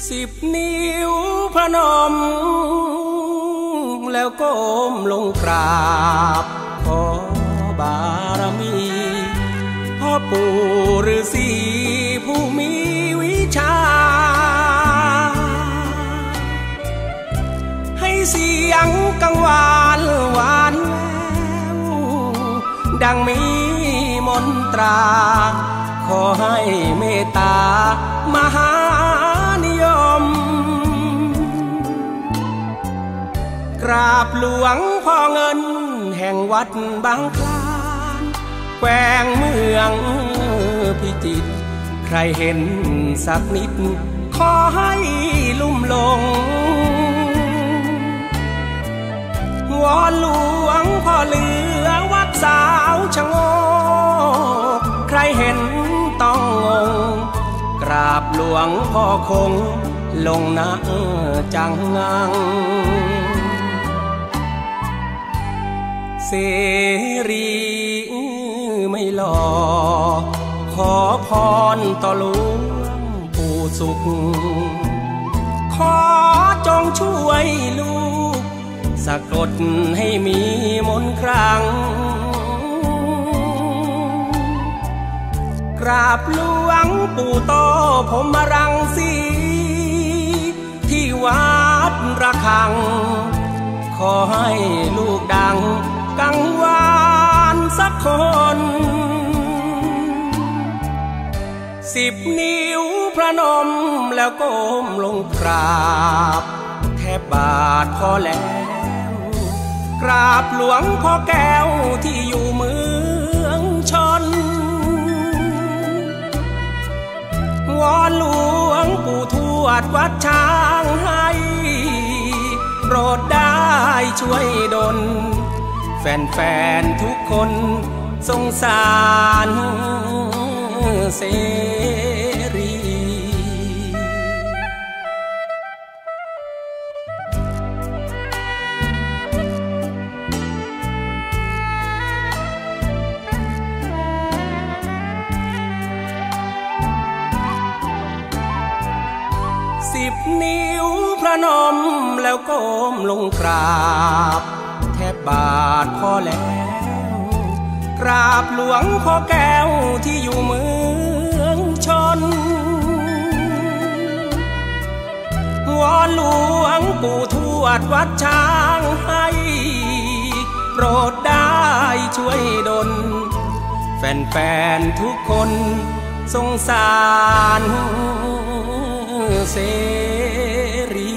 10 นิ้วพนมแล้วก้มลงกราบขอบารมีพ่อปู่ฤาษีผู้มีวิชาให้เสียงกังวานหวานแววดังมีมนตราขอให้เมตตามหานิยมกราบหลวงพ่อเงินแห่งวัดบางคลานแขวงเมืองพิจิตรใครเห็นสักนิดขอให้ลุ่มหลงวอนหลวงพ่อเหลือวัดสาวชะโงกใครเห็นต้องงงกราบหลวงพ่อคงลงนะจังงังเสรีไม่หลอกขอพรต่อหลวงปู่สุขขอจงช่วยลูกสะกดให้มีมนต์ครั้งกราบหลวงปู่โตพรหมรังสีที่วัดระฆังขอให้ลูกดังกังวานสักคน10 นิ้วพระนมแล้วก้มลงกราบแทบบาทพอแล้วกราบหลวงพ่อแก้วที่อยู่เมืองชนวอนหลวงปู่ทวดวัดช้างให้โปรดได้ช่วยดลแฟนๆทุกคนสงสารเสรี10 นิ้วพระนมแล้วก้มลงกราบแทบบาทพอแล้วกราบหลวงพ่อแก้วที่อยู่เมืองชนวอนหลวงปู่ทวดวัดช้างให้โปรดได้ช่วยดลแฟนๆทุกคนสงสารเสรี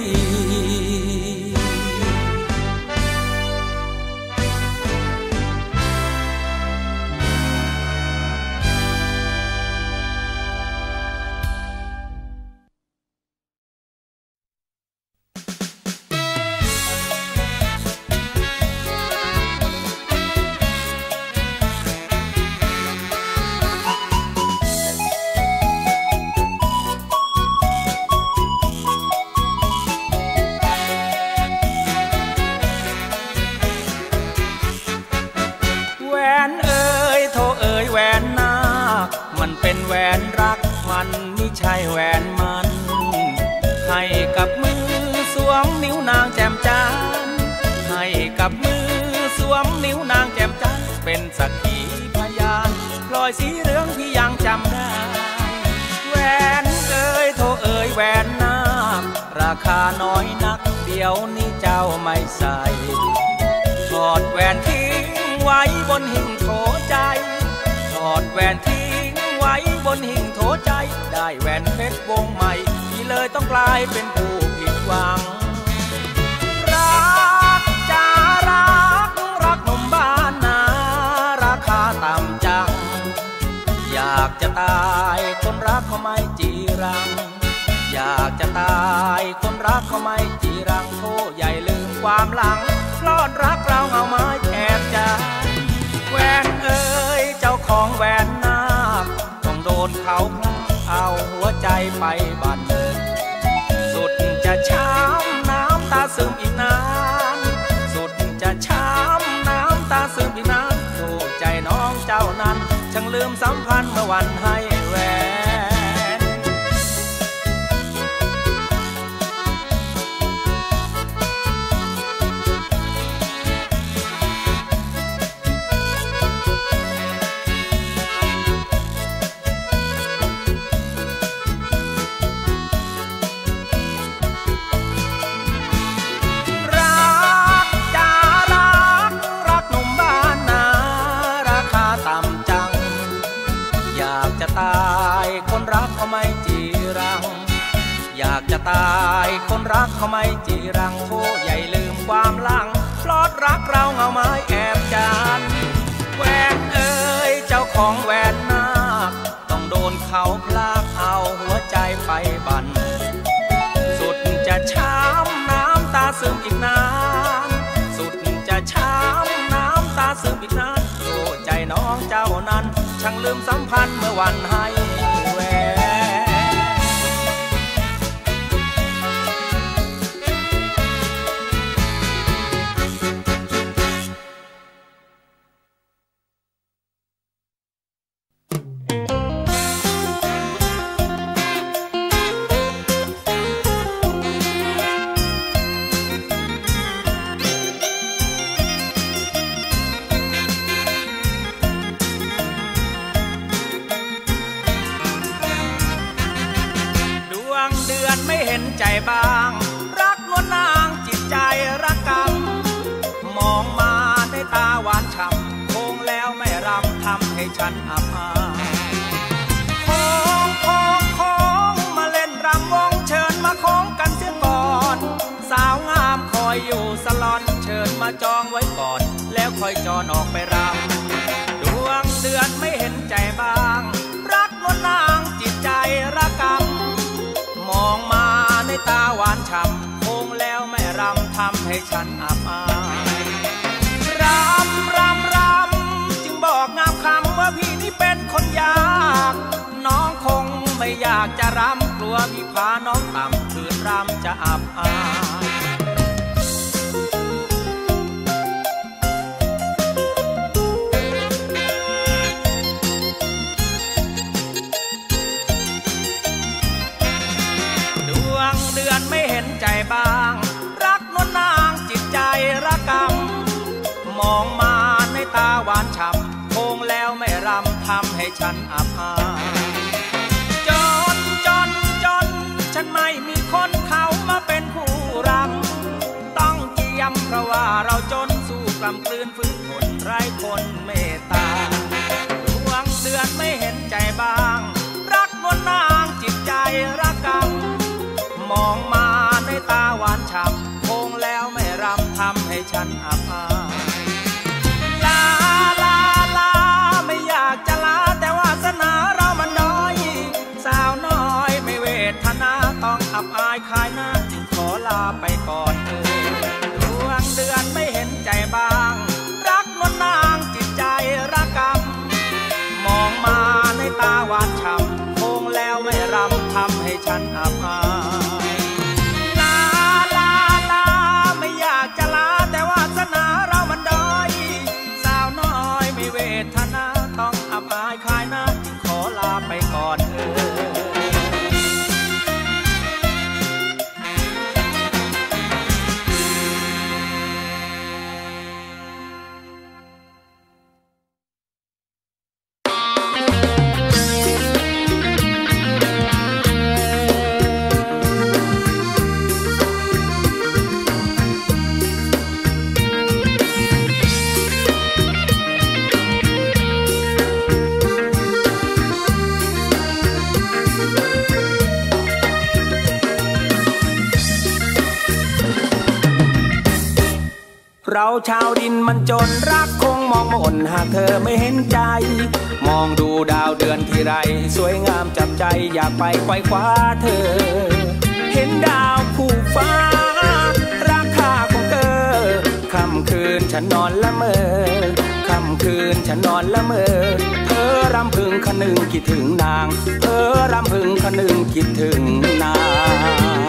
แหวนรักมันไม่ใช่แหวนมันให้กับมือสวมนิ้วนางแจ่มจันทร์ให้กับมือสวมนิ้วนางแจ่มจันทร์เป็นสักขีพยานพลอยสีเหลืองพี่ยังจำได้แหวนเอ่ยโทเอ่ยแหวนนาคราคาน้อยนักเดี๋ยวนี้เจ้าไม่ใส่ถอดแหวนทิ้งไว้บนหิ้งโถใจถอดแหวนทิ้งไว้บนหิ้งโถใจได้แหวนเพชรวงใหม่ที่เลยต้องกลายเป็นผู้ผิดหวังรักจะรักหนุ่มบ้านนาราคาต่ำจังอยากจะตายคนรักเขาไม่จีรังอยากจะตายคนรักเขาไม่จีรังโธ่ใหญ่ลืมความหลังพลอดรักเราเอาไม้แคบใจแหวนเอ่ยเจ้าของแหวนนาคต้องโดนเขาพลากเอาหัวใจไปบั่นสุดจะช้ำน้ำตาซึมอีกนานสุดจะช้ำน้ำตาซึมอีกนานโธ่ใจน้องเจ้านั้นช่างลืมสัมพันธ์เมื่อวันให้แหวนตายคนรักเขาไม่จีรังอยากจะตายคนรักเขาไม่จีรังโธ่ใหญ่ลืมความหลังพลอดรักเราเงาไม้แอบจานแหวนเอ่ยเจ้าของแหวนนาคต้องโดนเขาพลากเอาหัวใจไปบั่นสุดจะช้ำน้ำตาซึมอีกนานสุดจะช้ำน้ำตาซึมอีกนานโอ้ใจน้องเจ้านั้นช่างลืมสัมพันธ์เมื่อวันให้แหวนไม่เห็นใจบ้างรักนวลนางจิตใจระกำมองมาในตาหวานฉ่ำโค้งแล้วไม่รำทำให้ฉันอับอายโค้งมาเล่นรำวงเชิญมาโค้งกันเสียก่อนสาวงามคอยอยู่สลอนเชิญมาจองไว้ก่อนแล้วค่อยจอนออกไปรำดวงเดือนไม่เห็นใจบ้างรักนวลนางจิตใจระกำมองมาในตาหวานฉ่ำโค้งแล้วไม่รำทำให้ฉันอับอายรำจึงบอกงามคำว่าพี่นี่เป็นคนยากน้องคงไม่อยากจะรำกลัวพี่พาน้องต่ำคืนรำจะอับอายเดือนไม่เห็นใจบ้างรักนวลนางจิตใจระกำมองมาในตาหวานฉ่ำโค้งแล้วไม่รำทำให้ฉันอับอายจนฉันไม่มีคนเขามาเป็นคู่รักต้องเจียมเพราะว่าเราจนสู้กล้ำกลืนฝืนทนไร้คนเมตตาดวงเดือนไม่เห็นใจบ้างรักนวลนางจิตใจระกำมองมาในตาหวานฉ่ำโค้งแล้วไม่รำทำให้ฉันอับอายลาไม่อยากจะลาแต่วาสนาเรามันน้อยสาวน้อยไม่เวทนาต้องอับอายขายหน้าจึงขอลาไปก่อนดวงเดือนไม่เห็นใจบ้างรักนวลนางจิตใจระกำมองมาในตาหวานฉ่ำโค้งแล้วไม่รำทำให้ฉันอับอายไม่อยากจะลาแต่วาสนาเรามันด้อยสาวน้อยไม่เวทนาต้องอับอายขายหน้าจึงขอลาไปก่อนเราชาวดินมันจนรักคงมองมนหากเธอไม่เห็นใจมองดูดาวเดือนที่ไรสวยงามจับใจอยากไปไขว่คว้าเธอเห็นดาวผู้ฟ้าราคาของเธอค่ำคืนฉันนอนละเมอค่ำคืนฉันนอนละเมอเธอรำพึงคะนึงคิดถึงนางเธอรำพึงคะนึงคิดถึงนาง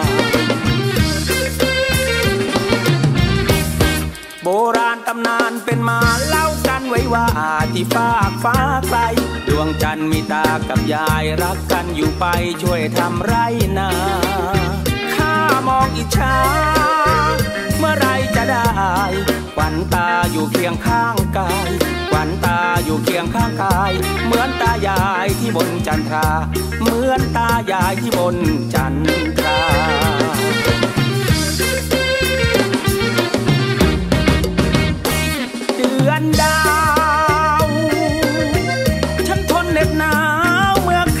โบราณตำนานเป็นมาเล่ากันไว้ว่าที่ฟากฟ้าไกลดวงจันทร์มีตากับยายรักกันอยู่ไปช่วยทำไรนาข้ามองอิจฉาเมื่อไรจะได้ขวัญตาอยู่เคียงข้างกายขวัญตาอยู่เคียงข้างกายเหมือนตายายที่บนจันทราเหมือนตายายที่บนจันทราเดือนดาวฉันทนเหน็บหนาวเมื่อ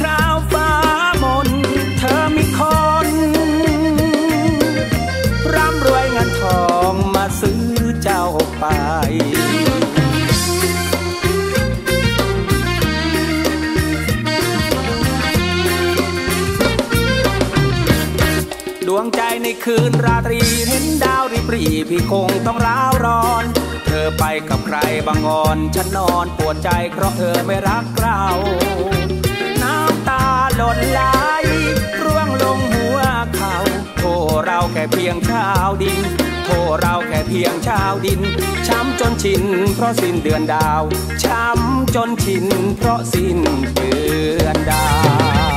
วงใจในคืนราตรีเห็นดาวริบหรี่พี่คงต้องร้าวร้อนเธอไปกับใครบางอ่อนฉันนอนปวดใจเพราะเธอไม่รักเราน้ำตาหล่นไหลร่วงลงหัวเขาโธ่เราแค่เพียงชาวดินโธ่เราแค่เพียงชาวดินช้ำจนชินเพราะสิ้นเดือนดาวช้ำจนชินเพราะสิ้นเดือนดาว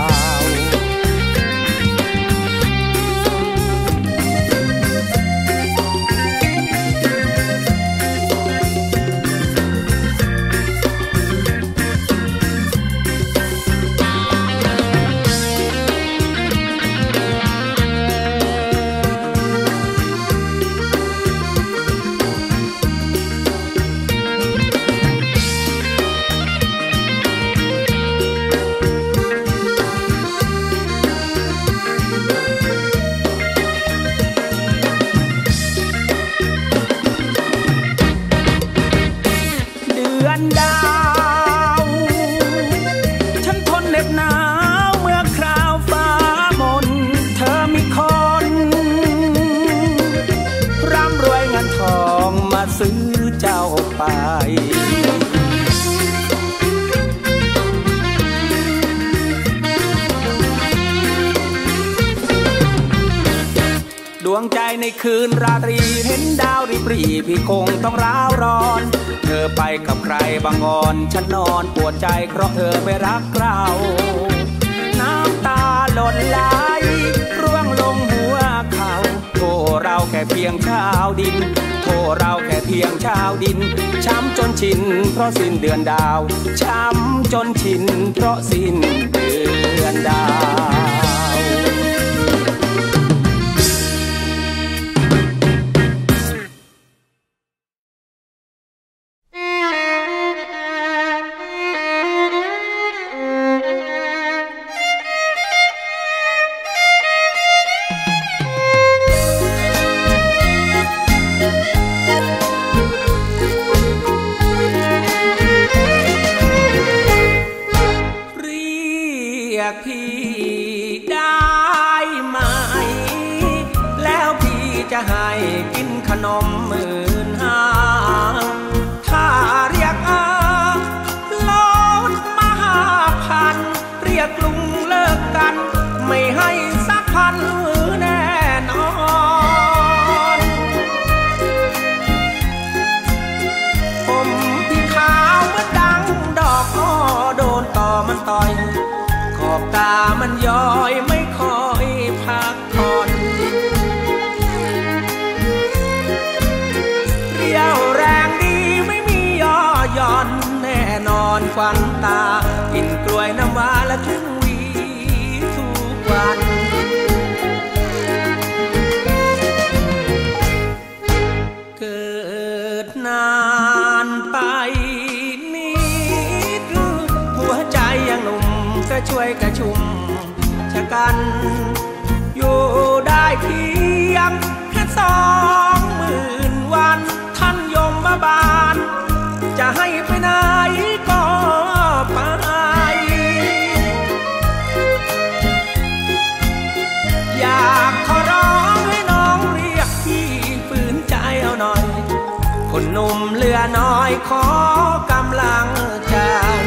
ซื้อเจ้าไปดวงใจในคืนราตรีเห็นดาวริบหรี่พี่คงต้องร้าวร้อนเธอไปกับใครบางอ่อนฉันนอนปวดใจเพราะเธอไม่รักเราน้ำตาหล่นไหลร่วงลงหัวเขาโธ่เราแค่เพียงชาวดินโธ่เราแค่เพียงชาวดินช้ำจนชินเพราะสิ้นเดือนดาวช้ำจนชินเพราะสิ้นเดือนดาวพี่ได้ไหมแล้วพี่จะให้กินขนม15,000ถ้าเรียกอาลดมา5,000เรียกลุงเลิกกันไม่ให้สักพันแน่นอนผมพี่ขาวเหมือนดังดอกอ้อโดนต่อมันต่อยขอบตามันย้อยไม่คอยพักผ่อนเรี่ยวแรงดีไม่มีย่อหย่อนแน่นอนควันตากินกล้วยน้ำว้าและถึงวีทุกวันเกิดนานไปนิดหัวใจยังหนุ่มก็ช่วยกระชุ่มชะกันอยู่ได้เพียงแค่20,000 วันท่านยมมาบาลจะให้ไปไหนก็ไปอยากขอร้องให้น้องเรียกพี่ฝืนใจเอาหน่อยคนหนุ่มเหลือน้อยขอกำลังใจ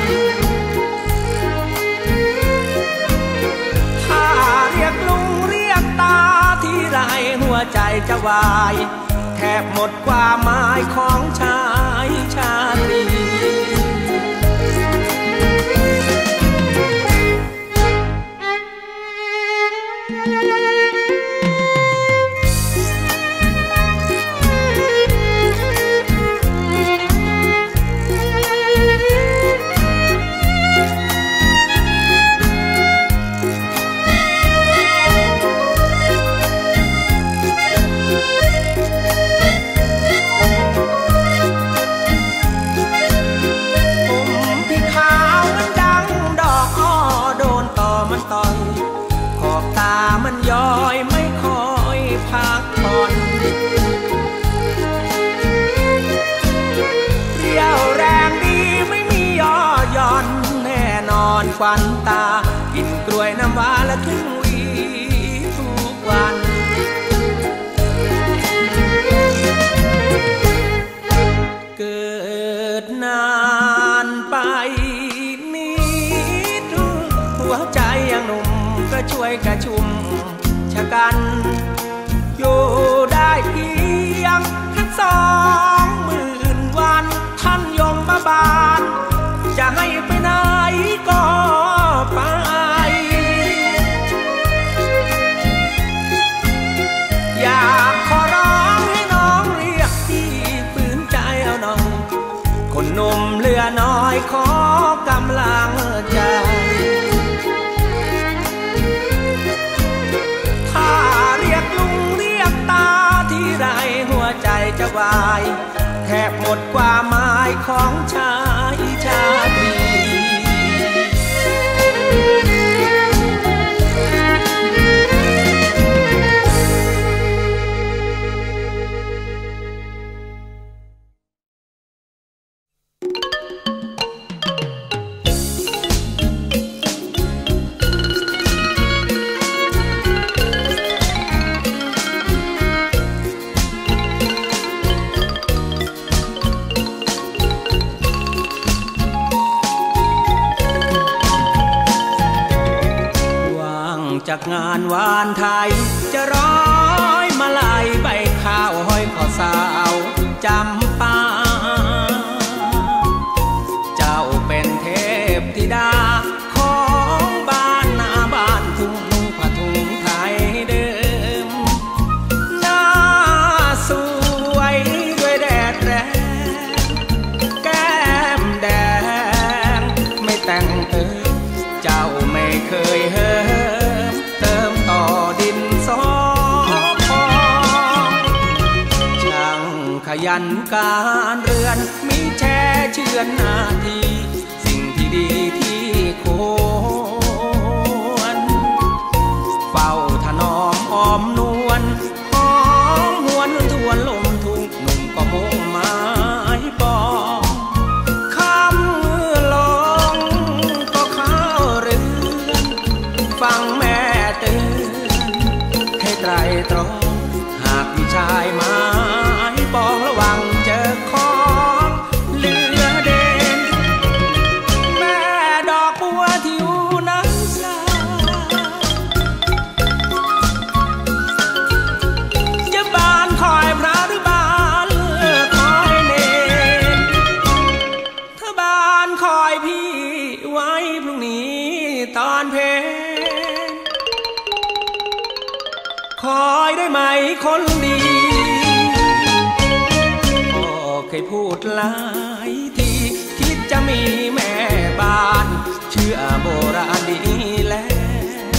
เรียกลุงเรียกตาที่ไรหัวใจจะวายแทบหมดความหมายของชายชาตรีมันย้อยไม่คอยพักผ่อนเรี่ยวแรงดีไม่มีย่อหย่อนแน่นอนควันตากินกล้วยน้ำว้าและถึงวีทุกวันวใจยังหนุ่มก็ช่วยกระชุ่มชะกันอยู่ได้เพียงแค่20,000 วันท่านยมมาบานจะให้ไปไหนก็ไปอยากขอร้องให้น้องเรียกพี่ฝืนใจเอาหน่อยคนหนุ่มเหลือน้อยขอกำลังใจถ้าเรียกลุงเรียกตาที่ไรหัวใจจะวายแทบหมดความหมายของชายชาตรีจากงานวานไทยจะร้อยมาลายใบข้าวห้อยขอสาวจำปาเจ้าเป็นเทพธิดาของบ้านนาบ้านทุ่งนุ่งผ้าถุงไทยเดิมหน้าสวยด้วยแดดแรงแก้มแดงไม่แต่งเติมเจ้าไม่เคยเหิมเติมต่อดินสอพอช่างขยันการเรือนมีแช่เชือนนาทีสิ่งที่ดีที่ควรเฝ้าถนอมอ้อมนวลหอมหวนทวนลมทุ่งหนุ่มก็มุ่งหมายปองคำลงก็เข้าเรือนฟังแม่เตือนให้ไตรตรองหากมีชายหมายปองระวังเจอของเหลือเด่นแม่ดอกบัวที่อยู่น้ำสาจะบานคอยพระหรือบานคอยเนรถ้าบานคอยพี่ไว้พรุ่งนี้ตอนเพลคอยได้ไหมคนดีพ่อเคยพูดหลายทีคิดจะมีแม่บ้านเชื่อโบราณดีแล้ว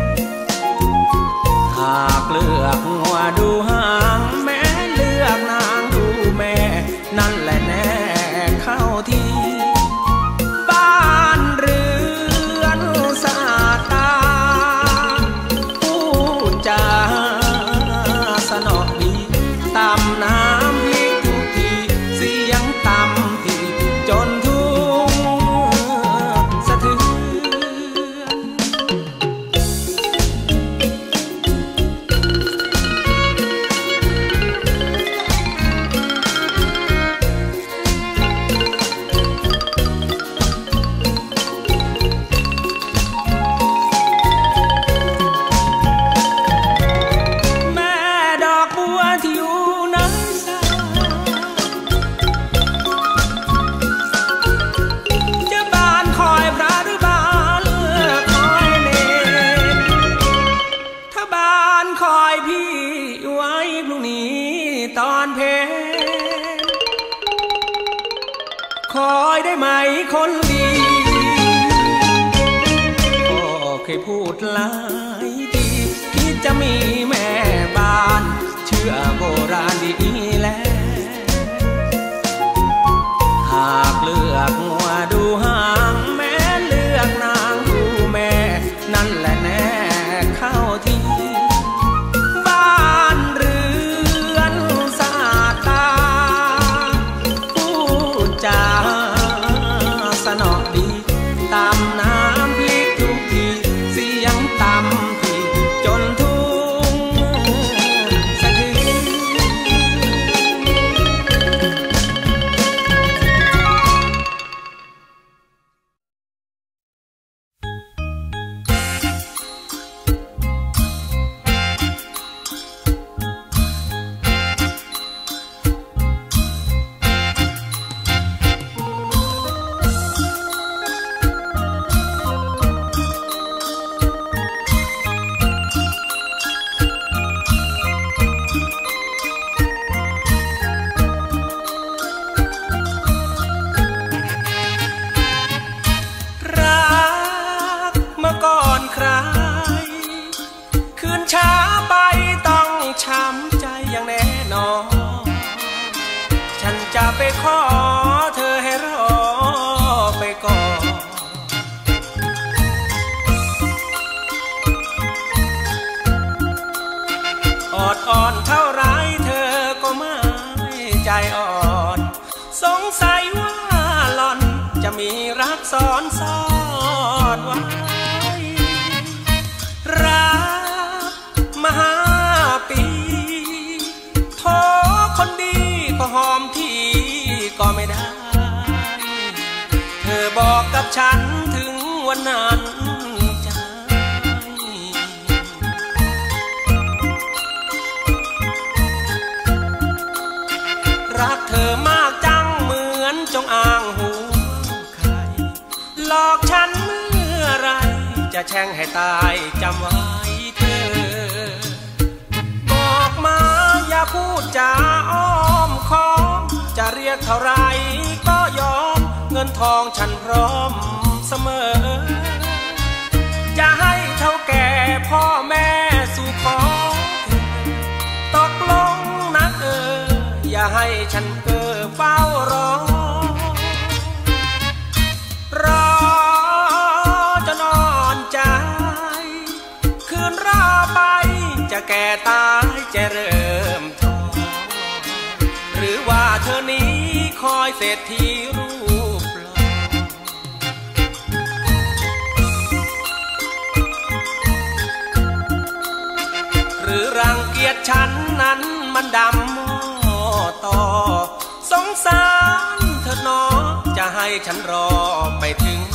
หากเลือกหัวดูหางแม่เลือกนางดูแม่นั่นแหละแน่เข้าทีบ้านเรือนสะอาดตาพูดจาสนอดีตำน้ำพริกทุกทีเสียงตำทีจนทุ่งสะเทือนแม่ดอกบัวที่อยู่น้ำสาจะบานคอยพระหรือบานคอยเนรถ้าบานคอยพี่ไว้พรุ่งนี้ตอนเพลคอยได้ไหมคนดีพ่อเคยพูดหลายทีคิดจะมีแม่บ้านเชื่อโบราณดีแล้วหากเลือกหัวดูหางแม่เลือกนางดูแม่นั่นแหละแน่เข้าทีบ้านเรือนสะอาดตาพูดจาสนอดีตำน้ำพริกทุกทีเสียงตำทีจนทุ่งสะเทือนอนใครคืนช้าไปต้องช้ำใจอย่างแน่นอนฉันจะไปขอเธอให้รอไปก่อนอดอ่อนเท่าไรเธอก็ไม่ใจอ่อนสงสัยว่าหล่อนจะมีรักซ้อนไว้รักมา5 ปีโทรคนดีก็หอมที่ก็ไม่ได้เธอบอกกับฉันถึงวันนั้นใจรักเธอมากจังเหมือนจงอางหูใครหลอกฉันเมื่อไรจะแช่งให้ตายจำไว้เธอบอกมาอย่าพูดจาอ้อมค้อมจะเรียกเท่าไรก็ยอมเงินทองฉันพร้อมเสมอจะให้เท่าแก่พ่อแม่สู่ขอตกลงนะอย่าให้ฉันเก้อเฝ้ารอจนอ่อนใจคืนรอไปจะแก่ตายจะเริ่มท้อหรือว่าเธอนี้คอยเศรษฐีรูปหล่อหรือรังเกียจฉันนั้นมันดำมอต่อสงสารเธอหนอจะให้ฉันรอไปถึง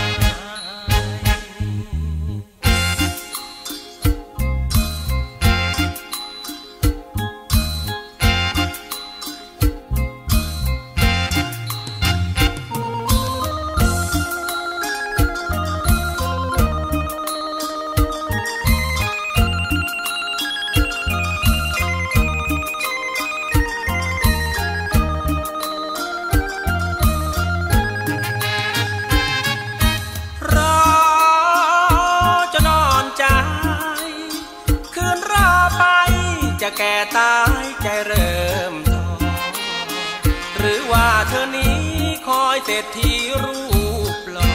แก่ตายใจเริ่มท้อหรือว่าเธอนี้คอยเศรษฐีรูปหล่อ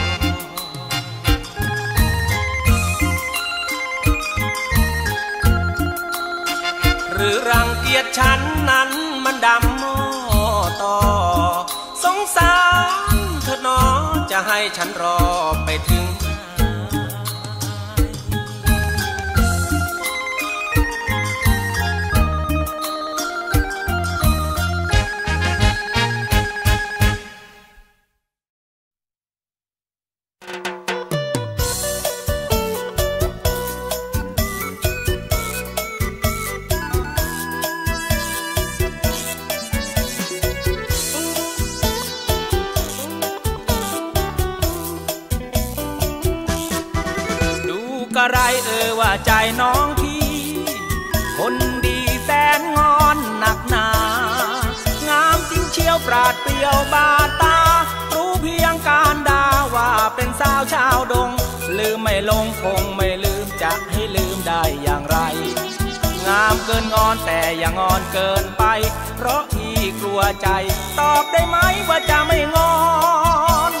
หรือรังเกียจฉันนั้นมันดำมอต่อสงสารเธอหนอจะให้ฉันรอไปถึงอะไรว่าใจน้องพี่คนดีแสนงอนหนักหนางามจริงเชียวปราดเปรียวบาดตารู้เพียงการด่าว่าเป็นสาวชาวดงลืมไม่ลงคงไม่ลืมจะให้ลืมได้อย่างไรงามเกินงอนแต่อย่างอนเกินไปเพราะพี่กลัวใจตอบได้ไหมว่าจะไม่งอน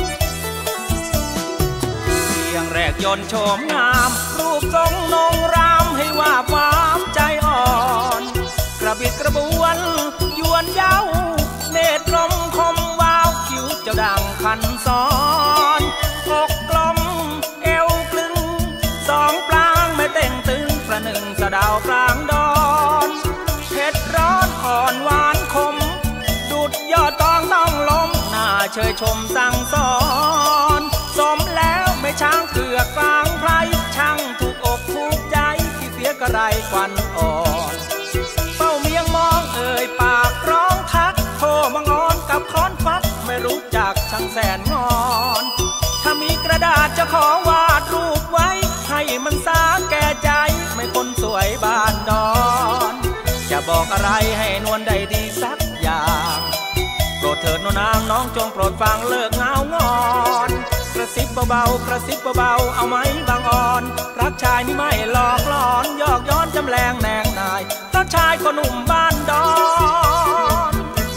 แรกยนต์โฉมงามรูปทรงนงรามให้ว่าความใจอ่อนกระบิดกระบวนยวนเย้าเนตรกลมคมวาวคิ้วเจ้าดังคันซ้อนอกกลมเอวกลึงสองปลางไม่เต่งตึงประหนึ่งสะดาวกลางดอนเผ็ดร้อนอ่อนหวานคมดุดยอดตองต้องล้มหน้าเชยชมสั่งสอนสมแล้วไม่ช่างเกือกกลางไพรช่างถูกอกถูกใจที่เสียกระไรควันอ่อนเฝ้าเมียงมองเอ่ยปากร้องทักโทรมังอ่อนกับค้อนฟัดไม่รู้จักช่างแสนงอนถ้ามีกระดาษจะขอวาดรูปไว้ให้มันสาแก่ใจไม่คนสวยบ้านดอนจะบอกอะไรให้นวลได้ดีสักอย่างโปรดเถิดนางน้องจงโปรดฟังเลิกเงางอนกระซิบเบาๆกระซิบเบาๆเอาไหมบางอ่นี่ไม่หลอกหลอนยอกย้อนจำแรงแนงนายเพราะชายก็หนุ่มบ้านดอน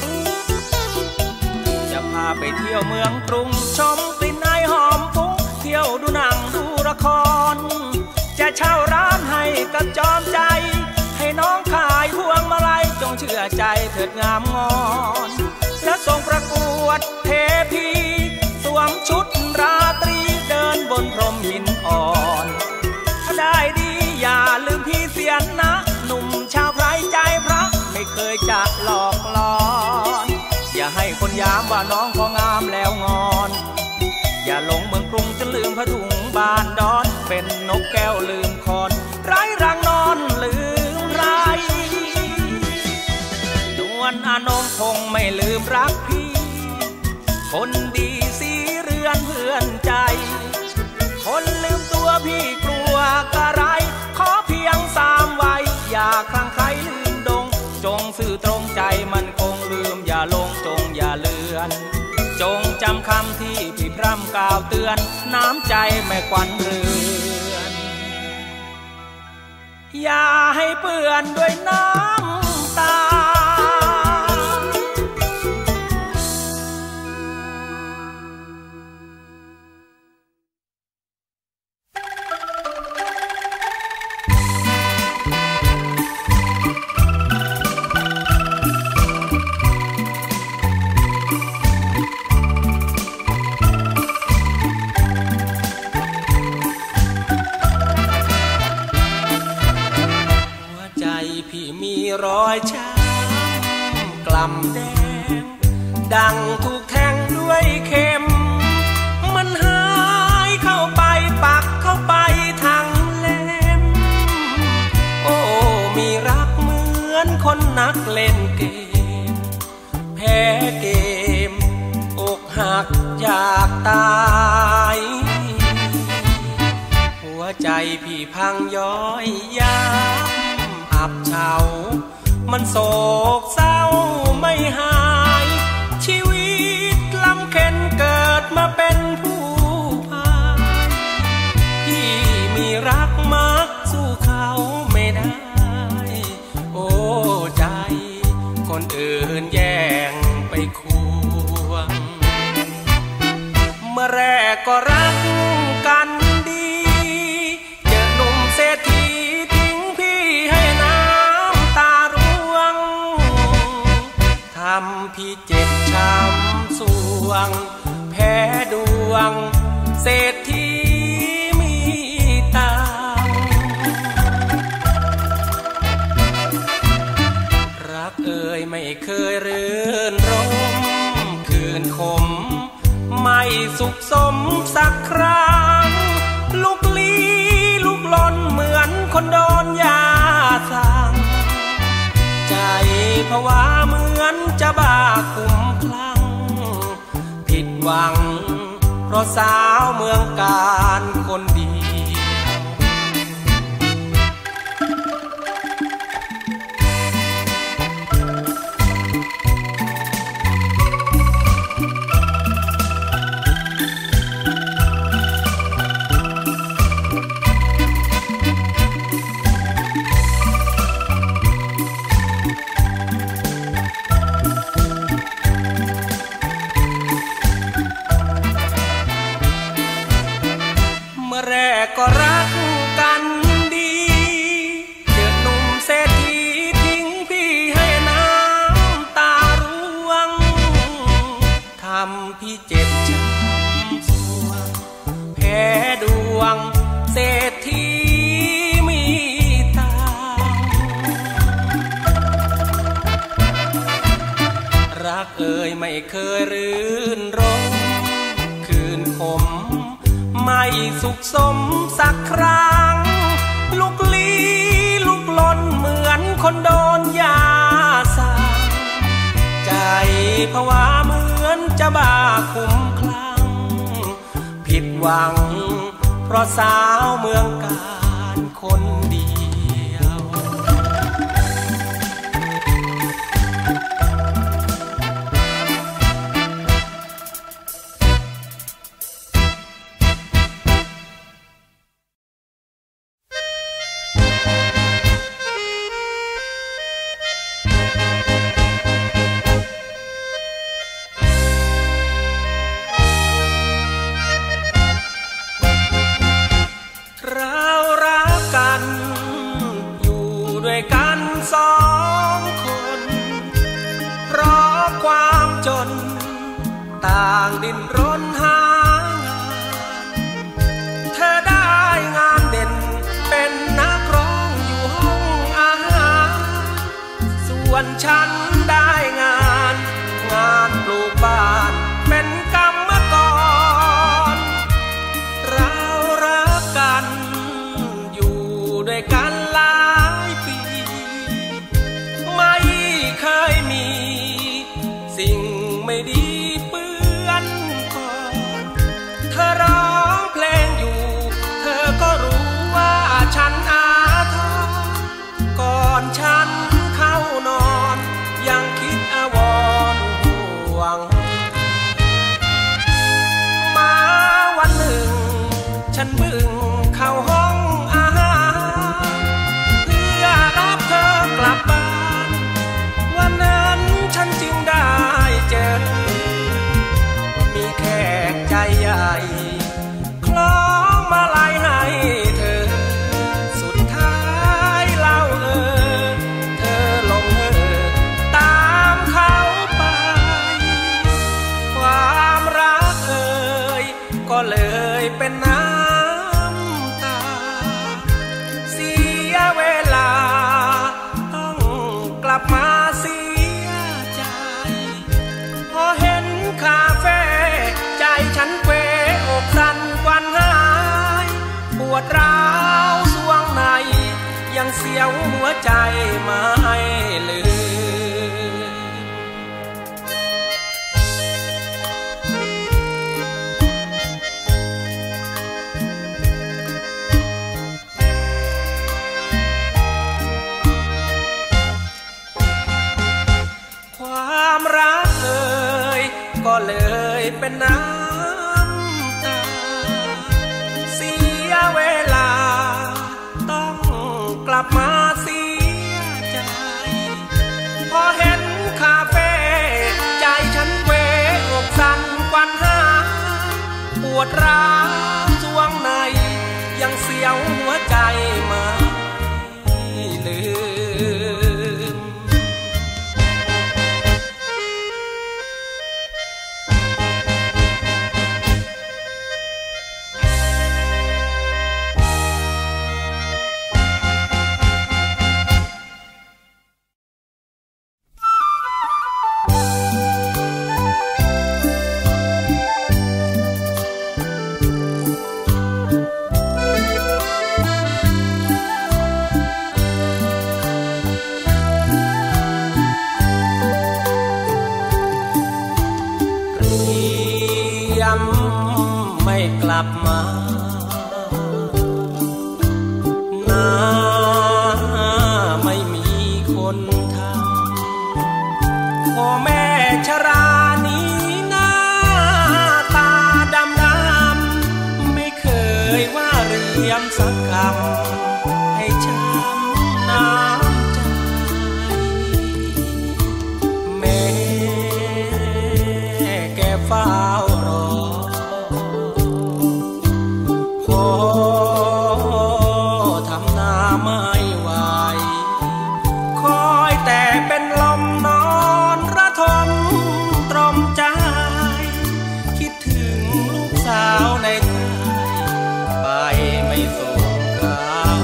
จะพาไปเที่ยวเมืองกรุงชมกลิ่นไอหอมฟุ้งเที่ยวดูหนังดูละครจะเช่าร้านให้กับจอมใจให้น้องขายพวงมาลัยจงเชื่อใจเถิดงามงอนและส่งประกวดเทพีสวมชุดราตรีเดินบนพรมหินอ่อนถ้าได้ดีอย่าลืมพี่เสียนนะหนุ่มชาวไพรใจพระไม่เคยจะหลอกลอนอย่าให้คนยามว่าน้องพองามแล้วงอนอย่าหลงเมืองกรุงจนลืมผ้าถุงบ้านดอนเป็นนกแก้วลืมคอนไร้รังนอนลืมไรนวลอานงคงไม่ลืมรักพี่คนดีสีเรือนเพื่อนใจคนลืมตัวพี่กลัวกะไรขอเพียง3 วัยอย่าคลั่งไคล้ลืมดงจงซื่อตรงใจมันคงลืมอย่าลงจงอย่าเลือนจงจำคำที่พี่พร่ำกล่าวเตือนน้ำใจแม่ควันเรือนอย่าให้เปื้อนด้วยน้ำตาพี่มีรอยช้ำกล่ำแดงดังถูกแทงด้วยเข็มมันหายเข้าไปปักเข้าไปทางเล็มโอ้มีรักเหมือนคนนักเล่นเกมแพ้เกมอกหักอยากตายหัวใจพี่พังย้อยยับอับเฉามันโศกเศร้าไม่หายชีวิตลำเค็ญเกิดมาเป็นผู้พ่ายที่มีรักมักสู้เขาไม่ได้โอ้ใจคนอื่นแย่งไปควงเมื่อแรกก็รักกันดีเจอหนุ่มเศรษฐีทำพี่เจ็บช้ำสวงแพ้ดวงเศรษฐีมีตังรักเอ่ยไม่เคยรื่นรมคืนคมไม่สุขสมสักครั้งลุกลี้ลุกลนเหมือนคนโดนยาสั่งใจภาวะเหมือนจะบ้าคุ้มคลั่งผิดหวังเพราะสาวเมืองการคนเดียวก็รักกันดีเกิดหนุ่มเศรษฐีทิ้งพี่ให้น้ำตาร่วงทำพี่เจ็บช้ำสวงแพ้ดวงเศรษฐีมีตังรักเอ่ยไม่เคยรื่นรมคืนคมไม่สุขสมสักครั้งลุกลี้ลุกลนเหมือนคนโดนยาสั่งใจภาวะเหมือนจะบ้าคุ้มคลั่งผิดหวังเพราะสาวเมืองการคนเดียวเอนฉันได้งานปลูกบ้านเป็นกรรมกรเรารักกันอยู่ด้วยกันหลายปีไม่เคยมีสิ่งไม่ดีเปื้อนปอนเธอร้องเพลงอยู่เธอก็รู้ว่าฉันอาทรก่อนฉันเข้านอนยังคิดอาวรณ์ห่วงมาวันหนึ่งฉันบึ่งเข้าห้องอาหารเพื่อรับเธอกลับบ้านวันนั้นฉันจึงได้เจอมีแขกใจใหญ่คล้องมาลัยให้เธอสุดท้ายเล่าเธอลงตามเขาไปความรักก็เลยเป็นน้ำตาเสียเวลาต้องกลับมาเสียใจพอเห็นคาเฟ่ใจฉันเควอกสั่นควันหายปวดร้าวสวงในยังเสียวหัวใจไม่ลืมความรักก็เลยเป็นน้ำตาเสียเวลาต้องกลับมาเสียใจพอเห็นคาเฟ่ใจฉันเวอกสั่นควันหายปวดร้าวสวงในยังเสียวหัวใจมาลืม ลับมาหน้าไม่มีคนทำพ่อแม่ชรานี้หน้าตาดำไม่เคยว่าเรียมสักคำให้ช้ำน้ำใจแม่แกเฝ้ารอพอทำหน้าไม่ไหวคอยแต่เป็นลมนอนระทมตรมใจคิดถึงลูกสาวในไทยไปไม่ส่งข่าว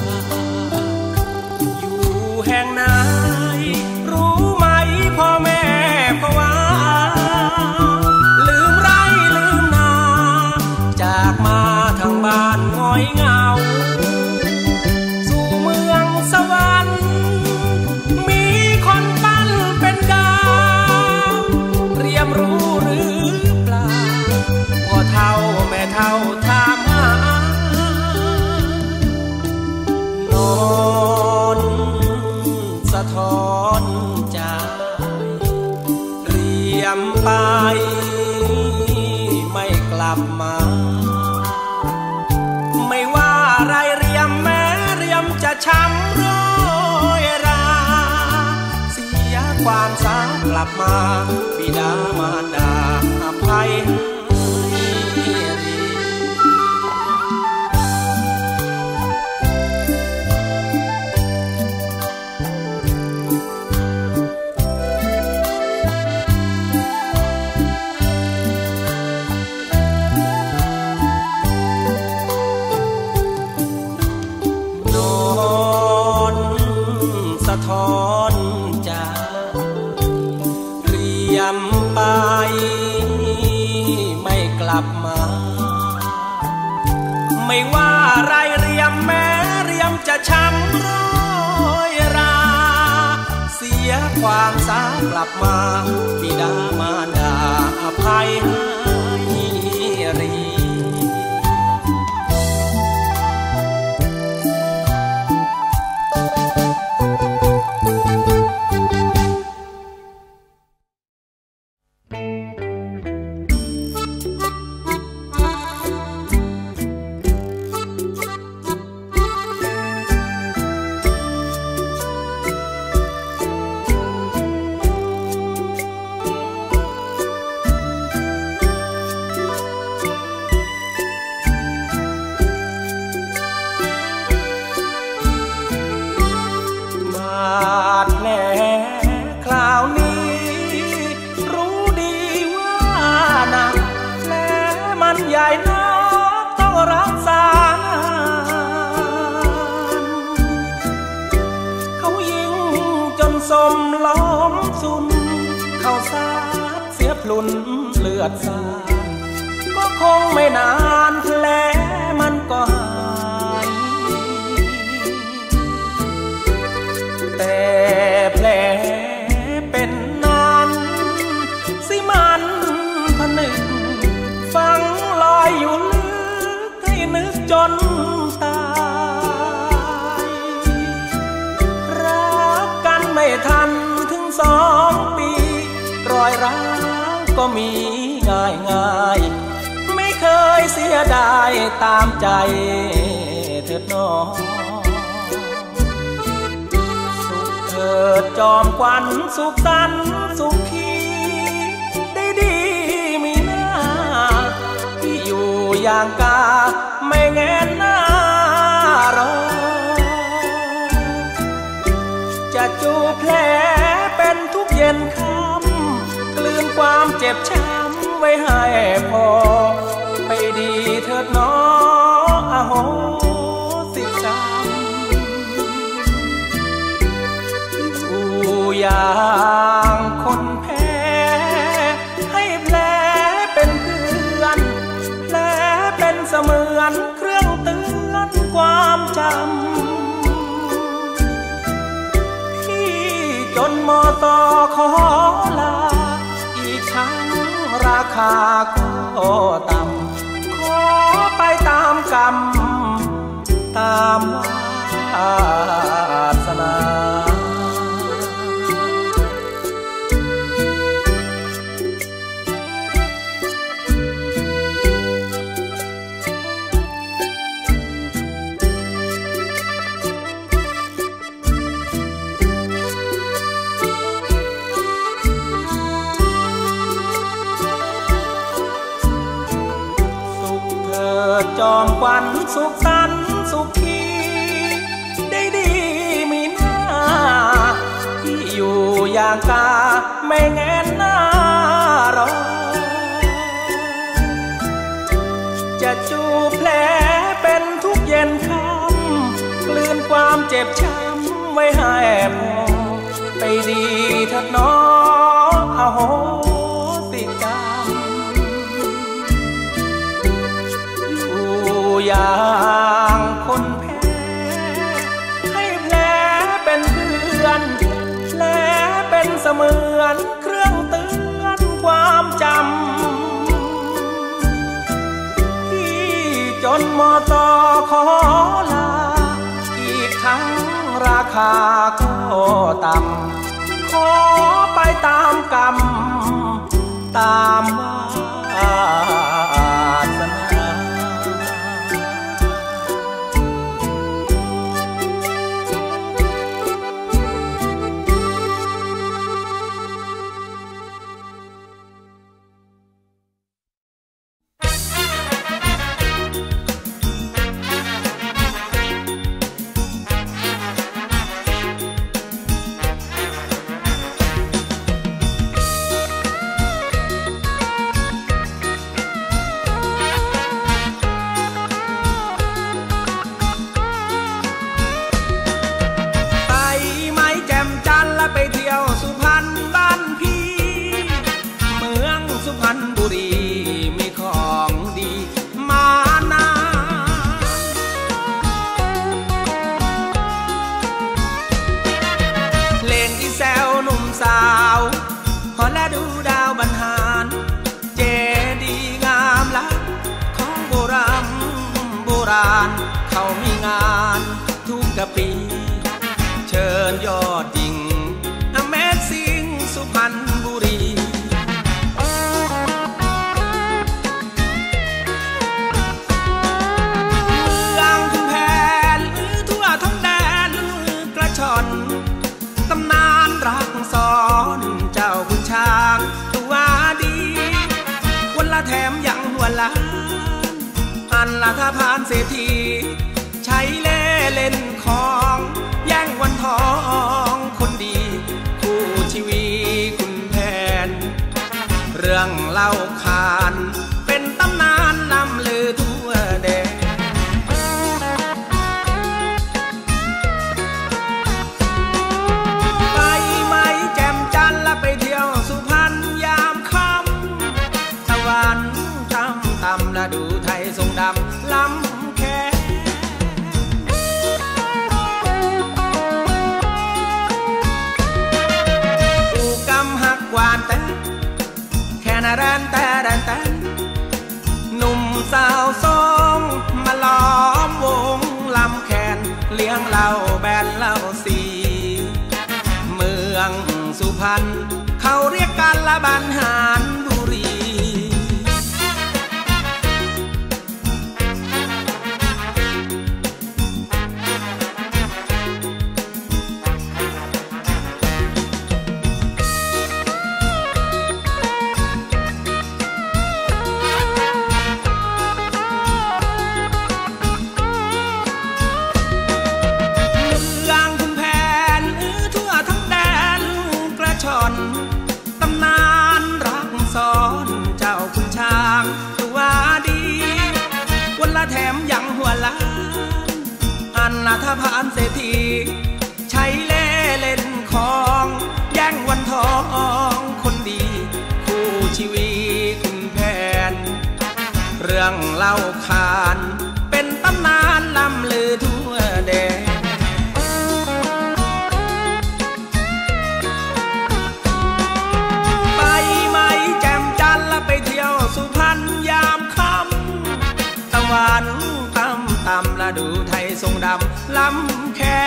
อยู่แห่งไหนรู้ไหมพ่อแม่ภาวะลืมไร่ลืมนาจากมาทางบ้านง้อยเหงาสู่เมืองสวรรค์มีคนปั้นเป็นดาวเรียมรู้หรือเปล่าพ่อเฒ่าแม่เฒ่าถามหานอนสะท้อนใจเรียมไปไม่กลับมาไม่ว่าไรเรียมแม้เรียมจะช้ำร้อยราเสียความสาวกลับมาบิดามารดาอภัยนอนสะท้อนใจลับมาบิดามารดาอภัยให้รีก็คงไม่นานแผลมันก็หายแต่แผลเป็นนั้นสิมันผนึกฝังลอยอยู่ลึกให้นึกจนตายรักกันไม่ทันถึง2 ปีรอยร้าวก็มีง่ายไม่เคยเสียดายตามใจเถิดน้องสุขเถิดจอมขวัญสุขสันต์สุขีได้ดีมีหน้าที่อยู่อย่างกาไม่แงนหน้ารอจะจูบแผลเป็นทุกเย็นค่ำกลืนความเจ็บช้ำไว้ให้พอไปดีเถิดน้องอโหสิกรรมอยู่อย่างคนแพ้ให้แผลเป็นเพื่อนแผลเป็นเสมือนเครื่องเตือนความจำที่จนม.ต.ขอลาอีกทั้งราคาก็ต่ำขอไปตามกรรมตามวาสนาจอมขวัญสุขสันต์สุขีได้ดีมีหน้าที่อยู่อย่างกาไม่แงนหน้ารอจะจูบแผลเป็นทุกเย็นค่ำกลืนความเจ็บช้ำไว้ให้พอไปดีเถิดน้องอโหสิกรรมอย่างคนแพ้ให้แผลเป็นเพื่อนแผลเป็นเสมือนเครื่องเตือนความจำที่จนม.ต.ขอลาอีกทั้งราคาก็ต่ำขอไปตามกรรมตามวาสนาปีเชิญยอดหญิง Amazing สุพรรณบุรีเมืองคุณแผนทั่วทั้งแดนกระชอนตำนานรักสอนเจ้าคุณช้างตัวดีวันละแถมยังหัวล้านอันละถ้าผ่านเศรษฐีใช้เล่เล่นของแย่งวันทองคนดีคู่ชีวีคุณแผนเรื่องเล่าขานเป็นตำนานลำลือทั่วแดนไปไหมแจ่มจันทร์และไปเที่ยวสุพรรณยามค่ำตะวันต่ำและดูไทยทรงดำล้ำแค่อูกำหักหวานแต่แค่นาแรนแต่แรนแต่หนุ่มสาวสองมาล้อมวงลำแคนเลี้ยงเหล้าแบนเหล้าสีเมืองสุพรรณเขาเรียกกันละบรรหารบุรีตำนานรักสอนเจ้าคุณช้างตัวดีวันละแถมยังหัวล้านอันละถ้าผ่านเศรษฐีใช้เล่เล่นของแย่งวันทองคนดีคู่ชีวีคุณแผนเรื่องเล่าขานเป็นตำนานลำลือทั่วแดนไปเที่ยวสุพรรณยามค่ำตะวันต่ำและดูไทยทรงดำล้ำแค่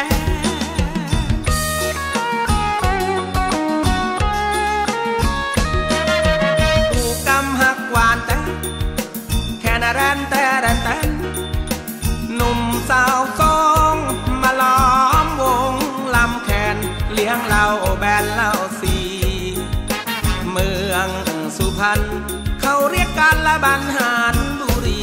อูกำหักหวานแต่แค่นาแรนแต่แรนแต่หนุ่มสาวสองมาล้อมวงลำแคนเลี้ยงเหล้าแบนเหล้าสีเมืองสุพรรณเขาเรียกกันละบรรหารบุรี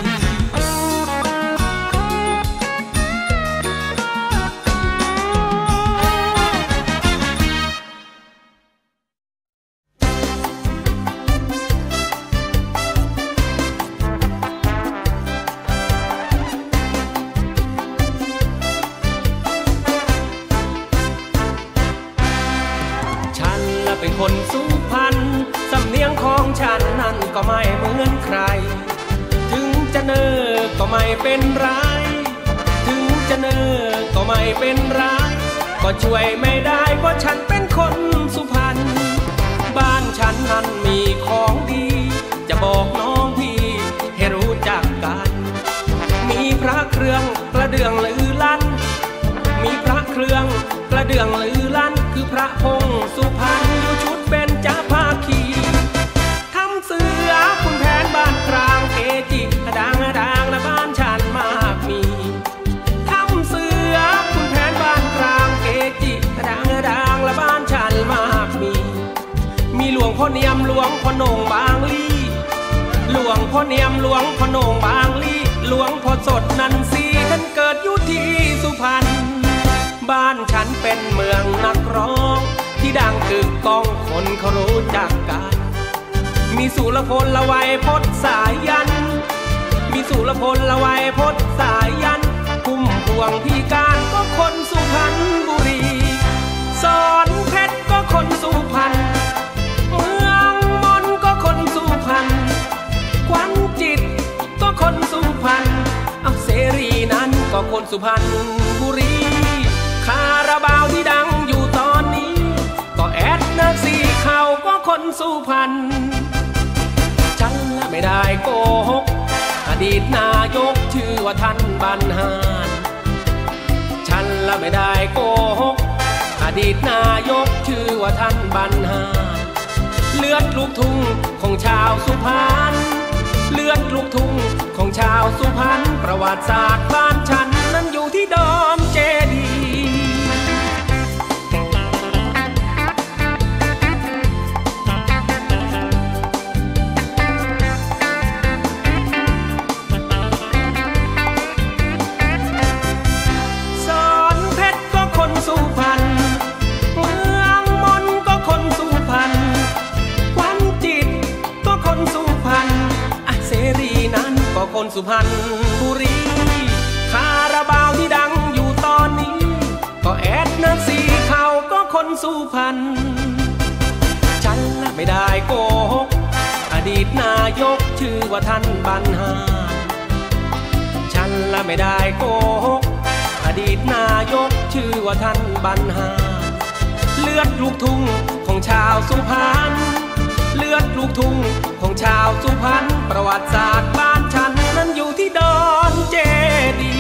ฉันละเป็นคนสุพรรณสำเนียงของฉันนั้นก็ไม่เหมือนใครถึงจะเนิ่อก็ไม่เป็นไรถึงจะเนิ่อก็ไม่เป็นไรก็ช่วยไม่ได้เพราะฉันเป็นคนสุพรรณบ้านฉันนั้นมีของดีจะบอกน้องพี่ให้รู้จักกันมีพระเครื่องกระเดื่องลือลั่นมีพระเครื่องกระเดื่องลือลั่นคือพระพงษ์สุพรรณอยู่ชุดเป็นเจ้าภาคีทำเสือคุณแผนบ้านกลางเกจิดังนะบ้านฉันมากมีทำเสือคุณแผนบ้านกลางเกจิดังละบ้านฉันมากมีหลวงพ่อเนียมหลวงพ่อโหน่งบางลี่หลวงพ่อเนียมหลวงพ่อโหน่งบางลี่หลวงพ่อสดนันซีท่านเกิดอยู่ที่สุพรรณบ้านฉันเป็นเมืองนักร้องที่ดังกึกก้องคนเขารู้จักกันมีสุรพลละไวยพจน์สายยันมีสุรพลละไวยพจน์สายยันพุ่มพวงพี่การก็คนสุพรรณบุรีสอนเพชรก็คนสุพรรณเมืองมนก็คนสุพรรณขวัญจิตก็คนสุพรรณอักเสรีนั้นก็คนสุพรรณบุรีคาราบาวที่ดังอยู่ตอนนี้ก็แอดนาซีเขาก็คนสุพรรณฉันละไม่ได้โกหกอดีตนายกชื่อว่าท่านบรรหารฉันดีตนายกชื่อว่าท่านบรรหารเลือดลูกทุ่งของชาวสุพรรณเลือดลูกทุ่งของชาวสุพรรณประวัติศาสตร์บ้านฉันนั้นอยู่ที่ดอมเจดีคนสุพรรณบุรีคาราบาวที่ดังอยู่ตอนนี้ก็แอดนักสีเขาก็คนสุพรรณฉันละไม่ได้โกหกอดีตนายกชื่อว่าท่านบรรหารฉันละไม่ได้โกหกอดีตนายกชื่อว่าท่านบรรหารเลือดลูกทุ่งของชาวสุพรรณเลือดลูกทุ่งของชาวสุพรรณประวัติศาสตร์บ้านฉันนั้นอยู่ที่ดอนเจดี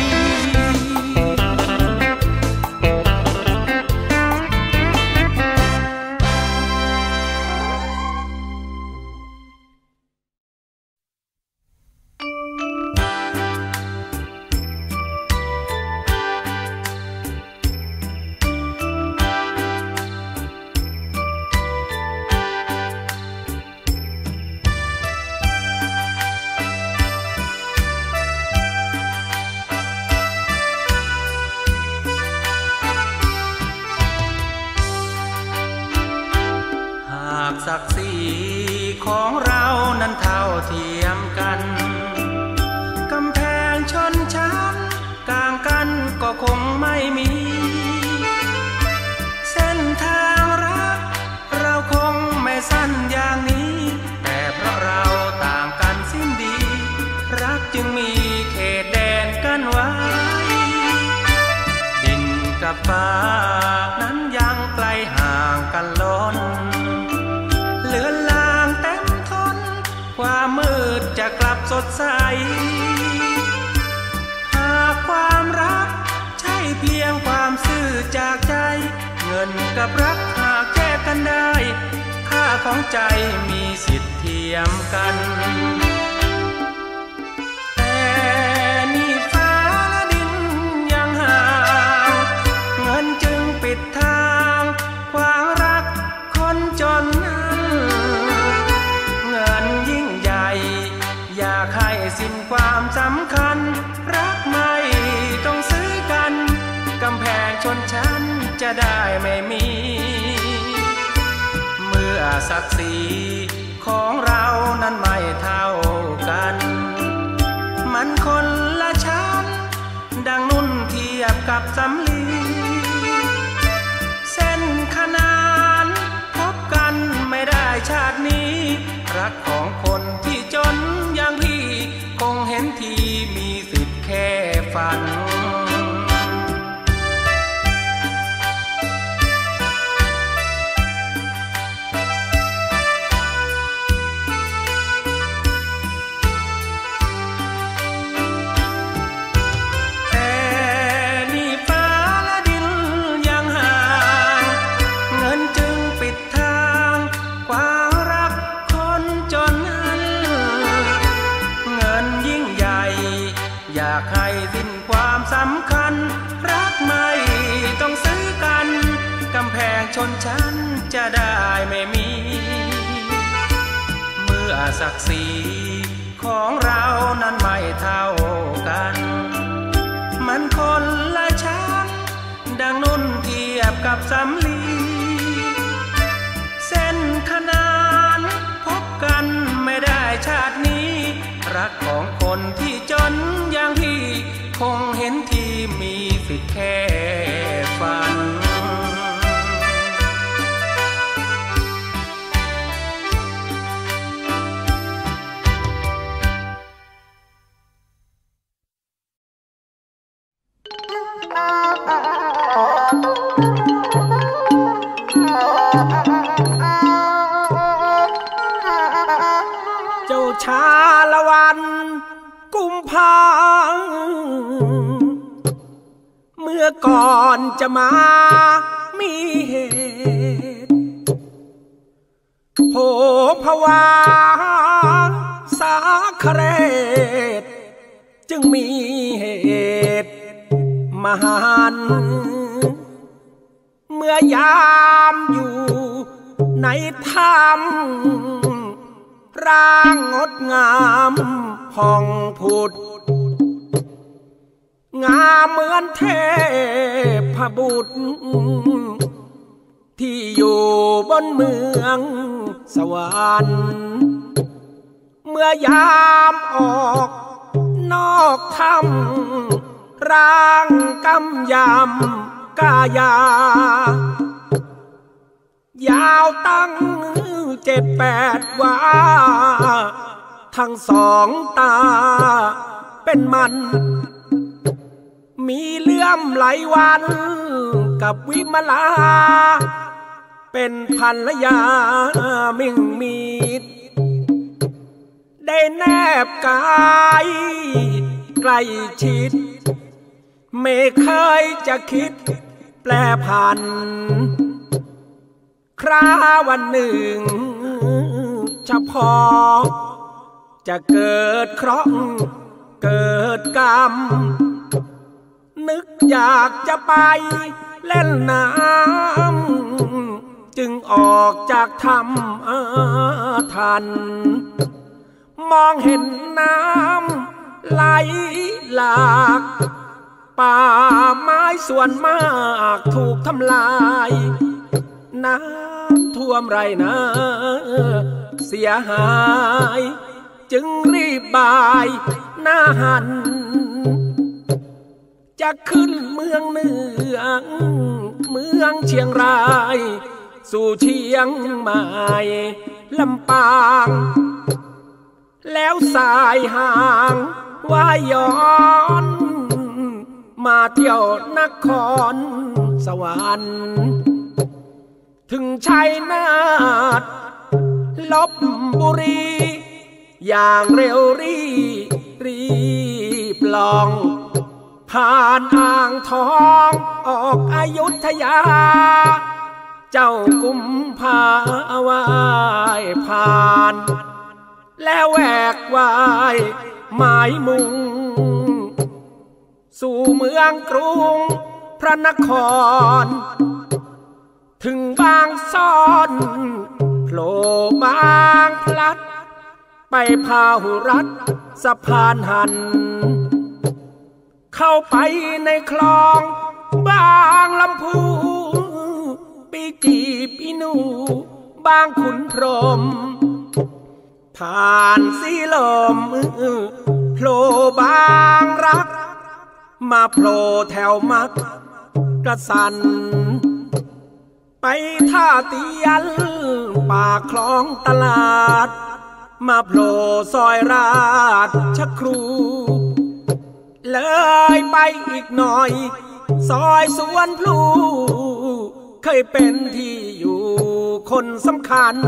ศักดิ์ศรีของเรานั้นเท่าเทียมกันกำแพงชนชั้นกลางกันก็คงไม่มีเส้นทางรักเราคงไม่สั้นอย่างนี้แต่เพราะเราต่างกันสิ้นดีรักจึงมีเขตแดนกันไว้ดินกับฟ้านั้นยังไกลห่างกันล้นเลือนลางเต็มทนความมืดจะกลับสดใสหากความรักใช่เพียงความซื่อจากใจเงินกับรักหากแยกกันได้ค่าของใจมีสิทธิ์เทียมกันแต่นี่ฟ้าและดินยังห่างเงินจึงปิดทางความรักคนจนอยากให้สิ้นความสำคัญรักไม่ต้องซื้อกันกำแพงชนชั้นจะได้ไม่มีเมื่อศักดิ์ศรีของเรานั้นไม่เท่ากันมันคนละชั้นดังนุ่นเทียบกับสำลีเส้นขนานพบกันไม่ได้ชาตินี้รักของคนที่จนอย่างพี่คงเห็นทีมีสิทธิ์แค่ฝันแต่นี่ฟ้าและดินยังห่างเงินจึงปิดทางความรักคนจนอยากให้สิ้นความสำคัญรักไม่ต้องซื้อกันกำแพงชนชั้นจะได้ไม่มีเมื่อศักดิ์ศรีของเรานั้นไม่เท่ากันมันคนละชั้นดังนุ่นเทียบกับสำลีเส้นขนานพบกันไม่ได้ชาตินี้รักของคนที่จนอย่างพี่คงเห็นทีมีสิทธิ์แค่ฝัน ชาละวันกุมภาเมื่อก่อนจะมามีเหตุโผภวาสาคเรศจึงมีเหตุมหันต์เมื่อยามอยู่ในถ้ำร่างงดงามผ่องผุดงามเหมือนเทพบุตรที่อยู่บนเมืองสวรรค์เมื่อยามออกนอกถ้ำร่างกำยำกายายาวตั้ง7-8 วาทั้ง2 ตาเป็นมันมีเลื่อมไหลวันกับวิมลาเป็นภรรยามิ่งมีดได้แนบกายใกล้ชิดไม่เคยจะคิดแปรผันคราวันหนึ่งเฉพาะจะเกิดเคราะห์เกิดกรรมนึกอยากจะไปเล่นน้ำจึงออกจากถ้ำทันมองเห็นน้ำไหลหลากป่าไม้ส่วนมากถูกทำลายน้ำท่วมไรนาเสียหายจึงรีบบายหน้าหันจะขึ้นเมืองเหนือเมืองเชียงรายสู่เชียงใหม่ลำปางแล้วสายห่างว่ายย้อนมาเที่ยวนครสวรรค์ถึงชัยนาทลพบุรีอย่างเร็วรีบลองผ่านอ่างทองออกอยุธยาเจ้ากุมภาวายผ่านแล้วแหวกวายหมายมุ่งสู่เมืองกรุงพระนครถึงบางซ่อนโผล่บางพลัดไปพาหุรัฐสะพานหันเข้าไปในคลองบางลำพูปีจีปีนูบางขุนพรหมผ่านสีลมโผล่บางรักมาโผล่แถวมักกระสันไปท่าเตียนปากคลองตลาดมาโผล่ซอยราชครูเลยไปอีกหน่อยซอยสวนพลูเคยเป็นที่อยู่คนสำคัญ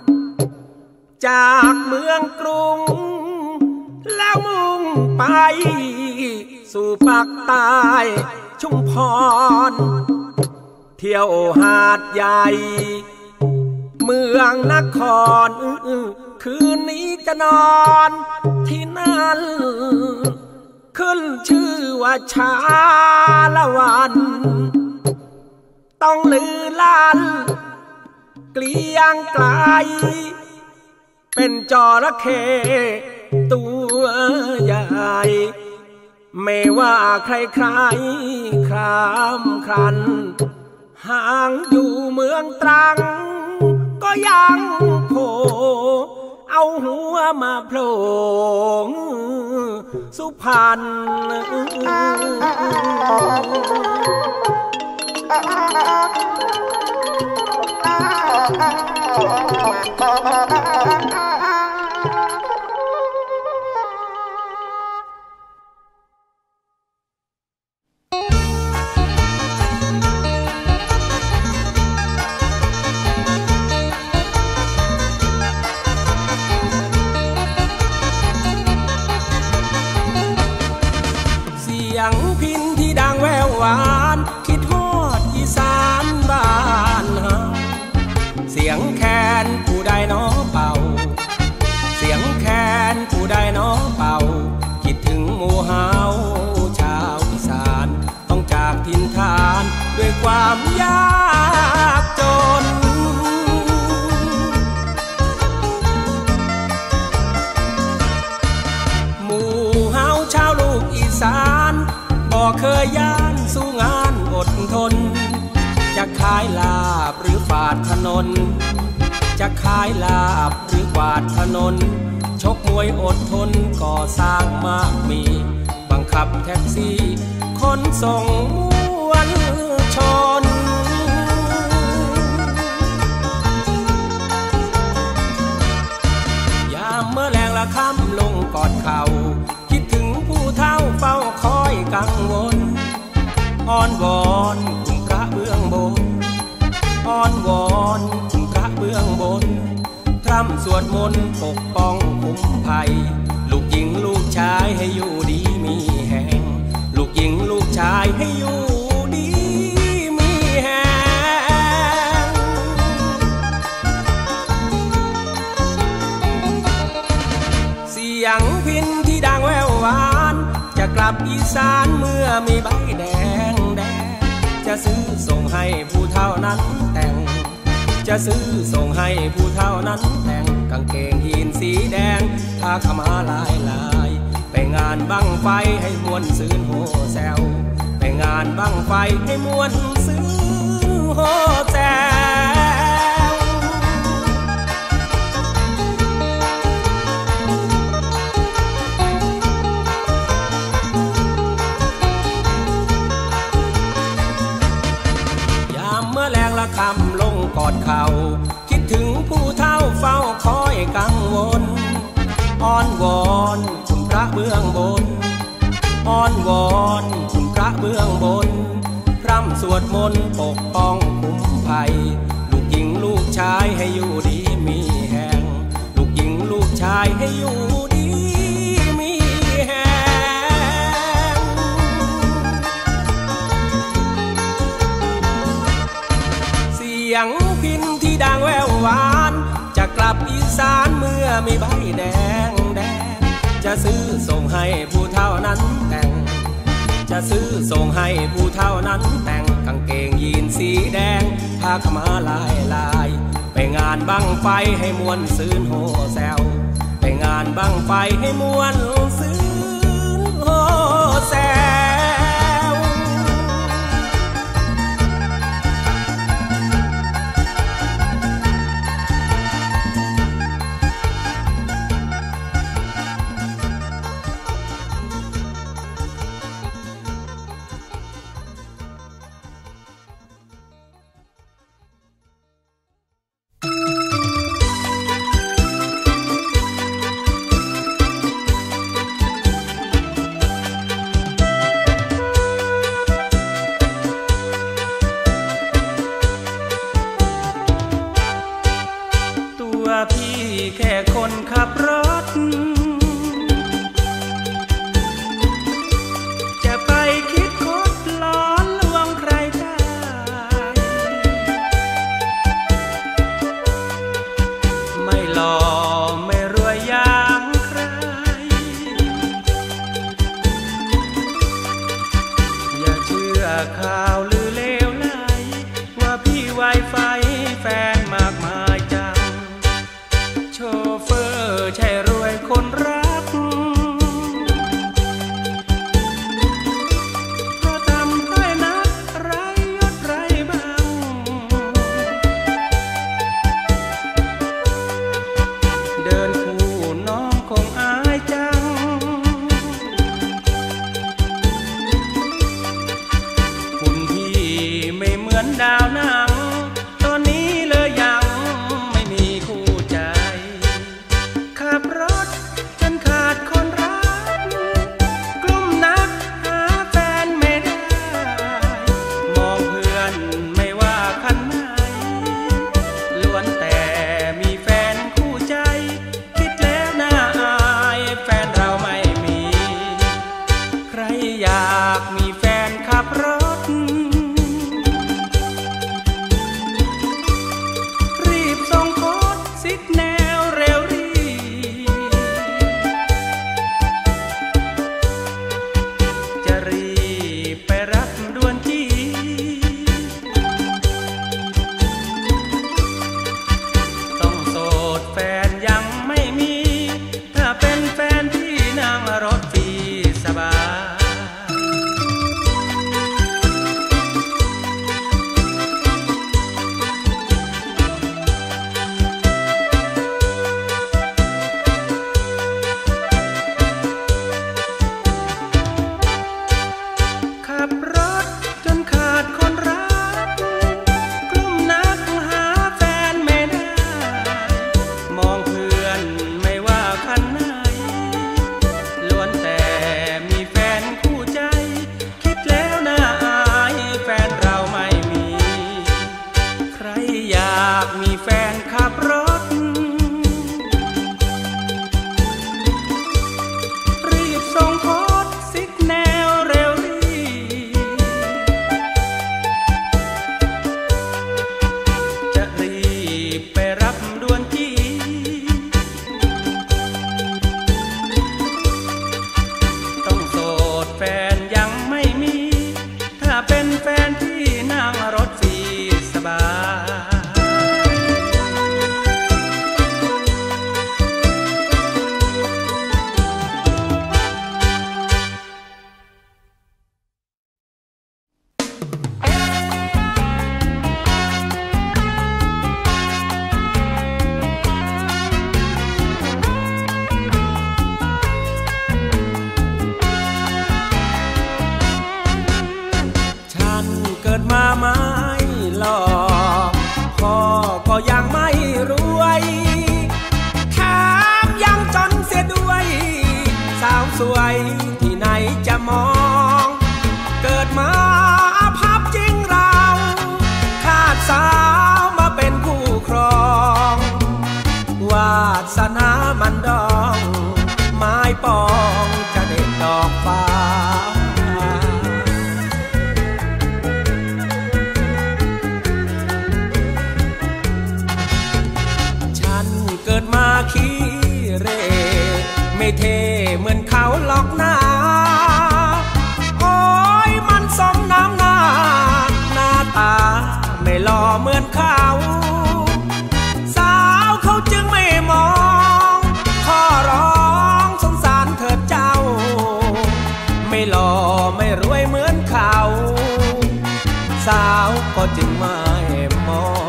จากเมืองกรุงแล้วมุ่งไปสู่ปากใต้ชุมพรเที่ยวหาดใหญ่เมืองนครคืนนี้จะนอนที่นั่นขึ้นชื่อว่าชาละวันต้องลือลั่นเกลียงไกลเป็นจระเข้ตัวใหญ่ไม่ว่าใครๆครามครันห่างอยู่เมืองตรังก็ยังโผล่เอาหัวมาโผล่สุพรรณพินที่ดังแววหวานคิดฮอดอีสานบ้ยงแคนผู้ใดน้อเป่าเสียงแคนผู้ใดน้อเป่าคิดถึงหมู่เฮาชาวอีสานต้องจากถิ่นฐานด้วยความยากจนหมู่เฮาชาวลูกอีสานบ่เคยย่านสู้งานอดทนจะขายลาบหรือฝาดถนนจะขายลาบหรือกวาดถนนชกมวยอดทนก่อสร้างมากมีบังคับแท็กซี่ขนส่งมวลชนยามเมื่อแรงละค่ำลงกอดเข่าคิดถึงผู้เฒ่าเฝ้าคอยกังวลอ้อนวอนคุณพระเบื้องบนอ้อนวอนคุณพระเบื้องบนพร่ำสวดมนต์ปกป้องคุ้มภัยลูกหญิงลูกชายให้อยู่ดีมีแห่งลูกหญิงลูกชายให้อยู่ดีมีแห่งเสียงพิณที่ดังแววหวานจะกลับอีสานเมื่อมีใบแดงแดงจะซื้อส่งให้ผู้เฒ่านั้นแต่งจะซื้อส่งให้ผู้เฒ่านั้นแต่งกางเกงยีนสีแดงผ้าขาวม้าลายลายไปงานบั้งไฟให้มวนซื่นโฮแซวไปงานบั้งไฟให้มวนซื่นโฮแซวยามเมื่อแรงละคำลงกอดเข่าคิดถึงผู้เฒ่าเฝ้าคอยกังวลอ้อนวอนคุณพระเบื้องบนอ้อนวอนคุณพระเบื้องบนพร่ำสวดมนต์ปกป้องคุ้มภัยลูกหญิงลูกชายให้อยู่ดีมีแห่งลูกหญิงลูกชายให้อยู่ดีมีแห่งเสียงพิณที่ดังแววหวานจะกลับอีสานเมื่อมีใบแดงแดงจะซื้อส่งให้ผู้เฒ่านั้นแต่งจะซื้อส่งให้ผู้เฒ่านั้นแต่งกางเกงยีนสีแดงผ้าขาวม้าลายลายไปงานบั้งไฟให้มวนซื่นโฮแซวไปงานบั้งไฟให้มวนซื่นโฮแซวพี่แค่คนขับรถจะไปคิดคดล้อลวงใครได้ไม่หล่อไม่รวยอย่างใครอย่าเชื่อข่าวลือเลวไหลว่าพี่ไวไฟแฟนมากมายโชเฟอร์ใช่รวยคนรักเพราะทำได้นักไรยศไรบ้างเดินคู่น้องคงอายจังคุณพี่ไม่เหมือนดาวหนังตอนนี้เลยยังไม่มีคู่ใจขับรถจนขาดคนรักกลุ้มนักหาแฟนไม่ได้มองเพื่อนไม่ว่าคันไหนล้วนแต่มีแฟนคู่ใจคิดแล้วน่าอายแฟนเราไม่มีใครอยากมีแฟนขับรถเกิดมาไม่หล่อพ่อก็ยังไม่รวยแถมยังจนเสียด้วยสาวสวยที่ไหนจะมองเกิดมาพับจริงเราขาดสาวมาเป็นคู่ครองวาสนามันดองไม้ปองจะเด็ดดอกฟ้าเกิดมาขี้เร่ไม่เท่เหมือนเขาหลอกหน้าโอ้ยมันสมน้ำหน้าหน้าตาไม่หล่อเหมือนเขาสาวเขาจึงไม่มองขอร้องสงสารเถิดเจ้าไม่หล่อไม่รวยเหมือนเขาสาวก็จึงไม่มอง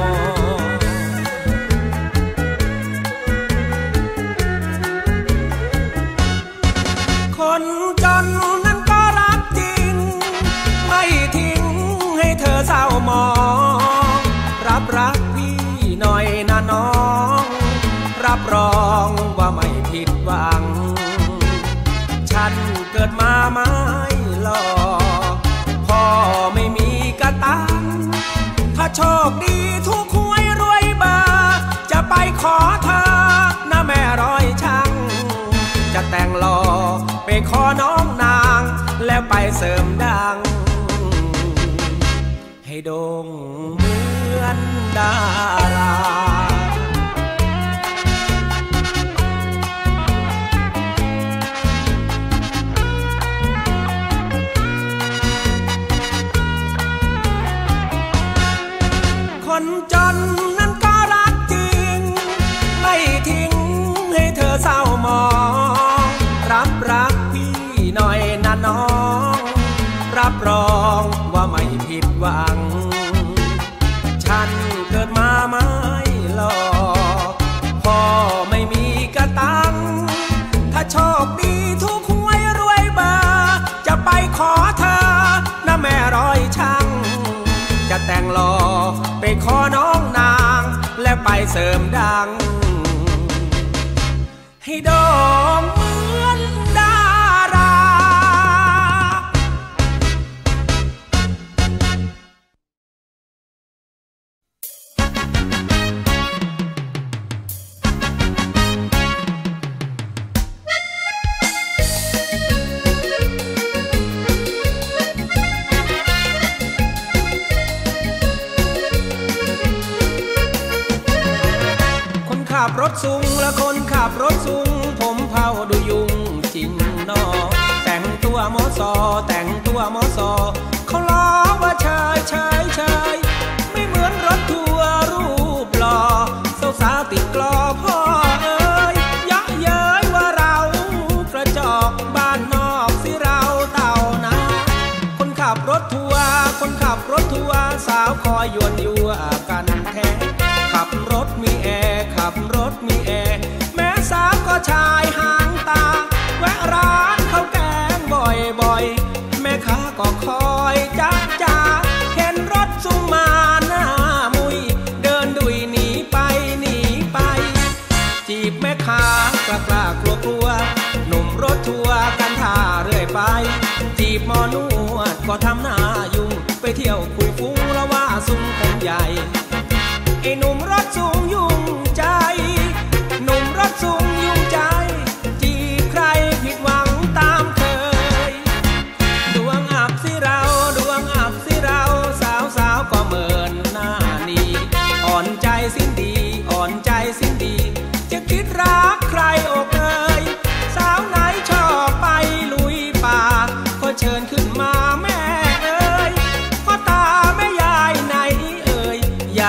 คนจนนั้นก็รักจริงไม่ทิ้งให้เธอเศร้ามองรับรักพี่หน่อยนะน้องรับรองว่าไม่ผิดหวังฉันเกิดมาไม่หล่อพ่อไม่มีกระตังถ้าโชคดีทุกหวยรวยเบอร์จะไปขอเธอนะแม่ร้อยช่างจะแต่งหล่อไปขอน้องนางแล้วไปเสริมดังให้โด่งเหมือนดาราคนจนนั้นก็รักจริงไม่ทิ้งให้เธอเศร้ามองรับรักพี่หน่อยนะน้องรับรองว่าไม่ผิดหวังฉันเกิดมาไม่หล่อพ่อไม่มีกระตังถ้าโชคดีทุกหวยรวยเบอร์จะไปขอเธอนะแม่ร้อยช่างจะแต่งหล่อไปขอน้องนางและไปเสริมดังให้โด่งเหมือนดาราขับรถสูงและคนขับรถสูงผมเผาดูยุงจริงนอแต่งตัวมอสอแต่งตัวมอสอเขาล้อว่าชายชายชายไม่เหมือนรถทัวร์รูปหล่อสาวติดกลอพ่อเอ๋ยยะเย้ยว่าเรากระจอกบ้านนอกสิเราเต่านะคนขับรถทัวร์คนขับรถทัวร์สาวคอยยวนยั่วกันแท้ขับรถมีแอร์ขับรถมีแอร์แม้สาวก็ชายหางตาแวะร้านข้าวแกงบ่อยๆแม่ค้าก็คอยจ้าจ้าเห็นรถสูงมาหน้ามุยเดินดุยหนีไปหนีไปจีบแม่ค้ากล้ากล้ากลัวกลัวหนุ่มรถทัวร์กันท่าเรื่อยไปจีบหมอนวดก็ทำหน้ายุ่งไปเที่ยวคุยฟุ้งแล้วว่าซุ้มคงใหญ่ไอ้หนุ่มรถสูงยุ่งใจหนุ่มรถสูงยุ่งใจจีบใครผิดหวังตามเคยดวงอับสิเราดวงอับสิเราสาวก็เหมือนหน้านี้อ่อนใจสิ้นดีอ่อนใจสิ้นดีจะคิดรักใครอกเอ่ยสาวไหนชอบไปลุยป่าก็เชิญขึ้นมาแม่เอ่ยพ่อตาแม่ยายไหนเอ่ย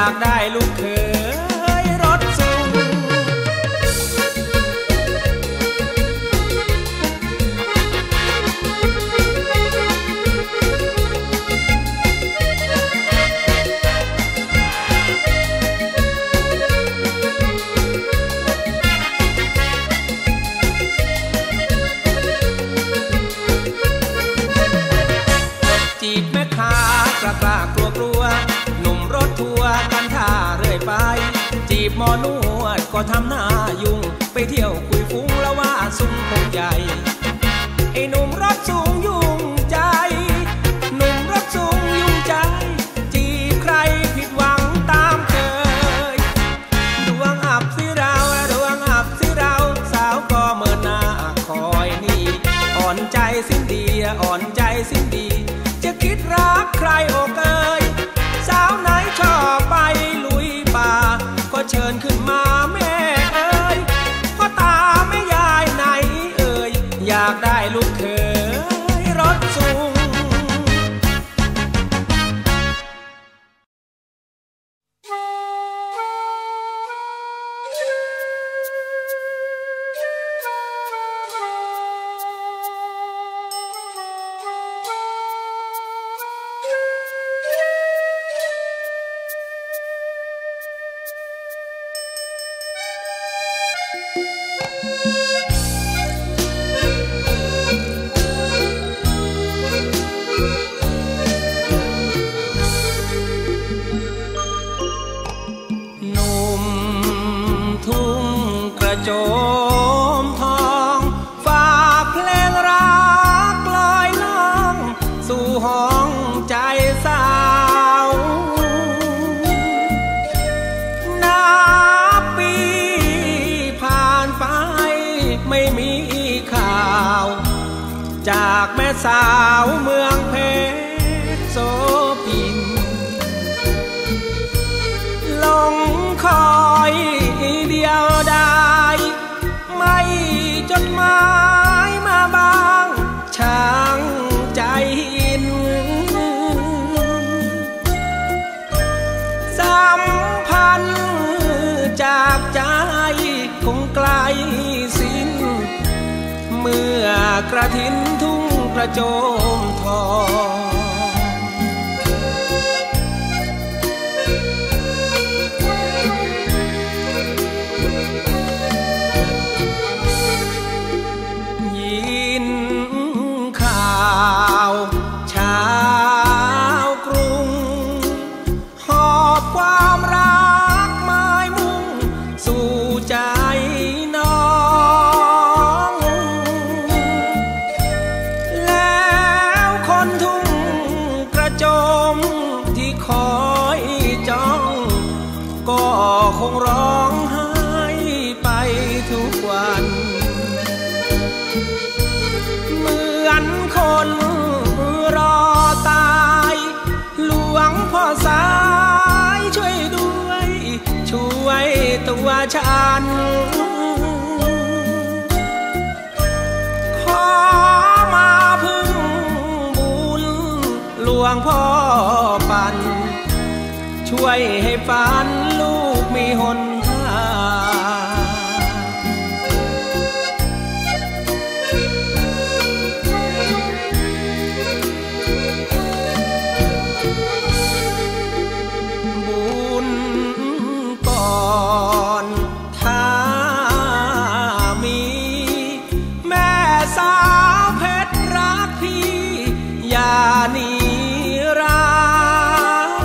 แม่ค้ากล้ากลัวกลัวหนุ่มรถทัวร์กันท่าเรื่อยไปจีบหมอนวดก็ทำหน้ายุ่งไปเที่ยวคุยฟุ้งแล้วว่าสุ่มคงใหญ่ไอ้หนุ่มรถสูงยุ่งใจหนุ่มรถสูงยุ่งใจจีบใครผิดหวังตามเคยดวงอับสิเราดวงอับสิเราสาวก็เมินหน้าคอยนี่อ่อนใจสิ้นดีอ่อนใจสิ้นดีจะคิดรักใครโอกเอ่ยสาวไหนชอบไปลุยป่าก็เชิญขึ้นมาแม่เอ่ยพ่อตาแม่ยายไหนเอ่ยอยากได้ลูกเขยรถสูงโจมทองฝากเพลงรักลอยล่องสู่ห้องใจสาวนับปีผ่านไปไม่มีข่าวจากแม่สาวเมืองเพชรโสพินลงคอยเดียวดายไม่จดหมายมาบ้างช่างใจหินสัมพันธ์จากใจคงไกลสิ้นเมื่อกระถินทุ่งกระโจมทองชาวกรุงหอบความรักหมายมุ่งสู่ใจน้องแล้วคนทุ่งกระโจมที่คอยจ้องก็คงร้องไห้ไปทุกวันเหมือนคนรอตายหลวงพ่อสายช่วยด้วยช่วยตัวฉันขอมาพึ่งบุญหลวงพ่อปันช่วยให้ฝันลูกมีหนทางถ้ามีแม่สาวเพชรรักพี่อย่าหนีรัก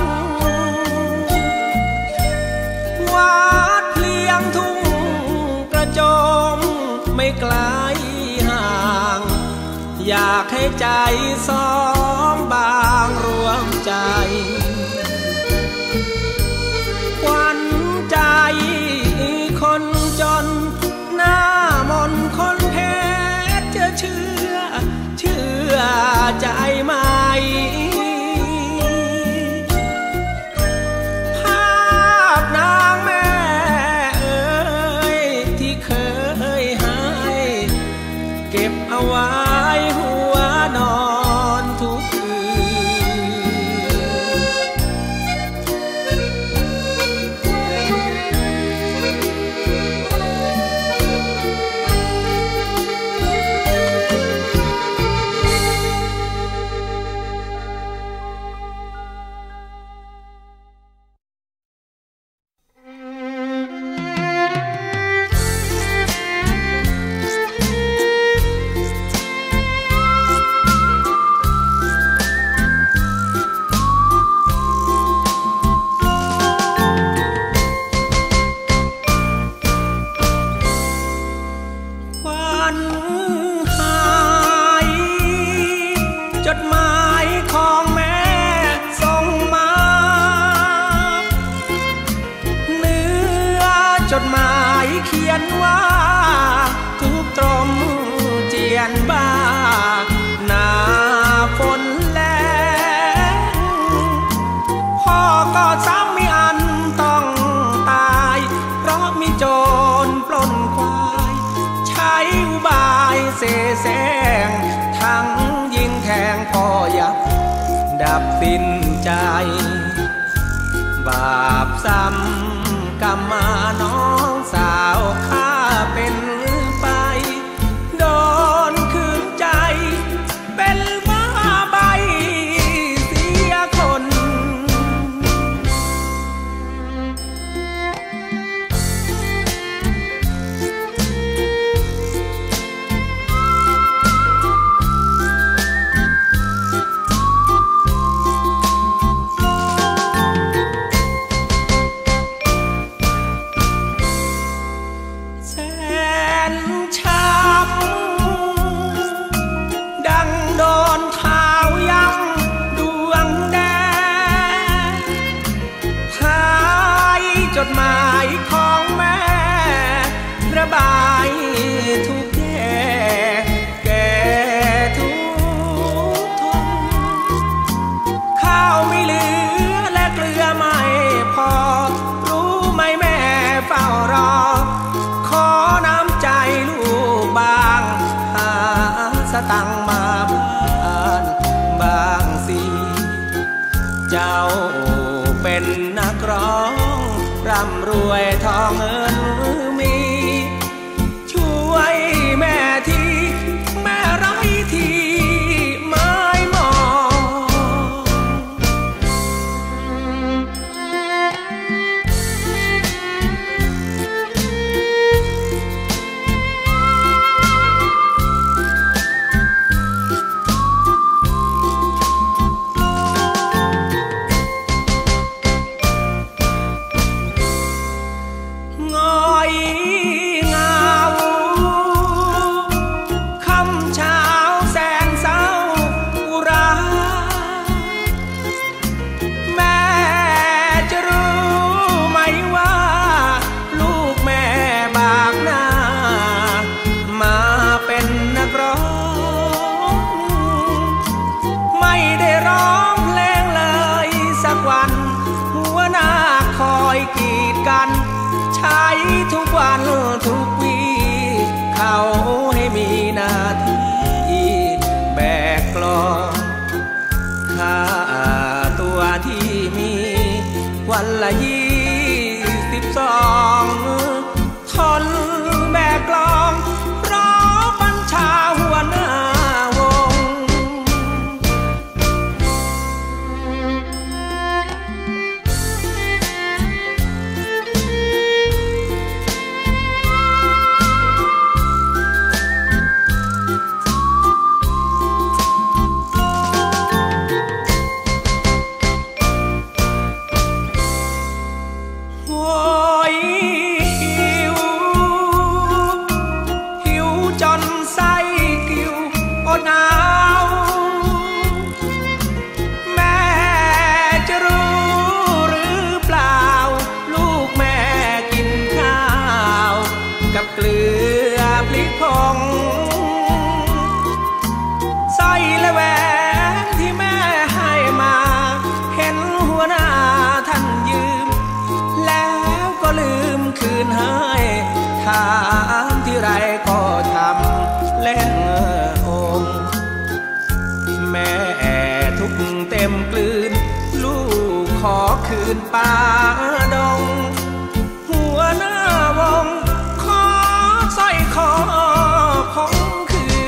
วัดเพลียงทุ่งกระโจมไม่ไกลห่างอยากให้ใจสองบางรวมใจควันใจคนจนหน้ามนคนเพชรจะเชื่อใจไหมภาพนางแม่เอ๋ยที่เคยให้เก็บเอาไว้หัวนอนทุกคืนบสิ้นใจบาปซ้ำกรรมมาน้องสาวข้าเป็นไปโดนคืนใจเป็นบ้าใบเสียคนจดหมายของแม่ระบายทุกแย่แก่ทุกทนข้าวไม่เหลือและเกลือไม่พอรู้ไหมแม่เฝ้ารอขอน้ำใจลูกบางหาสตังค์มาบ้านบางสิเจ้าเป็นนักร้องร่ำรวยทองเงินมีช่วยแม่ทีแม่ไร้ที่ไม้มใช้ทุกวันทุกวีเขาให้มีหน้าที่แบกกลองค่าตัวที่มีวันละ22ทนแบกกลองรอบัญชาหัวหน้าวงเกลือพริกผงสร้อยและแหวนที่แม่ให้มาเห็นหัวหน้าท่านยืมแล้วก็ลืมคืนให้ถามที่ไรก็ทำเล่นองค์แม่ทุกเต็มกลืนลูกขอคืนป่าดงหัวหน้าวงสร้อยคอของคืน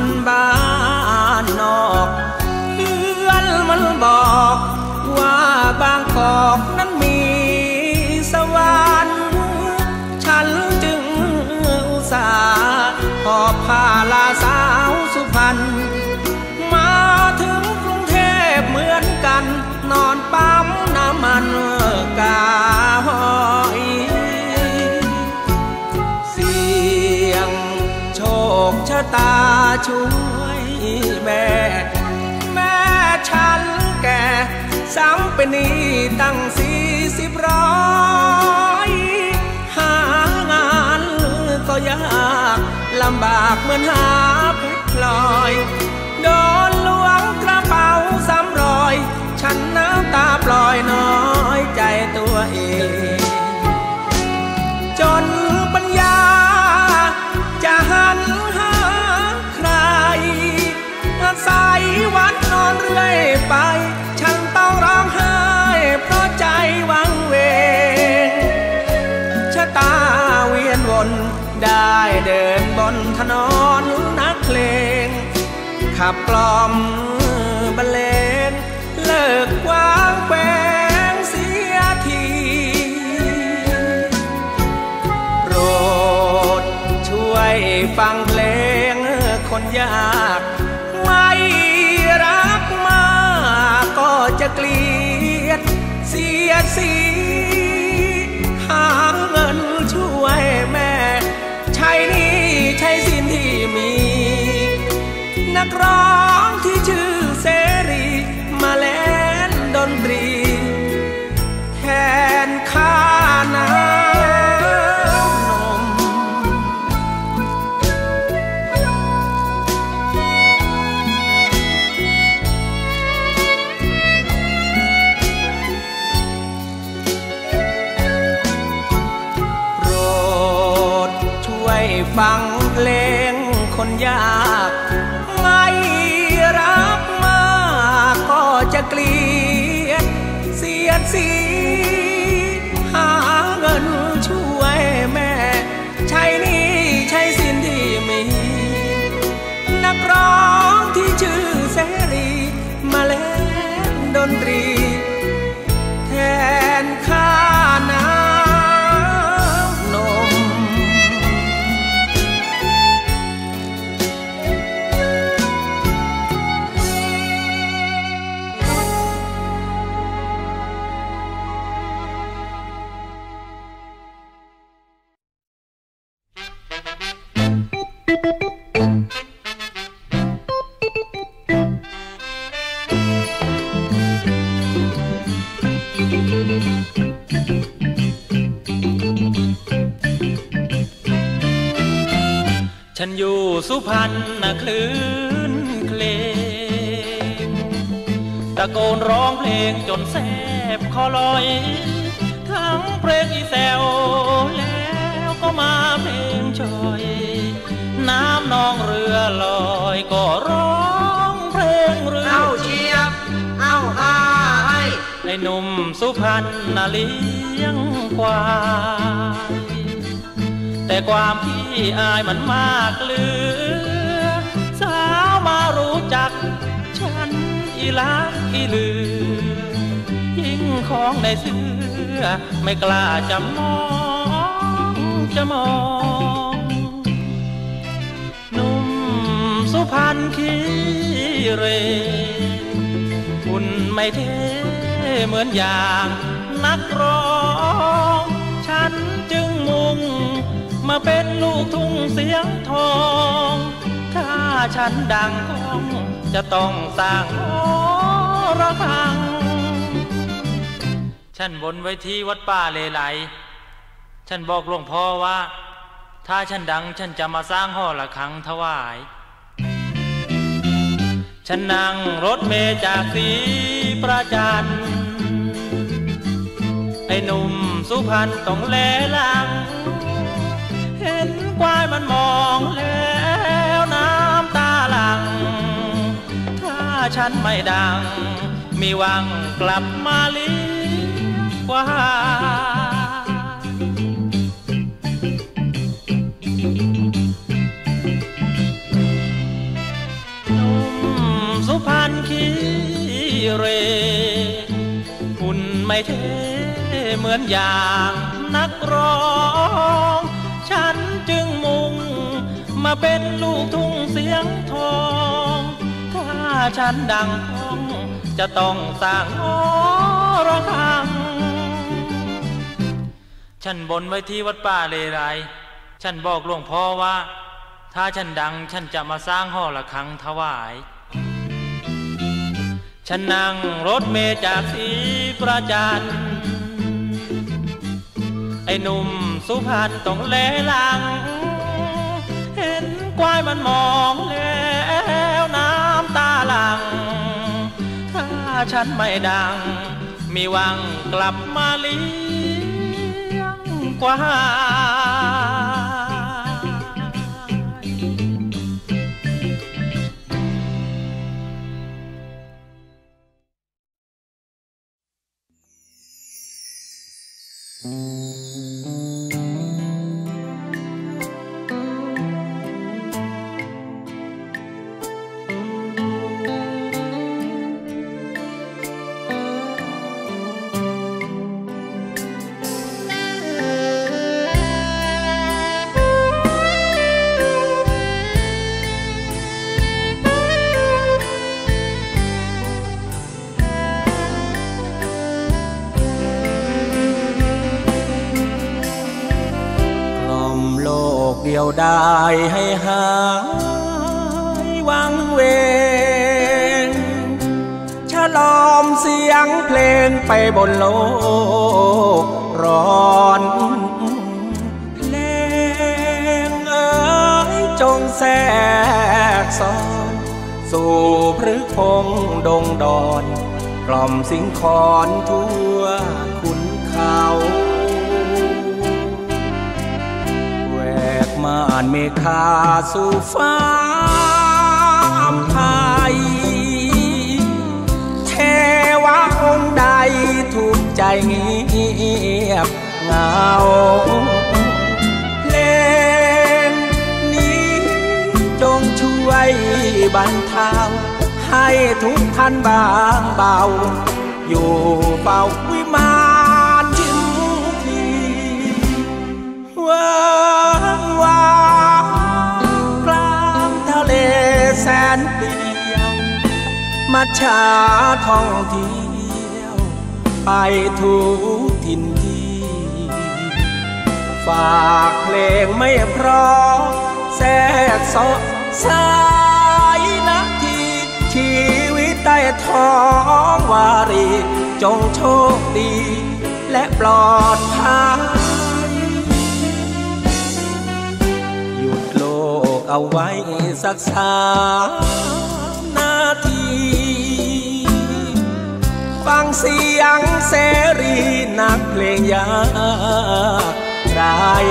บ้านนอกเพื่อนมันบอกว่าบางกอกนั้นมีสวรรค์ฉันจึงอุตส่าห์หอบผ้าลาสาวสุพรรณมาถึงกรุงเทพเหมือนกันนอนปั๊มน้ำมันกาหอยเสียงโชคชะตาช่วยแม่ฉันแก่ซ้ำเป็นหนี้ตั้ง40 ร้อยหางานก็ยากลำบากเหมือนหาเพชรพลอยโดนลวงกระเป๋า300ฉันน้ำตาปล่อยน้อยใจตัวเองจนปัญญาจะหันหาใครอาศัยวัดนอนเรื่อยไปฉันต้องร้องไห้เพราะใจวังเวงชะตาเวียนวนได้เดินบนถนนนักเพลงขับกล่อมบรรเลงเลิกวางแปลงเสียทีโปรดช่วยฟังเพลงคนยากไม่รักมากก็จะเกลียดเสียดสีหาเงินช่วยแม่ใช้หนี้ใช้สินที่มีนักร้องที่ชื่อเสรีมาเล่นดนตรีแทนค่าน้ำนมโปรดช่วยฟังเพลงคนยากไม่รักมากก็จะเกลียดเสียดสีหาเงินช่วยแม่ใช้หนี้ใช้สินที่มีนักร้องที่ชื่อเสรีมาเล่นดนตรีแทนค่าน้ำนมฉันอยู่สุพรรณนะคลื่นเพลงตะโกนร้องเพลงจนแสบคอลอยทั้งเพลงอีแซวแล้วก็มาเพลงชอยน้ำนองเรือลอยก็ร้องเพลงเรือเอาเชียบเอาอายไอ้หนุ่มสุพรรณน่ะเลี้ยงควายแต่ความที่อายมันมากเหลือสาวมารู้จักฉันอีลักอีลือยิ่งของในเสื้อไม่กล้าจะมองหนุ่มสุพรรณขี้เรหุ่นไม่เท่เหมือนอย่างนักร้องฉันจึงมุ่งมาเป็นลูกทุ่งเสียงทองถ้าฉันดังก้องจะต้องสร้างหอระฆังฉันบนไว้ที่วัดป่าเลไลฉันบอกหลวงพ่อว่าถ้าฉันดังฉันจะมาสร้างหอระฆังถวายฉันนั่งรถเมล์จากศรีประจันไอ้หนุ่มสุพรรณต้องแลหลังเห็นควายมันมองแล้วน้ำตาหลั่งถ้าฉันไม่ดังมีหวังกลับมาเลี้ยงควายสุพรรณคีเรหุ่นไม่เท่เหมือนอย่างนักร้องฉันจึงมุ่งมาเป็นลูกทุ่งเสียงทองถ้าฉันดังพ้องจะต้องสร้างระฆังฉันบนไว้ที่วัดป่าเลไลฉันบอกหลวงพ่อว่าถ้าฉันดังฉันจะมาสร้างหอระฆังถวายฉันนั่งรถเมล์จากศรีประจันทร์ไอ้หนุ่มสุพรรณต้องแลหลังเห็นควายมันมองแล้วน้ำตาหลั่งถ้าฉันไม่ดังมีหวังกลับมาเลี้ยงควเดียวดายให้หายวังเวงฉลอมเสียงเพลงไปบนโลกร้อนเพลงเอ๋ยจงแทรกซ้อนสู่พฤกษ์พงดงดอนกล่อมสิงคอนทั่วขุนเขาม่านเมฆาสู่ฟ้าไทยเทวะองค์ใดถูกใจเงียบเหงาเพลงนี้จงช่วยบรรเทาให้ทุกท่านบางเบาอยู่เฝ้าวิมานชิมทีว่ากลางทะเลแสนเดียวมัจฉาท่องเที่ยวไปทุกถิ่นที่ฝากเพลงไม่เพราะแทรกซ้อนสายนาทีชีวิตใต้ท้องวารีจงโชคดีและปลอดภัยเอาไว้สัก3 นาทีฟังเสียงเสรีนักเพลงยากไร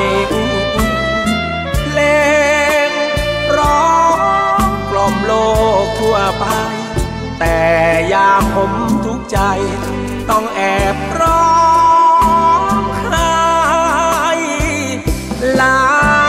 เพลงร้องกล่อมโลกทั่วไปแต่ยามผมทุกข์ใจต้องแอบร้องไห้ลา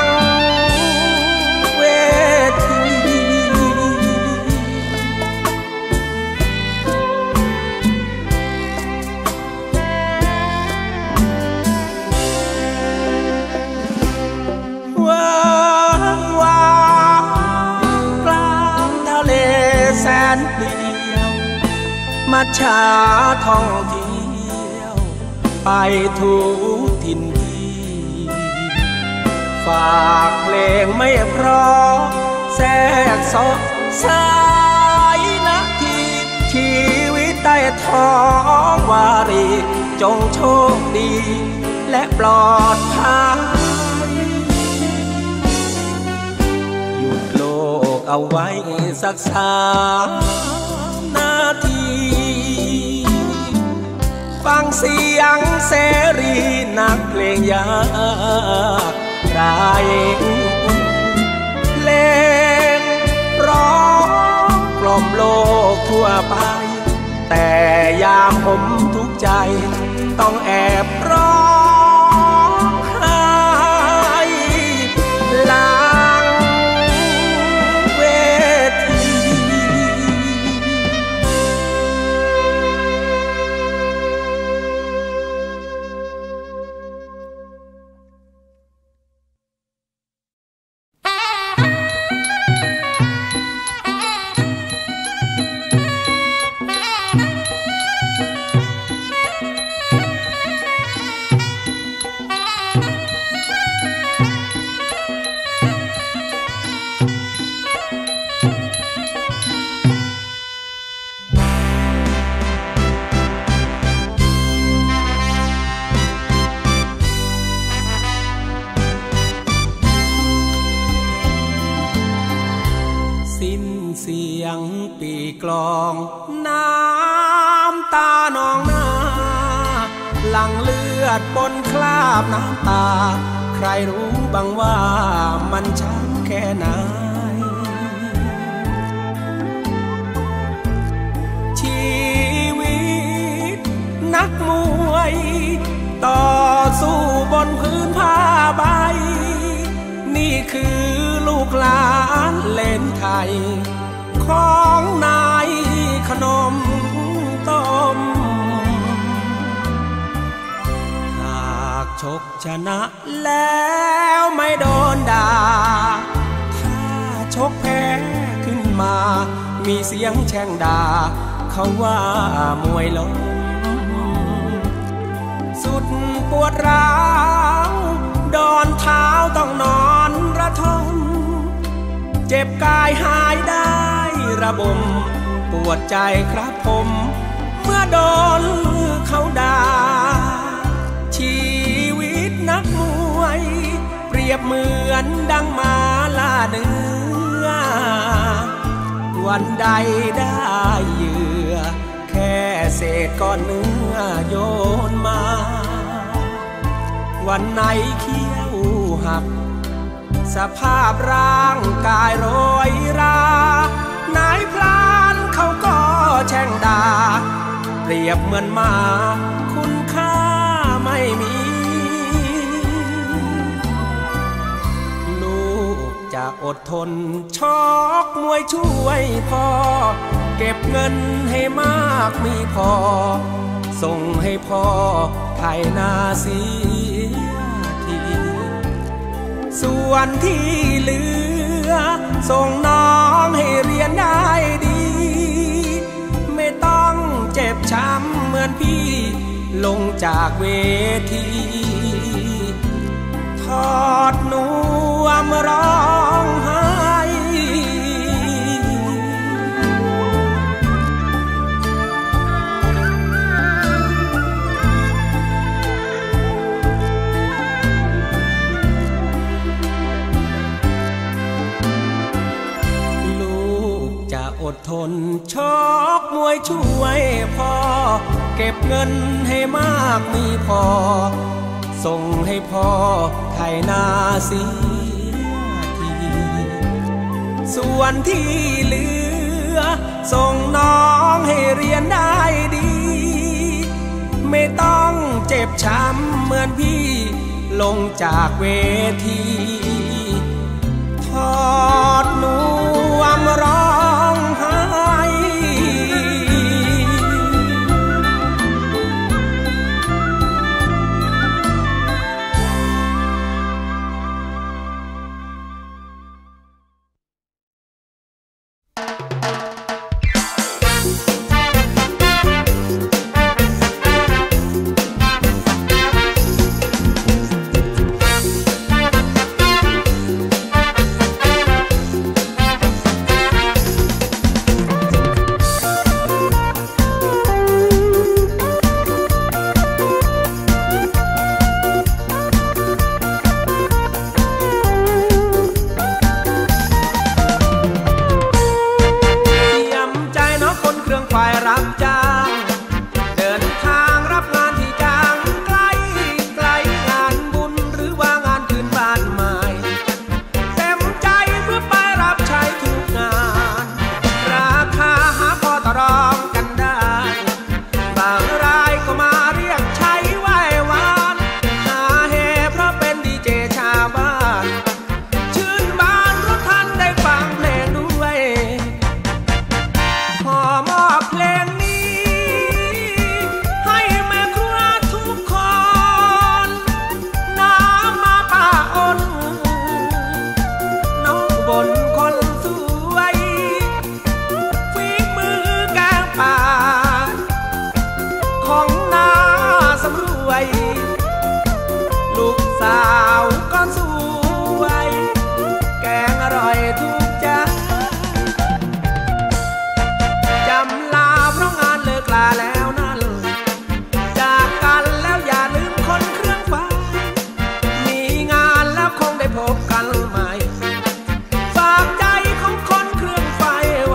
มัจฉาท่องเที่ยวไปทุกถิ่นที่ฝากเพลงไม่เพราะแทรกซ้อนสายนาทีชีวิตใต้ท้องวารีจงโชคดีและปลอดภัยหยุดโลกเอาไว้สัก3 นาทีฟังเสียงเสรีนักเพลงยากไรเพลงร้องกล่อมโลกทั่วไปแต่ยามผมทุกข์ใจต้องแอบร้องไห้หลังเวทีเสียงปีกลองน้ำตานองหน้าหลั่งเลือดบนคราบน้ำตาใครรู้บ้างว่ามันช้ำแค่ไหนชีวิตนักมวยต่อสู้บนพื้นผ้าใบนี่คือลูกหลานเล่นไทยของนายขนมต้มหากชกชนะแล้วไม่โดนด่าถ้าชกแพ้ขึ้นมามีเสียงแช่งด่าเขาว่ามวยล้มสุดปวดร้าวดอนเท้าต้องนอนระทมเจ็บกายหายได้ระบมปวดใจครับผมเมื่อโดนเขาด่าชีวิตนักมวยเปรียบเหมือนดังม้าล่าเนื้อวันใดได้เหยื่อแค่เศษก้อนเนื้อโยนมาวันไหนเขี้ยวหักสภาพร่างกายโรยรานายพลานเขาก็แช่งด่าเปรียบเหมือนหมาคุณค่าไม่มีลูกจะอดทนชกมวยช่วยพ่อเก็บเงินให้มากมีพอส่งให้พ่อไถนาเสียทีส่วนที่เหลือส่งน้องให้เรียนได้ดีไม่ต้องเจ็บช้ำเหมือนพี่ลงจากเวทีทอดนวมร้องไห้อดทนชกมวยช่วยพ่อเก็บเงินให้มากมีพอส่งให้พ่อไถนาเสียทีส่วนที่เหลือส่งน้องให้เรียนได้ดีไม่ต้องเจ็บช้ำเหมือนพี่ลงจากเวทีทอดนวมร้องไห้พบกันใหม่ฝากใจของคนเครื่องไฟ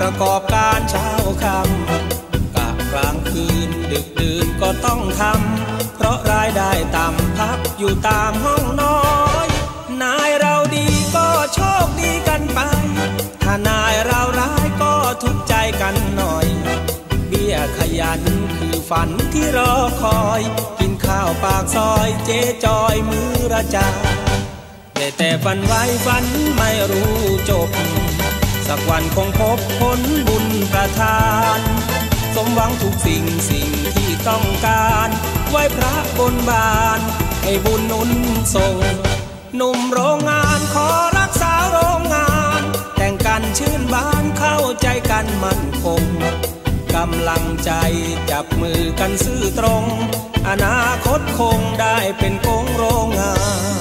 ประกอบการเช้าค่ำกะกลางคืนดึกดื่นก็ต้องทำเพราะรายได้ต่ำพักอยู่ตามห้องน้อยนายเราดีก็โชคดีกันไปถ้านายเราร้ายก็ทุกข์ใจกันหน่อยเบี้ยขยันคือฝันที่รอคอยกินข้าวปากซอยเจ๊จอยมือระจาได้แต่ฝันไว้ฝันไม่รู้จบสักวันคงพบผลบุญประทานสมหวังทุกสิ่งที่ต้องการไหว้พระบนบานให้บุญหนุนส่งหนุ่มโรงงานขอรักษาโรงงานแต่งกันชื่นบานเข้าใจกันมั่นคงกำลังใจจับมือกันซื่อตรงอนาคตคงได้เป็นกงโรงงาน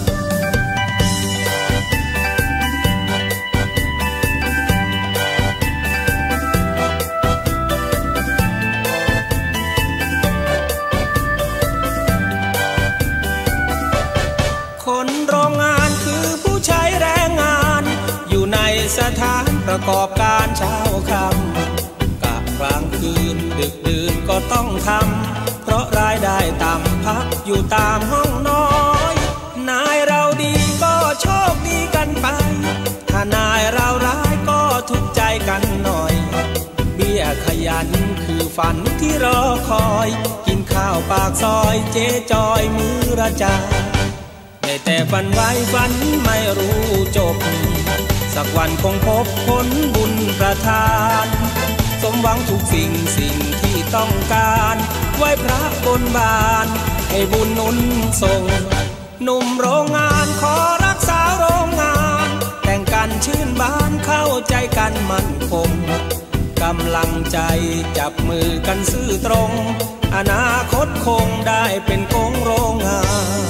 คนโรงงานคือผู้ใช้แรงงานอยู่ในสถานประกอบการเช้าค่ำกะกลางคืนดึกดื่นก็ต้องทำเพราะรายได้ต่ำพักอยู่ตามห้องน้อยนายเราดีก็โชคดีกันไปถ้านายเราร้ายก็ทุกข์ใจกันหน่อยเบี้ยขยันคือฝันที่รอคอยกินข้าวปากซอยเจ๊จอยมือระจาได้แต่ฝันไว้ฝันไม่รู้จบสักวันคงพบผลบุญประทานสมหวังทุกสิ่งที่ต้องการไหว้พระบนบานให้บุญหนุนส่งหนุ่มโรงงานขอรักษาโรงงานแต่งกันชื่นบานเข้าใจกันมั่นคงกำลังใจจับมือกันซื่อตรงอนาคตคงได้เป็นกงโรงงาน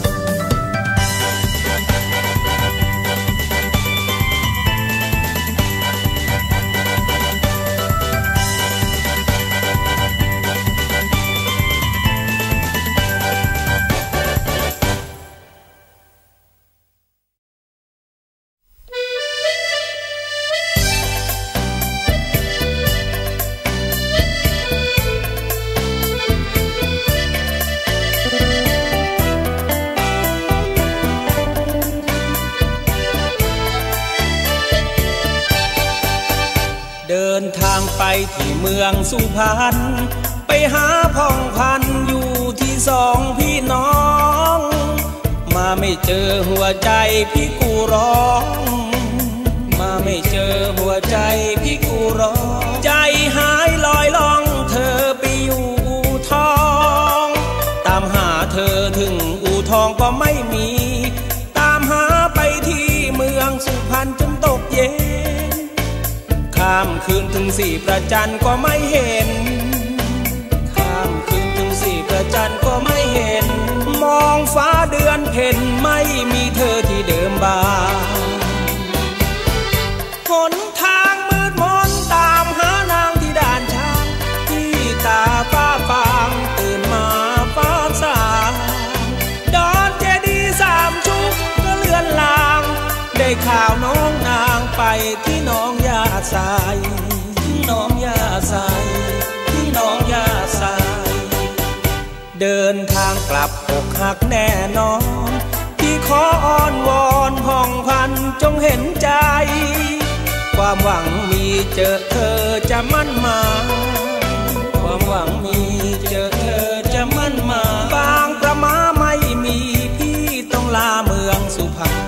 เดินทางไปที่เมืองสุพรรณไปหาพ่องพันอยู่ที่สองพี่น้องมาไม่เจอหัวใจพี่กูร้องมาไม่เจอหัวใจพี่กูร้องใจหายลอยล่องเธอไปอยู่อู่ทองตามหาเธอถึงอู่ทองก็ไม่มีตามหาไปที่เมืองสุพรรณจนตกเย็นข้ามคืนถึงสี่ประจันก็ไม่เห็นข้ามคืนถึงสี่ประจันก็ไม่เห็นมองฟ้าเดือนเพ็ญไม่มีเธอที่เดิมบานหนทางมืดมนตามหานางที่ด่านช้างที่ตาฟ้าฟางตื่นมาฟ้าสางดอนเจดีย์สามชุกก็เลือนลางได้ข่าวน้องนางไปที่น้องยาสายที่น้องยาสายที่น้องยาสายเดินทางกลับอกหักแน่นอนที่ขออ้อนวอนพ่องพันจงเห็นใจความหวังมีเจอเธอจะมั่นมาความหวังมีเจอเธอจะมั่นมาบางประมาไม่มีพี่ต้องลาเมืองสุพรรณ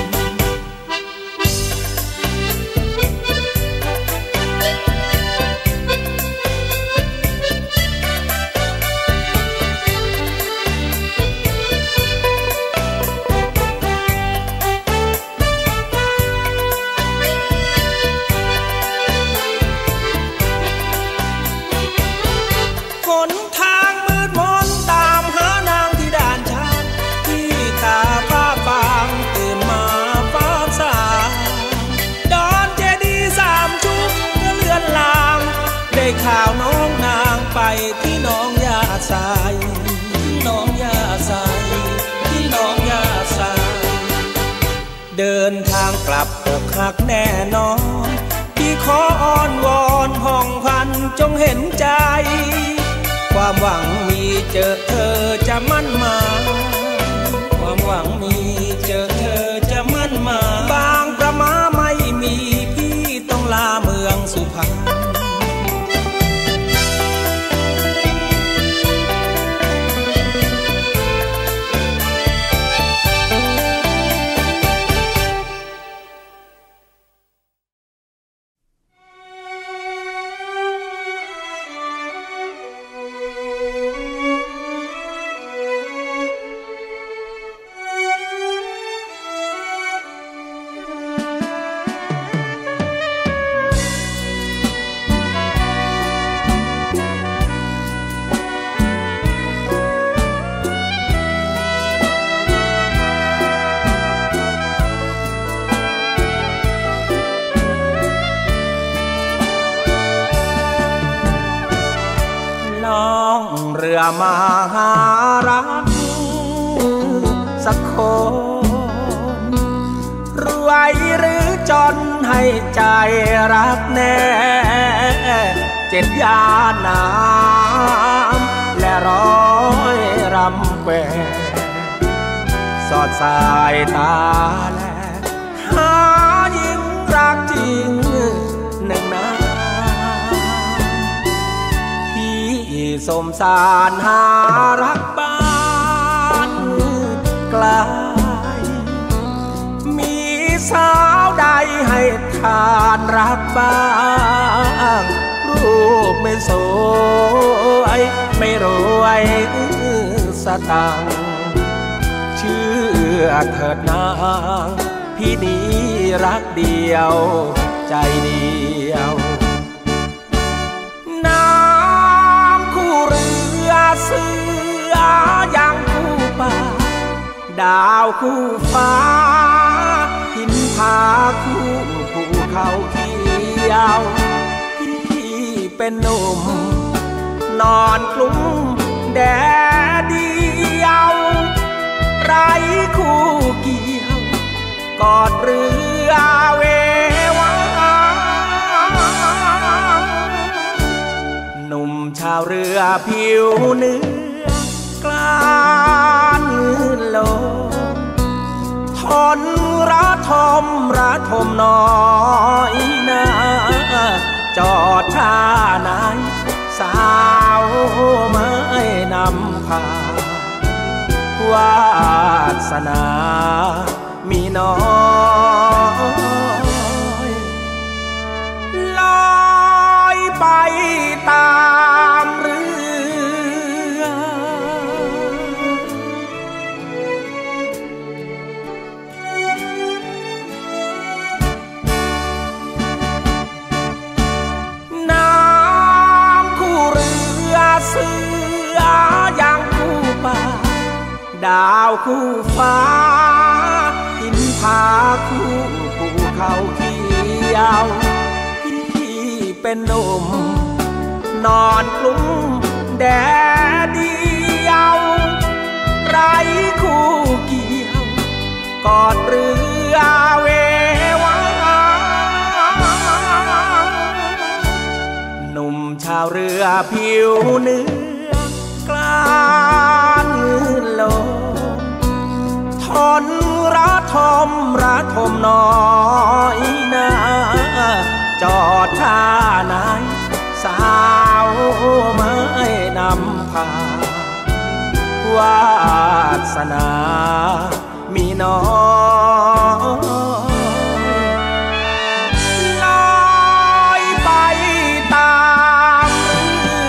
ข่าวน้องนางไปที่น้องยาสายที่น้องยาสายที่น้องยาสายเดินทางกลับอกหักแน่นอนที่ขออ้อนวอนห้องพันจงเห็นใจความหวังมีเจอเธอจะมั่นหมายความหวังมีเจอเธอจะมั่นหมายบางประมาไม่มีพี่ต้องลาเมืองสุพรรณเรือมาหารักสักคนรวยหรือจนให้ใจรักแน่เจ็ดยาน้ำและร้อยรำแควสอดสายตาแลหายิ่งรักจริงหนึ่งนาสมสารหารักบ้านไกลมีสาวใดให้ทานรักบ้างรูปไม่สวยไม่รวยสตังค์เชื่อเถิดนางพี่นี้รักเดียวใจเดียวเสือยังคู่ป่าดาวคู่ฟ้าหินผาคู่ภูเขาเขียวที่เป็นหนุ่มนอนกลุ้มแดดเดียวไร้คู่เกี่ยวกอดเรือเววาหนุ่มชาวเรือผิวเนื้อกลานโลกทนระทมน้อยนาจอดท่าไหนสาวไม่นำพาวาสนามีน้อยลอยไปตามเรือน้ำคู่เรือเสือยังคู่ป่าดาวคู่ฟ้าหินผาคู่ภูเขาเขียวที่เป็นหนุ่มนอนกลุ้มแดดเดียวไร้คู่เกี่ยวกอดเรือเววาหนุ่มชาวเรือผิวเนื้อกลานโลกทนระทมน้อยนาจอดท่าไหนสาวไม่นำพาวาสนามีน้อยลอยไปตามเรือ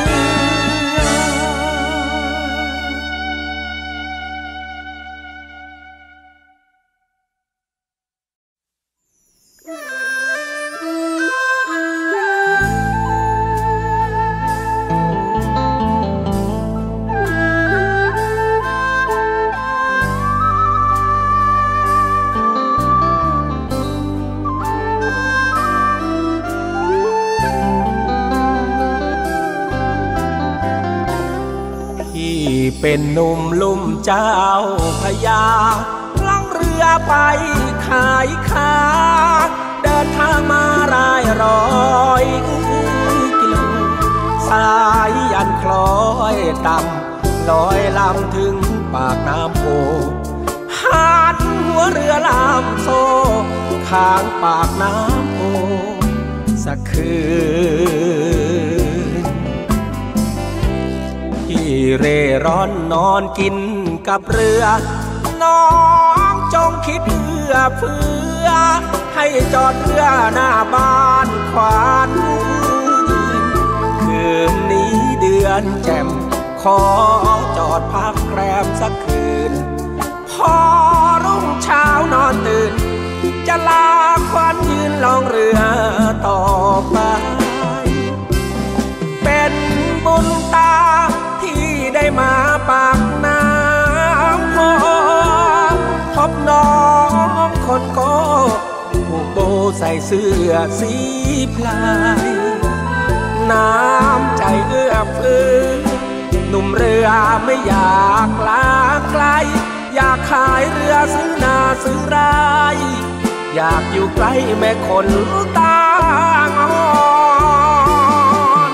เป็นหนุ่มลุ่มเจ้าพญาล่องเรือไปขายค้าเดินทางมารายร้อยกิโลสายยันคล้อยต่ำลอยลำถึงปากน้ำโพหันหัวเรือลำโซข้างปากน้ำโพสักคืนที่เร่ร่อนนอนกินกับเรือน้องจงคิดเอื้อเฟื้อให้จอดเรือหน้าบ้านขวานคืนนี้เดือนแจ่มขอจอดพักแรมสักคืนพอรุ่งเช้านอนตื่นจะลาควันยืนลองเรือต่อไปเป็นบุญตาที่ได้มาปากน้ำโพพบน้องคนโก้ผูกโบใส่เสื้อสีพลายน้ำใจเอื้อเฟื้อหนุ่มเรือไม่อยากลาไกลอยากขายเรือซื้อนาซื้อไรอยากอยู่ใกล้แม่คนตางอน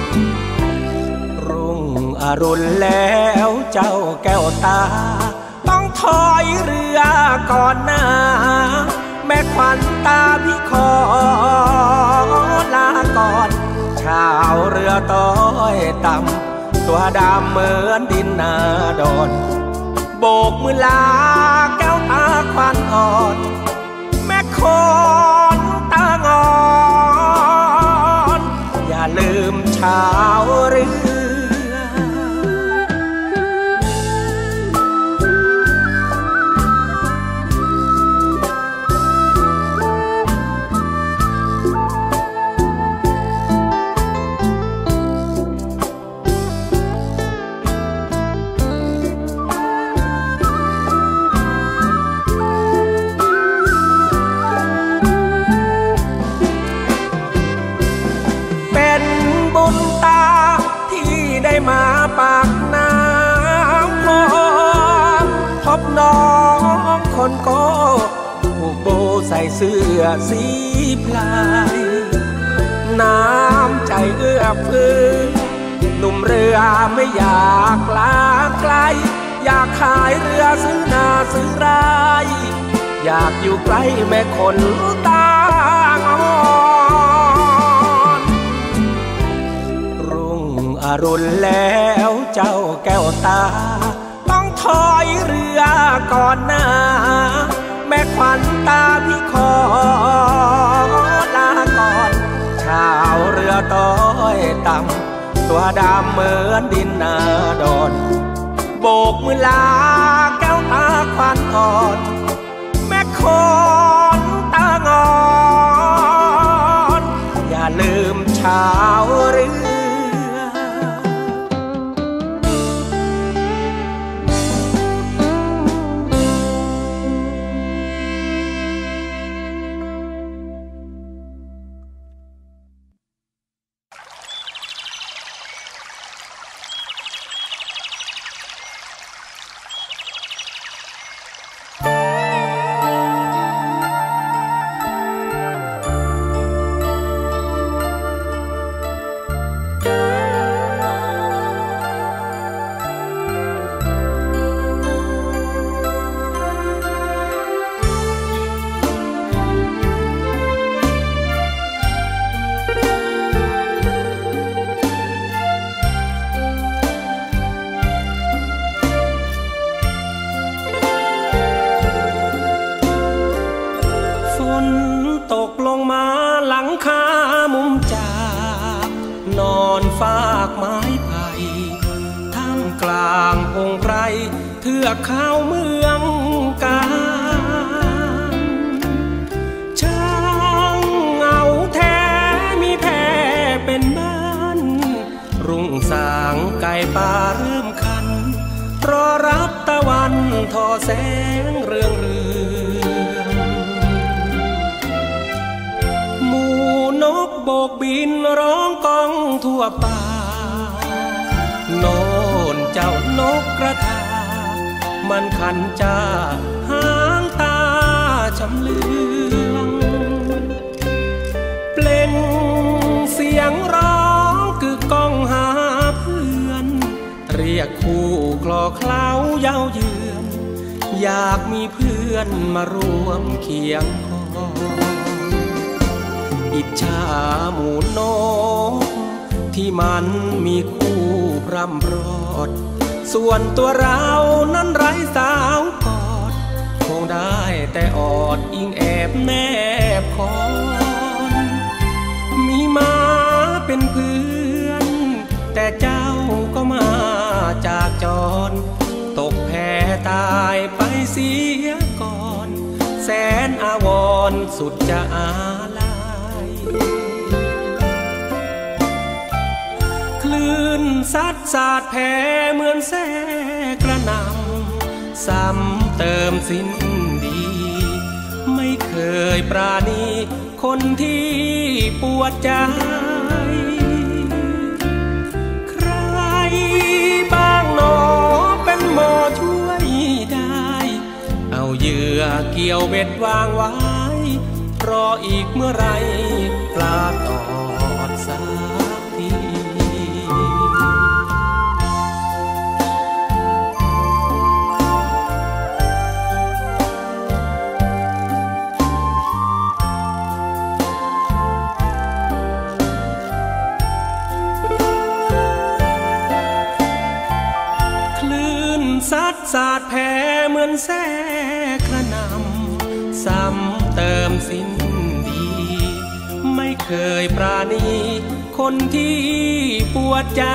รุ่งอรุณแล้วเจ้าแก้วตาต้องถอยเรือก่อนหน้าแม่ขวัญตาพี่ขอลาก่อนชาวเรือต้อยต่ำตัวดำเหมือนดินนาดอนโบกมือลาแก้วตาควันอ่อนแม่คนตางอนอย่าลืมชาวเรือมาปากน้ำโพพบน้องคนโก้ผูกโบใส่เสื้อสีพลายน้ำใจเอื้อเฟื้อหนุ่มเรือไม่อยากลาไกลอยากขายเรือซื้อนาซื้อไรอยากอยู่ใกล้แม่คนตางอนอรุณแล้วเจ้าแก้วตาต้องถอยเรือก่อนหน้าแม่ขวัญตาพี่ขอลาก่อนชาวเรือต้อยต่ำตัวดำเหมือนดินนาดอนโบกมือลาแก้วตาควันอ่อนแม่คนตางอนอย่าลืมชาวเรือฝากไม้ไผ่ท่ามกลางพงไพรเทือกเขาเมืองกาญช่างเหงาแท้มีแพ้เป็นบ้านรุ่งสางไก่ป่าเริ่มคันรอรับตะวันทอแสงเรืองหมู่นกโบกบินร้องก้องทั่วป่าโน่นเจ้านกกระทามันขันจ้าหางตาชำเลืองยงร้องกึกก้องหาเพื่อนเรียกคู่คลอเคล้าเย้าเยือนอยากมีเพื่อนมาร่วมเคียงข้องอิจฉาหมู่นกที่มันมีคู่พร่ำพรอดส่วนตัวเรานั้นไร้สาวกอดคงได้แต่อดอิงแอบแนบคอนมีมาเป็นเพื่อนแต่เจ้าก็มาจากจรตกแพตายไปเสียก่อนแสนอาวรณ์สุดจะอาลัยคลื่นซัดสาดแผ่เหมือนแสกระหน่ำซ้ำเติมสิ้นดีไม่เคยปราณีคนที่ปวดใจใครบ้างหนอเป็นหมอช่วยได้เอาเหยื่อเกี่ยวเบ็ดวางไว้รออีกเมื่อไรปลาตอดสักทีซัดสาดแผ่เหมือนแสกระหน่ำซ้ำเติมสิ้นดีไม่เคยปราณีคนที่ปวดใจ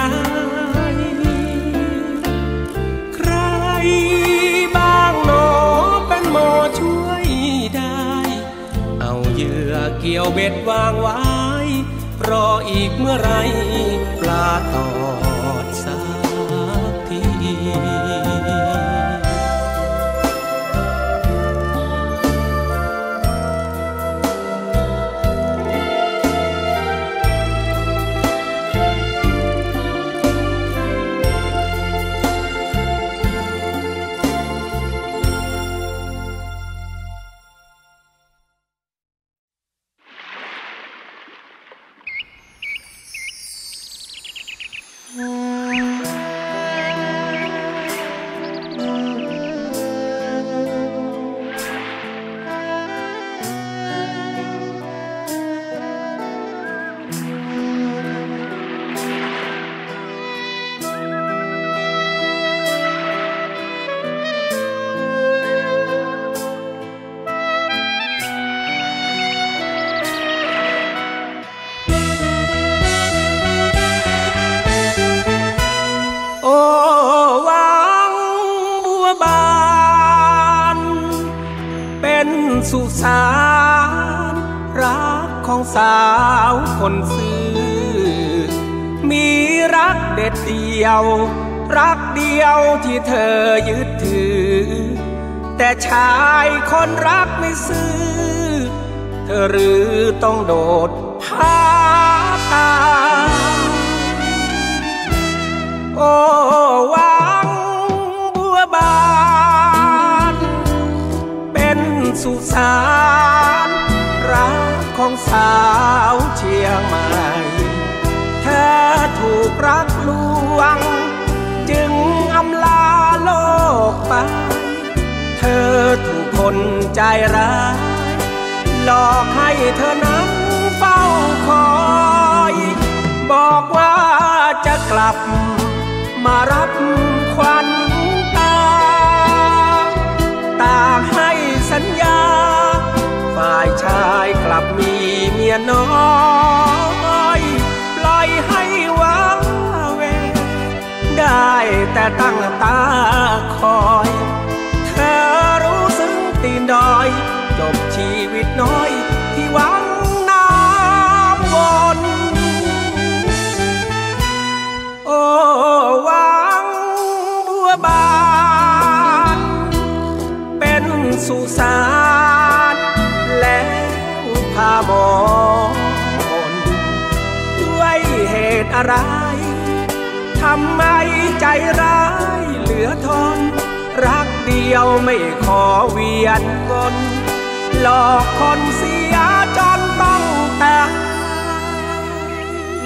ใครบ้างหนอเป็นหมอช่วยได้เอาเหยื่อเกี่ยวเบ็ดวางไว้รออีกเมื่อไรปลาตอดสักทีสุสานรักของสาวคนซื่อมีรักเด็ดเดียวรักเดียวที่เธอยึดถือแต่ชายคนรักไม่ซื่อเธอหรือต้องโดดผาตายโอ้วังบัวบานเป็นสุสานรักของสาวเชียงใหม่เธอถูกรักลวงจึงอำลาโลกไปเธอถูกคนใจร้ายหลอกให้เธอนั้นเฝ้าคอยบอกว่าจะกลับมารับขวัญตาต่างให้สัญญาฝ่ายชายกลับมีเมียน้อยปล่อยให้ว้าเหวได้แต่ตั้งตาคอยเธอรู้ซึ้งตีนดอยจบชีวิตน้อยที่หวังน้ำวนโอ้วังบัวบานเป็นสุสานแล้วพามองด้วยเหตุอะไรทำไมใจร้ายเหลือทนรักเดียวไม่ขอเวียนวนหลอกคนเสียจนต้องตาย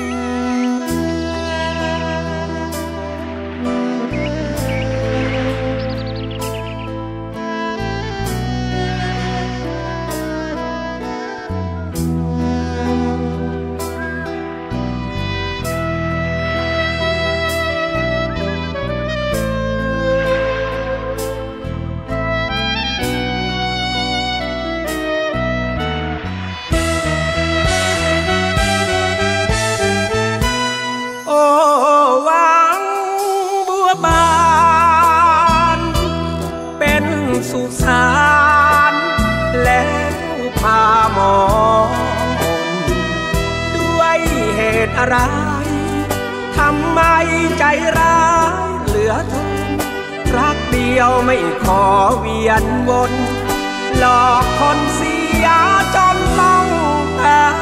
อะไรทำไมใจร้ายเหลือทนรักเดียวไม่ขอเวียนวนหลอกคนเสียจนต้องตาย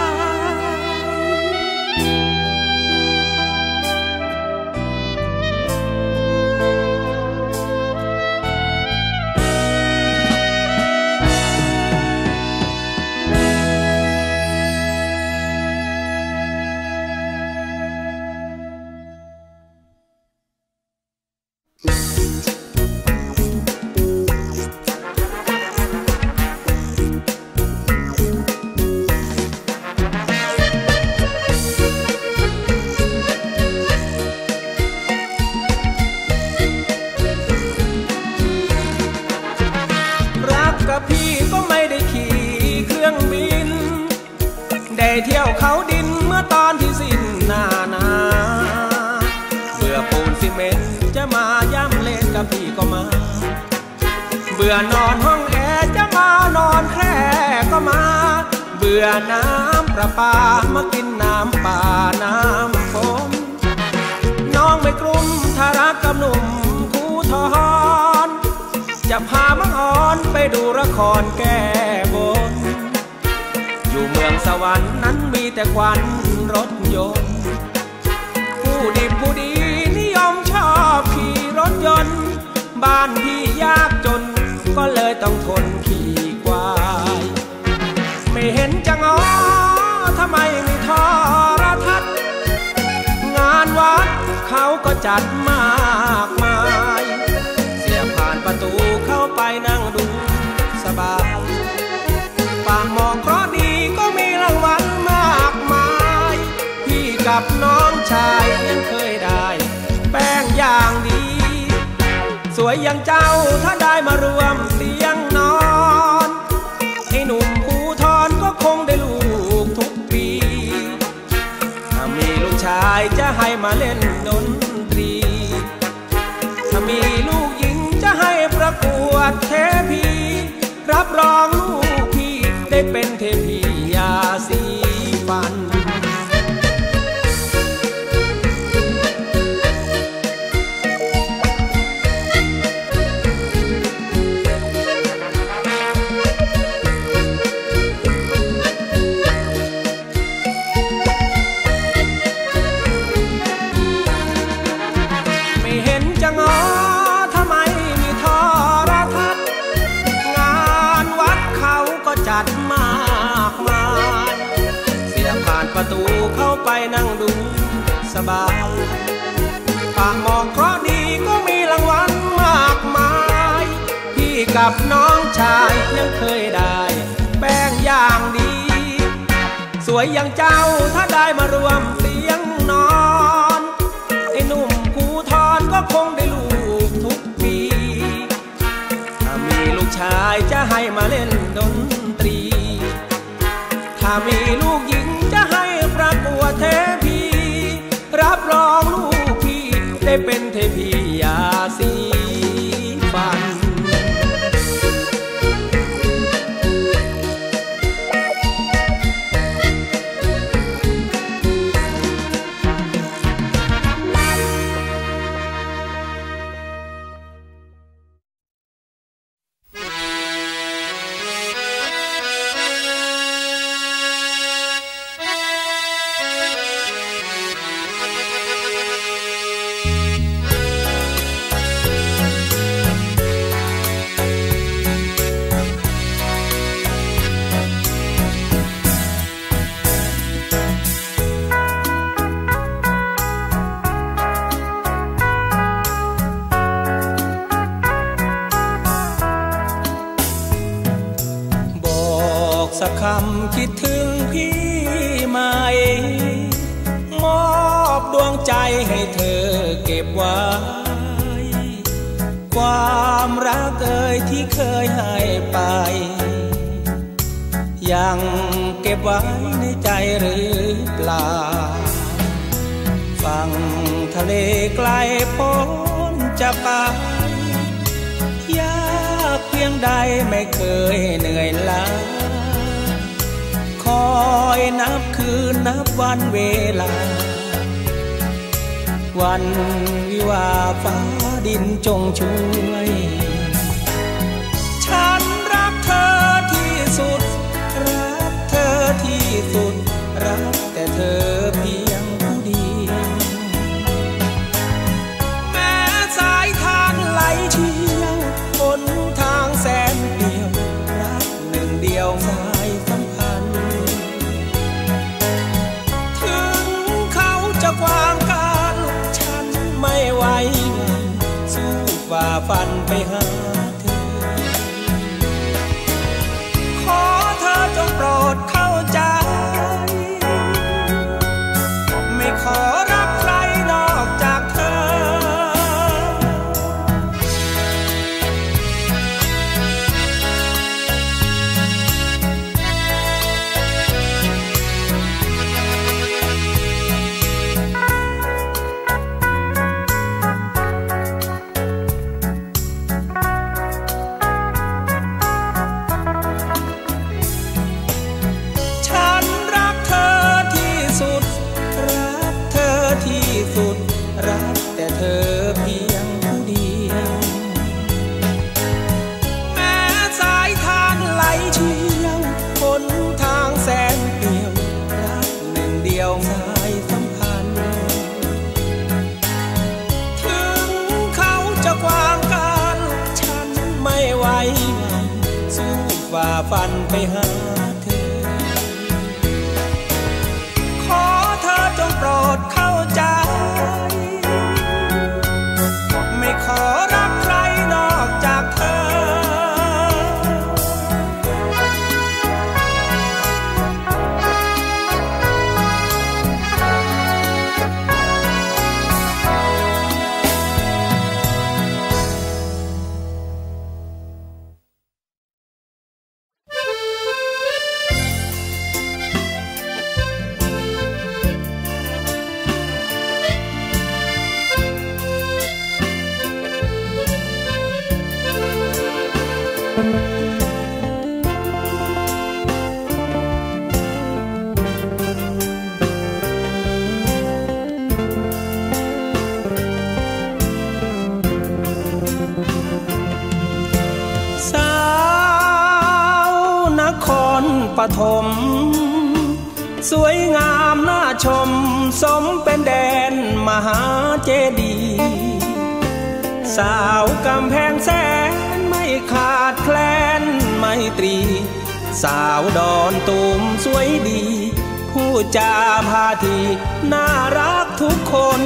เที่ยวเขาดินเมื่อตอนที่สิ้นหน้านาเบื่อปูนซีเมนต์จะมาย่ำเล่นกับพี่ก็มาเบื่อนอนห้องแอร์จะมานอนแคร่ก็มาเบื่อน้ำประปามากินน้ำป่าน้ำฝนน้องไม่กลุ้มถ้ารักกับหนุ่มภูทรจะพามังอ่อนไปดูละครแก้บนอยู่เมืองสวรรค์นั้นมีแต่ควันรถยนต์ผู้ดีผู้ดีนิยมชอบขี่รถยนต์บ้านพี่ยากจนก็เลยต้องทนขี่ควายไม่เห็นจะง้อทำไมมีทรทัศน์งานวัดเขาก็จัดมากมายเสียผ่านประตูเข้าไปนั่งดูสบายปากมองเพราะดีก็มีรางวัลมากมายพี่กับน้องชายยังเคยได้แป้งอย่างดีสวยอย่างเจ้าถ้าได้มารวมเตียงนอนให้หนุ่มภูทรก็คงได้ลูกทุกปีถ้ามีลูกชายจะให้มาเล่นดนตรีถ้ามีลูกหญิงจะให้ประกวดเทพีรับรองลูกพี่ได้เป็นเทพียาสีฟันไม่เห็นจะง้อทำไมมีทรทัศน์งานวัดเขาก็จัดมากมายเสียผ่านประตูเข้าไปนั่งดูสบายปากมองเพราะดีก็มีรางวัลมากมายพี่กับน้องชายยังเคยได้แป้งอย่างดีสวยอย่างเจ้าถ้าได้มารวมเตียงนอนไอ้หนุ่มภูทรก็คงได้ลูกทุกปีถ้ามีลูกชายจะให้มาเล่นดนตรีถ้ามีลูกหญิงจะให้ประกวดเทพีรับรองลูกพี่ได้เป็นเทพียาสีฟันสักคำคิดถึงพี่ไหมมอบดวงใจให้เธอเก็บไว้ความรักเอ่ยที่เคยให้ไปยังเก็บไว้ในใจหรือเปล่าฝั่งทะเลไกลพ้นจะไปยากเพียงใดไม่เคยเหนื่อยล้าคอยนับคืนนับวันเวลาวันวิวาฟ้าดินจงช่วยฉันรักเธอที่สุดรักเธอที่สุดรักแต่เธอเพียงผู้เดียวแม้สายทานไหลเชี่ยวบนทางแสนเดียวรักหนึ่งเดียวสายสัมพันธ์ถึงเขาจะกว้างกันฉันไม่ไหวสู้ฝ่าฟันไปหาเธอขอเธอจงโปรดเข้าใจไม่ขอรักใครนอกจากเธอรักแต่เธอเพียงผู้เดียวแม้สายทานไหลเชี่ยวหนทางแสนเปลี่ยวรักหนึ่งเดียวสายสัมพันธ์ถึงเขาจะกว้างกันฉันไม่ไหวสู้ฝ่าฟันไปหาเธอขอเธอจงโปรดเข้าใจไม่ขอรักใครนอกจากเธอปฐมสวยงามน่าชมสมเป็นแดนมหาเจดีย์สาวกำแพงแสนไม่ขาดแคลนไมตรีสาวดอนตูมสวยดีผู้จาพาทีน่ารักทุกคน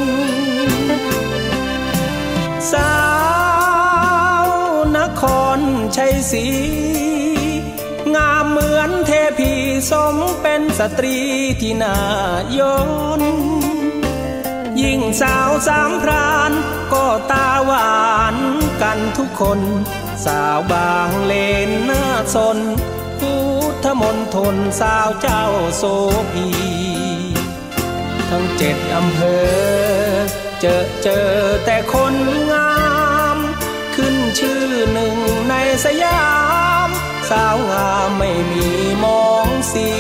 สาวนครชัยศรีงามเหมือนเทพีสมเป็นสตรีที่น่ายนยิ่งสาวสามพรานก็ตาหวานกันทุกคนสาวบางเลนน่าสนพุทธมณฑลสาวเจ้าโสภีทั้ง7 อำเภอเจอแต่คนงามขึ้นชื่อหนึ่งในสยามสาวงามไม่มีมองสี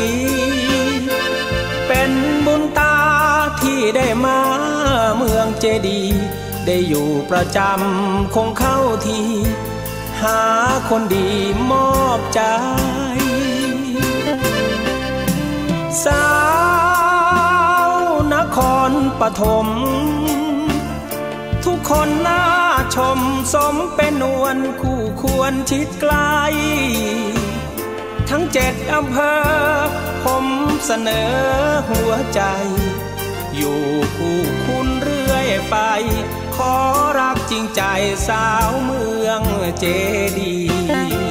เป็นบุญตาที่ได้มาเมืองเจดีย์ได้อยู่ประจำคงเข้าทีหาคนดีมอบใจสาวนครปฐมทุกคนน่าชมสมเป็นนวลคู่ควรชิดไกลทั้ง7 อำเภอผมเสนอหัวใจอยู่คู่คุณเรื่อยไปขอรักจริงใจสาวเมืองเจดีย์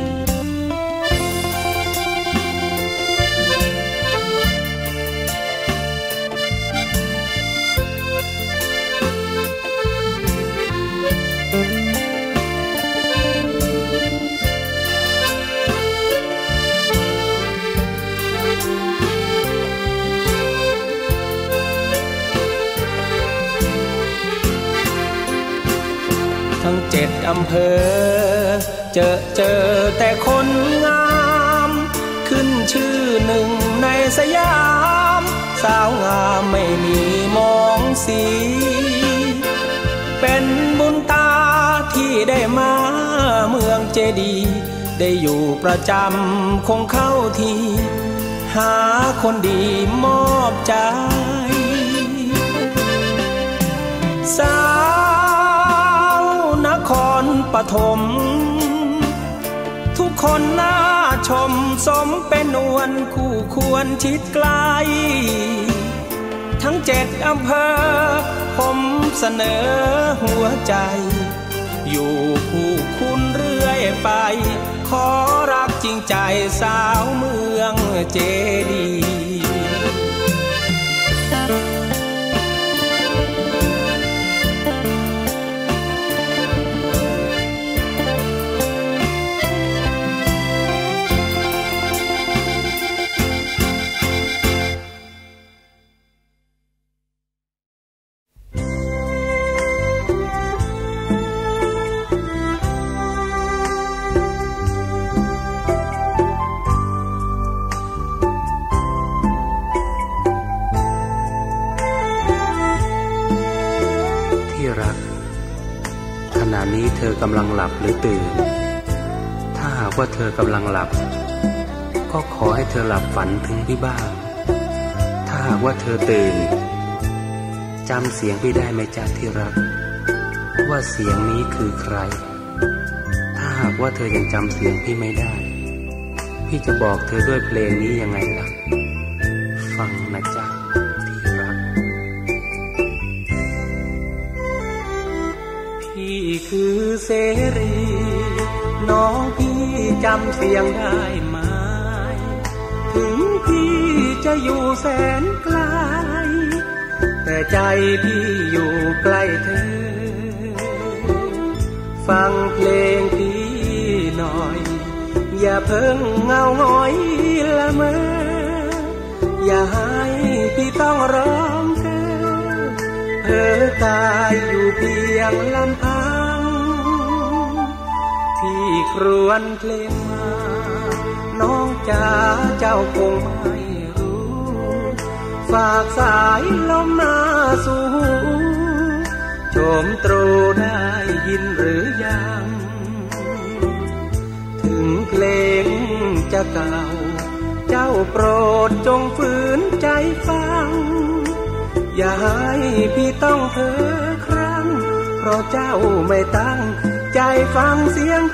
ทั้ง7 อำเภอเจอแต่คนงามขึ้นชื่อหนึ่งในสยามสสาวงามไม่มีมองสีเป็นบุญตาที่ได้มาเมืองเจดีย์ได้อยู่ประจำคงเข้าทีหาคนดีมอบใจสาวนครปฐมทุกคนน่าชมสมเป็นนวลคู่ควรชิดไกลทั้ง7 อำเภอผมเสนอหัวใจอยู่คู่คุณเรื่อยไปขอรักจริงใจสาวเมืองเจดีย์นี้เธอกำลังหลับหรือตื่นถ้าหากว่าเธอกำลังหลับก็ขอให้เธอหลับฝันถึงพี่บ้างถ้าหากว่าเธอตื่นจำเสียงพี่ได้ไหมจ๊ะที่รักว่าเสียงนี้คือใครถ้าหากว่าเธอยังจำเสียงพี่ไม่ได้พี่จะบอกเธอด้วยเพลงนี้ยังไงล่ะฟังนะจ๊ะพี่คือเสรีน้องพี่จำเสียงได้ไหมถึงพี่จะอยู่แสนไกลแต่ใจพี่อยู่ใกล้เธอฟังเพลงพี่หน่อยอย่าเพิ่งเงาหงอยละเมออย่าให้พี่ต้องร้องเพ้อตายอยู่เพียงลำพังที่ครวญเพลงมาน้องจ๋าเจ้าคงไม่รู้ฝากสายลมมาสู่โฉมตรูได้ยินหรือยังถึงเพลงจะเก่าเจ้าโปรดจงฝืนใจฟังอย่าให้พี่ต้องเพ้อครั้งเพราะเจ้าไม่ตั้งใจฟังเสียง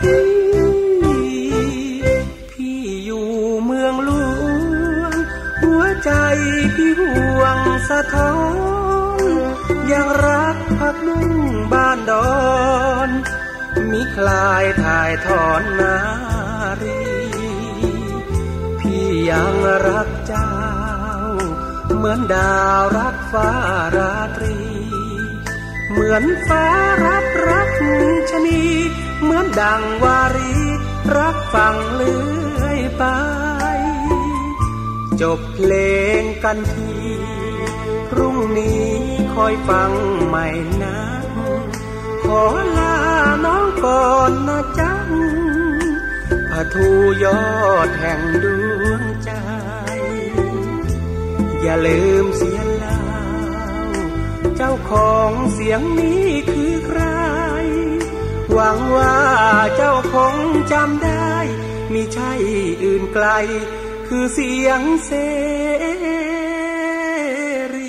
พี่อยู่เมืองหลวงหัวใจพี่ห่วงสะท้อนยังรักพักนุ่งบ้านดอนมิคลายถ่ายถอนนารีพี่ยังรักเจ้าเหมือนดาวรักฟ้าราตรีเหมือนฟ้ารับรักชะนีเหมือนดังวารีรักฟังเลื่อยไปจบเพลงกันทีพรุ่งนี้คอยฟังใหม่นะขอลาน้องก่อนนะจ๊ะปะทูยอดแห่งดวงใจอย่าลืมเสียงลาวเจ้าของเสียงนี้คือใครหวังว่าเจ้าคงจำได้มิใช่อื่นไกลคือเสียงเสรี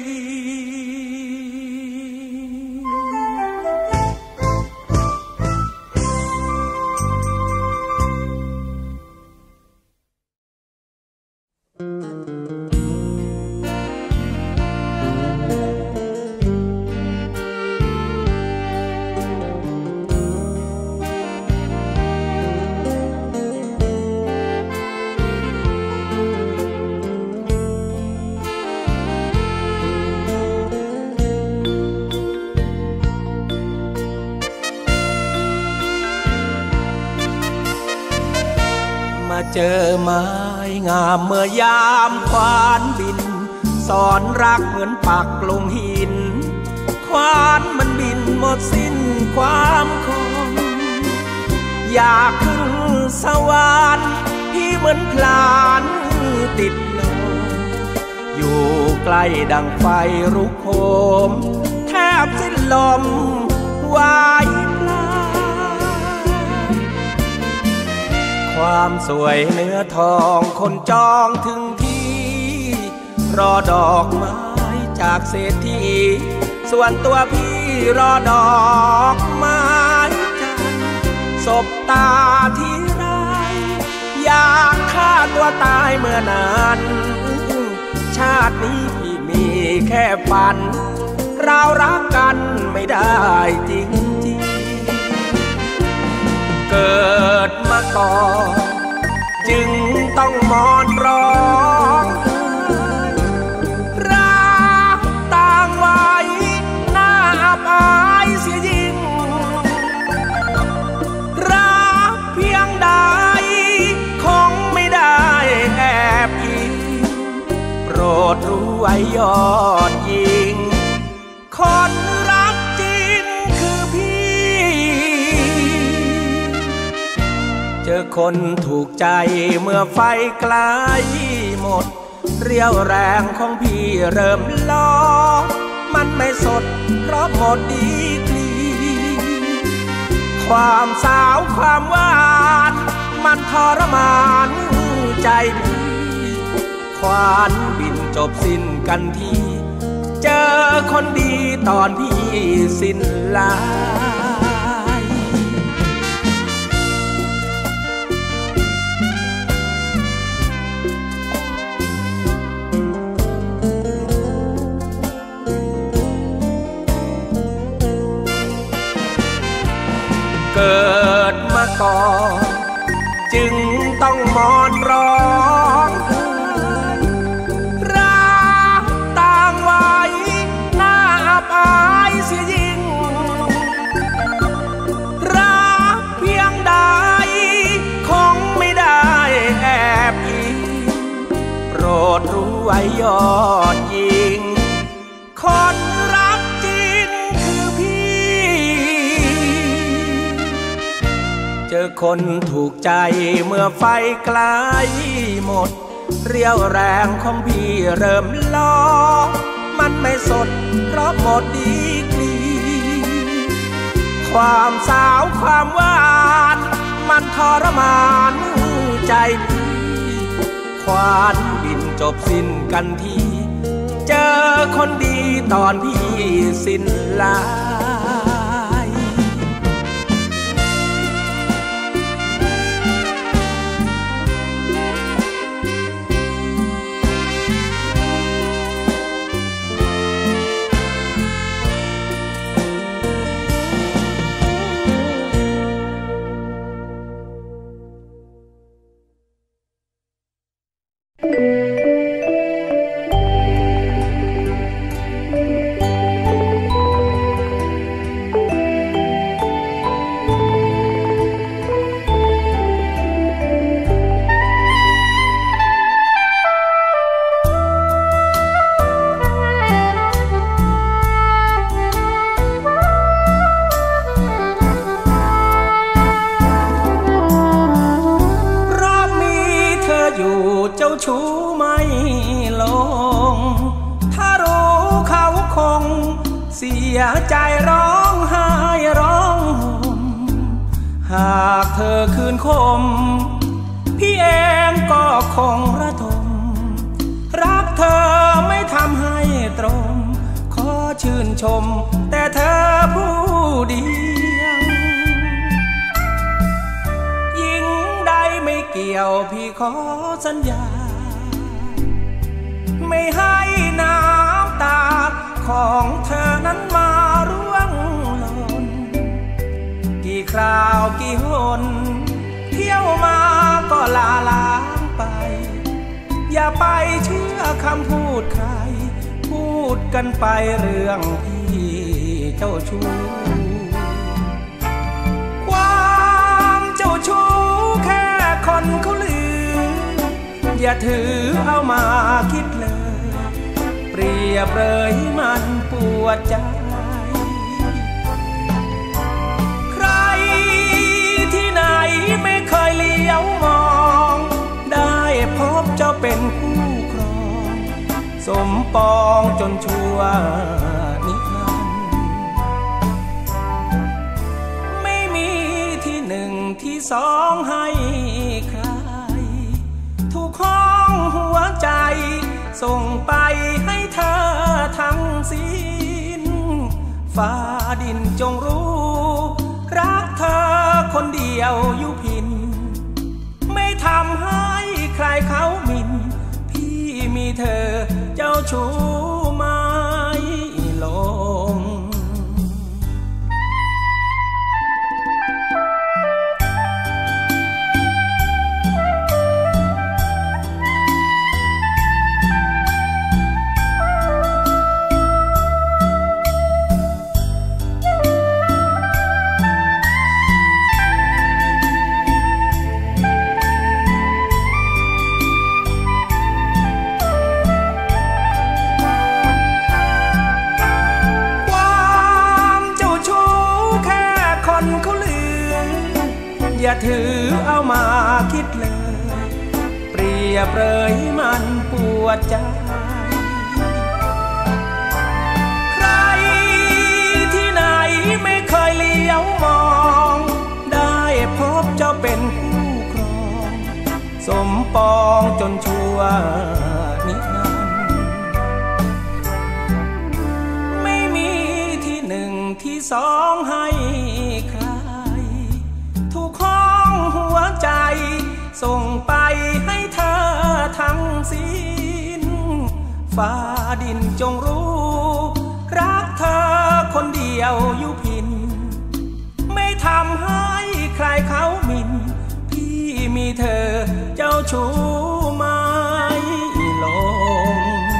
เจอไม้งามเมื่อยามควานบินสอนรักเหมือนปักลงหินควานมันบินหมดสิ้นความคงอยากขึ้นสวรรค์พี่เหมือนพลานติดลมอยู่ใกล้ดังไฟรุกโหมแทบสิ้นลมวายพลายความสวยเนื้อทองคนจองถึงที่รอดอกไม้จากเศรษฐีส่วนตัวพี่รอดอกไม้จันทร์สบตาที่ไรอยากฆ่าตัวตายเมื่อนั้นชาตินี้พี่มีแค่ฝันเรารักกันไม่ได้จริงๆเกิดมาก่อนจึงต้องมอนร้องรักต่างไว้น่าอับอายเสียยิ่งรักเพียงใดคงไม่ได้แอบอิงโปรดรู้ไว้ยอดยิ่งคนรักจริงคือพี่เจอคนถูกใจเมื่อไฟใกล้หมดเรี่ยวแรงของพี่เริ่มล้อมันไม่สดเพราะหมดดีกรีความสาวความหวานมันทรมานใจพี่ควานบินจบสิ้นกันทีเจอคนดีตอนพี่สิ้นลายเกิดมาก่อนจึงต้องมอนร้องอายเสียยิ่งรักเพียงใดคงไม่ได้แอบอิงโปรดรู้ไว้ยอดยิ่งคนรักจริงคือพี่เจอคนถูกใจเมื่อไฟใกล้หมดเรี่ยวแรงของพี่เริ่มล้อมันไม่สดเพราะหมดดีกรีความสาวความหวานมันทรมานใจพี่ควานบินจบสิ้นกันทีเจอคนดีตอนพี่สิ้นลายชู้ไม่ลงถ้ารู้เขาคงเสียใจร้องไห้ร้องห่มหากเธอคืนคมพี่เองก็คงระทมรักเธอไม่ทำให้ตรงขอชื่นชมแต่เธอผู้เดียวยิ่งใดไม่เกี่ยวพี่ขอสัญญาไม่ให้น้ำตาของเธอนั้นมาร่วงหล่นกี่คราวกี่หนเที่ยวมาก็ลาล้างไปอย่าไปเชื่อคำพูดใครพูดกันไปเรื่องพี่เจ้าชู้ความเจ้าชู้แค่คนเขาลืออย่าถือเอามาคิดเลยเปรียบเลยมันปวดใจใครที่ไหนไม่เคยเลี้ยวมองได้พบเจ้าเป็นคู่ครองสสมปองจนชั่วนิรันดร์ไม่มีที่หนึ่งที่สองให้ใครทุกห้องหัวใจส่งไปให้เธอทั้งสิ้นฟ้าดินจงรู้รักเธอคนเดียวอยู่พินไม่ทำให้ใครเขาหมิ่นพี่มีเธอเจ้าชู้ไม่ลงอย่าถือเอามาคิดเลยเปรียบเลยมันปวดใจใครที่ไหนไม่เคยเลี้ยวมองได้พบเจ้าเป็นคู่ครองสมปองจนชั่วนิรันดร์ไม่มีที่หนึ่งที่สองให้ใครทุกห้องหัวใจส่งไปให้เธอทั้งสิ้นฟ้าดินจงรู้รักเธอคนเดียวอยู่พินไม่ทำให้ใครเขาหมิ่นพี่มีเธอเจ้าชู้ไม่ลง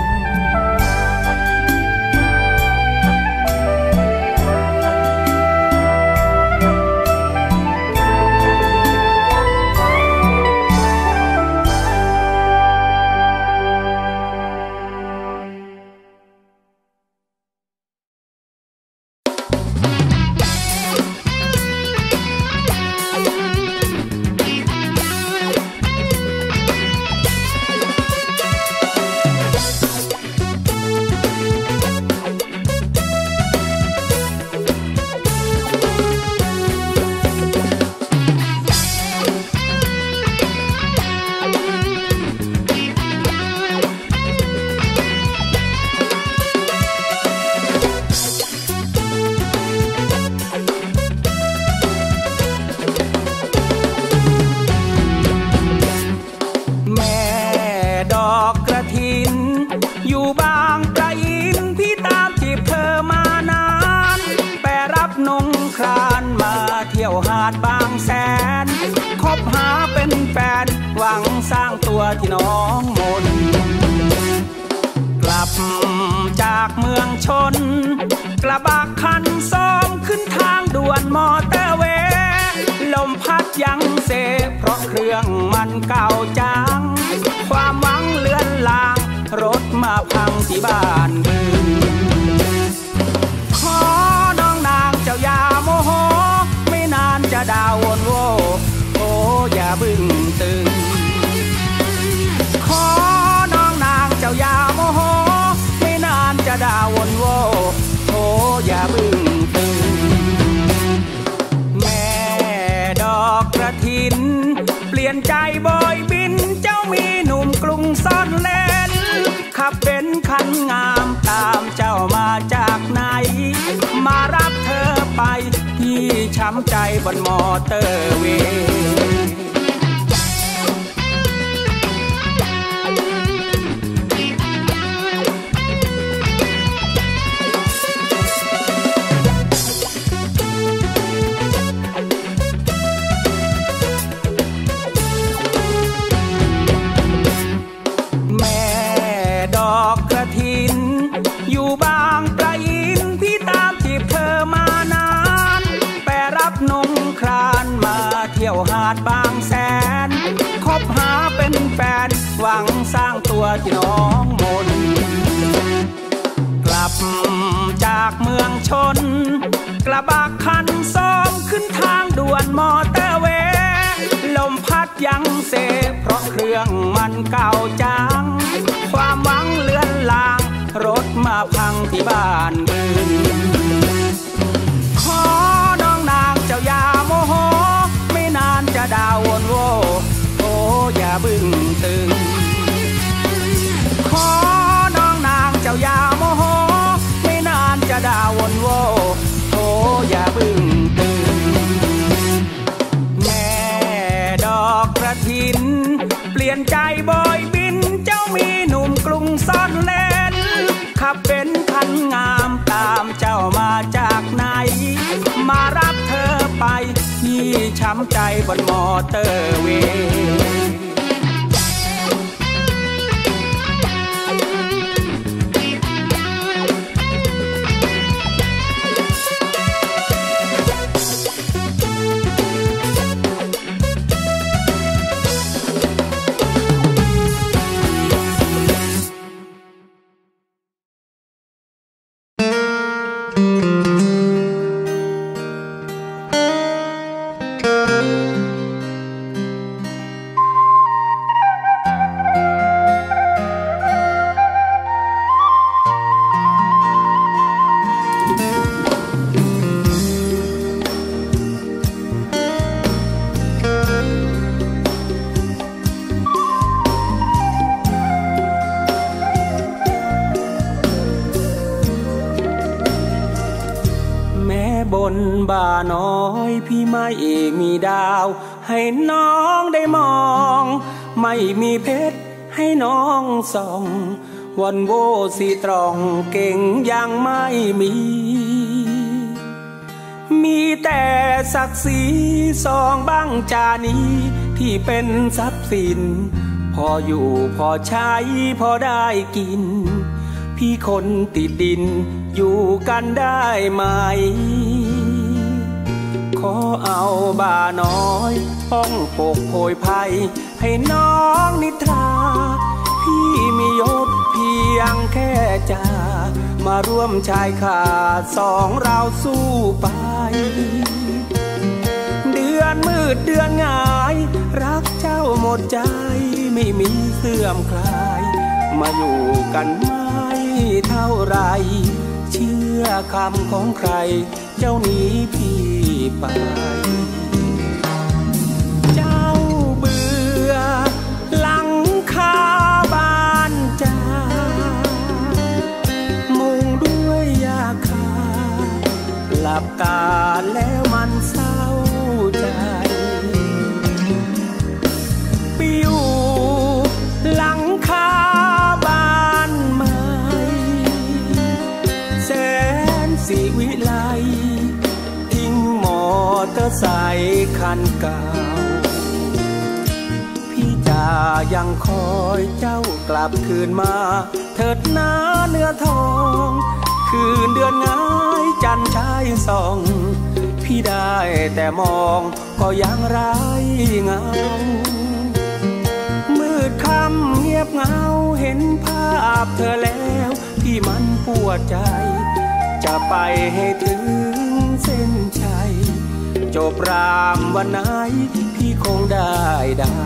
ที่น้องมนกลับจากเมืองชนกระบะคันซ้อมขึ้นทางด่วนมอเตอร์เวย์ลมพัดยังเซเพราะเครื่องมันเก่าจังความหวังเลือนลางรถมาพังที่บ้านบึงขอน้องนางเจ้าอย่าโมโหไม่นานจะดาววนโวโอ้อย่าบึ้งตึงขอน้องนางเจ้าอย่าโมโหไม่นานจะด่าวนโวโธ่อย่าบึ้งตึงแม่ดอกกระถินเปลี่ยนใจบอยบินเจ้ามีหนุ่มกรุงซ่อนเล่นขับเป็นคันงามตามเจ้ามาจากไหนมารับเธอไปที่ช้ำใจบนมอเตอร์เวย์อยู่บางปลาอินพี่ตามจีบเธอมานานไปรับนงครานมาเที่ยวหาดบางแสนคบหาเป็นแฟนหวังสร้างตัวที่น้องมนกลับจากเมืองชนกระบะคันซ้อมขึ้นทางด่วนมอเตอร์เวย์ลมพัดยังเซเพราะเครื่องมันเก่าจังความหวังเลือนลาพังที่บ้านบึงขอน้องนางเจ้าอย่าโมโหไม่นานจะดาววนโวโอ้อย่าบึ้งตึงขอน้องนางเจ้าอย่าโมโหไม่นานจะดาววนโวโอ้อย่าบึ้งตึงแม่ดอกกระถินเปลี่ยนใจบอยบินเจ้ามีหนุ่มกรุงซ่อนเล่นขับเป็นคันงามตามเจ้ามาจากไหนมารับเธอไปที่ช้ำใจบนมอเตอร์เวย์บ่าน้อยพี่ไม่มีดาวให้น้องได้มองไม่มีเพชรให้น้องส่องวันโวสีตรองเก่งยังไม่มีแต่ศักดิ์ศรีสองบ้างจานี้ที่เป็นทรัพย์สินพออยู่พอใช้พอได้กินพี่คนติดดินอยู่กันได้ไหมขอเอาบ่าน้อยป้องปกโพยภัยให้น้องนิทราพี่มียศเพียงแค่จ่ามาร่วมชายคาสองเราสู้ไปเดือนมืดเดือนหงายรักเจ้าหมดใจไม่มีเสื่อมคลายมาอยู่กันไม่เท่าไรเชื่อคำของใครเจ้าหนีพี่ไปเจ้าเบื่อหลังคาบ้านจ้ามุงด้วยยาคาหลับตาแล้วมันเศร้าใจไปอยู่หลังคาบ้านใหม่แสนสีวิไลเตอร์ไซค์คันเก่าพี่จะยังคอยเจ้ากลับคืนมาเถิดน้าเนื้อทองคืนเดือนง่ายจันทร์ชายส่องพี่ได้แต่มองก็ยังไร้เงามืดค่ำเงียบเงาเห็นภาพเธอแล้วพี่มันปวดใจจะไปให้ถึงเส้นชัยจบรามวันไหนพี่คงได้ดาว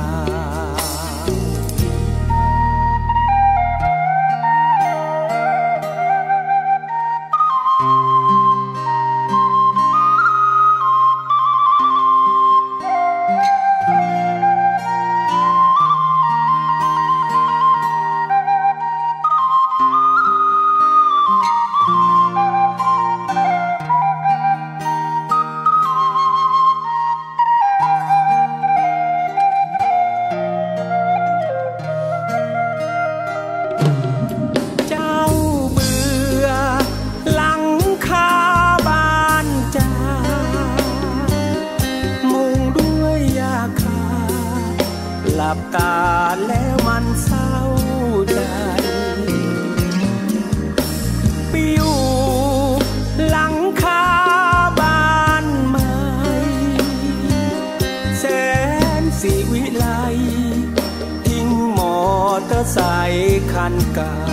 หลับตาแล้วมันเศร้าใจไปอยู่หลังคาบ้านใหม่แสนสีวิไลทิ้งมอเตอร์ไซค์คันเก่า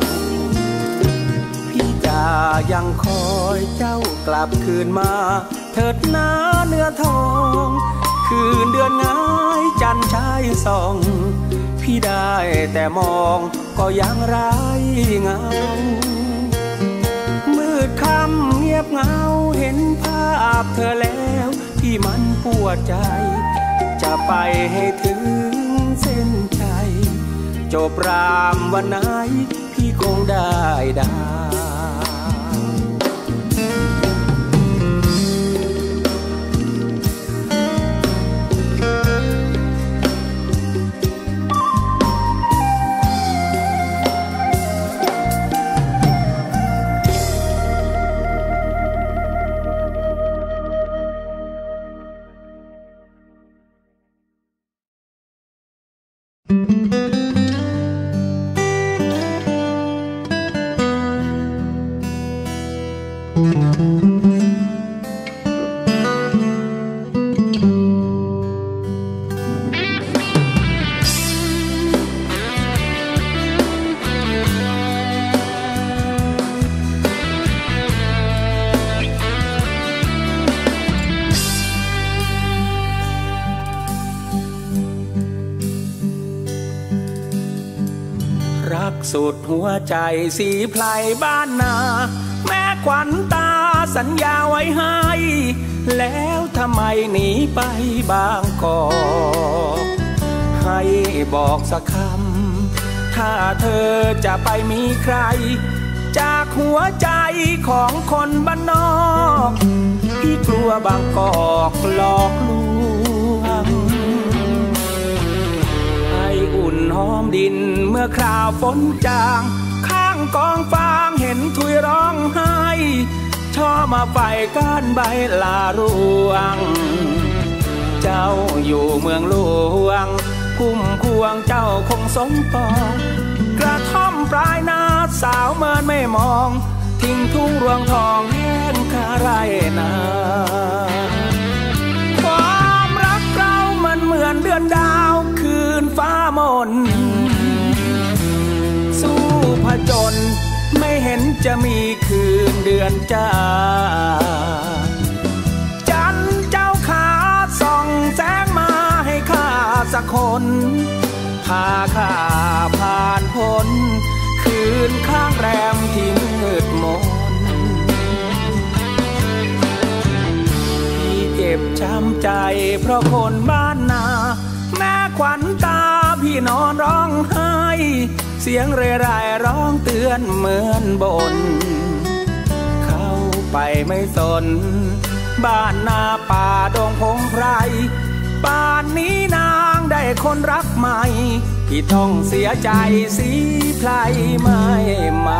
พี่จะยังคอยเจ้ากลับคืนมาเถิดน้าเนื้อทองคืนเดือนง่ายจันทร์ชายส่องพี่ได้แต่มองก็ยังไร้เงาค่ำเงียบเหงาเห็นภาพเธอแล้วที่มันปวดใจจะไปให้ถึงเส้นชัยจบรามวันไหนพี่คงได้สุดหัวใจสีไพรบ้านนาแม่ขวัญตาสัญญาไว้ให้แล้วทำไมหนีไปบางกอกให้บอกสักคำถ้าเธอจะไปมีใครจากหัวใจของคนบ้านนอกพี่กลัวบางกอกหลอกลวงอุ่นหอมดินเมื่อคราวฝนจางข้างกองฟางเห็นทุยร้องไห้ช่อมาไฟก้านใบลาร่วงเจ้าอยู่เมืองหลวงคุ้มควงเจ้าคงสมปองกระท่อมปลายนาสาวเมินไม่มองทิ้งทุ่งรวงทองแห้งคาไรนาความรักเรามันเหมือนเดือนดาวคืนฟ้ามนสู้ผจญไม่เห็นจะมีคืนเดือนจ้าจันเจ้าขาส่องแสงมาให้ข้าสักคนพาข้าผ่านพ้นคืนข้างแรมที่มืดมนพี่เจ็บช้ำใจเพราะคนบ้านนาแม่ขวัญตาพี่นอนร้องไห้เสียงเร่ร่ายร้องเตือนเหมือนบ่นเข้าไปไม่สนบ้านนาป่าดงพงไพรป่านนี้นางได้คนรักใหม่พี่ต้องเสียใจสีไพรไม่มา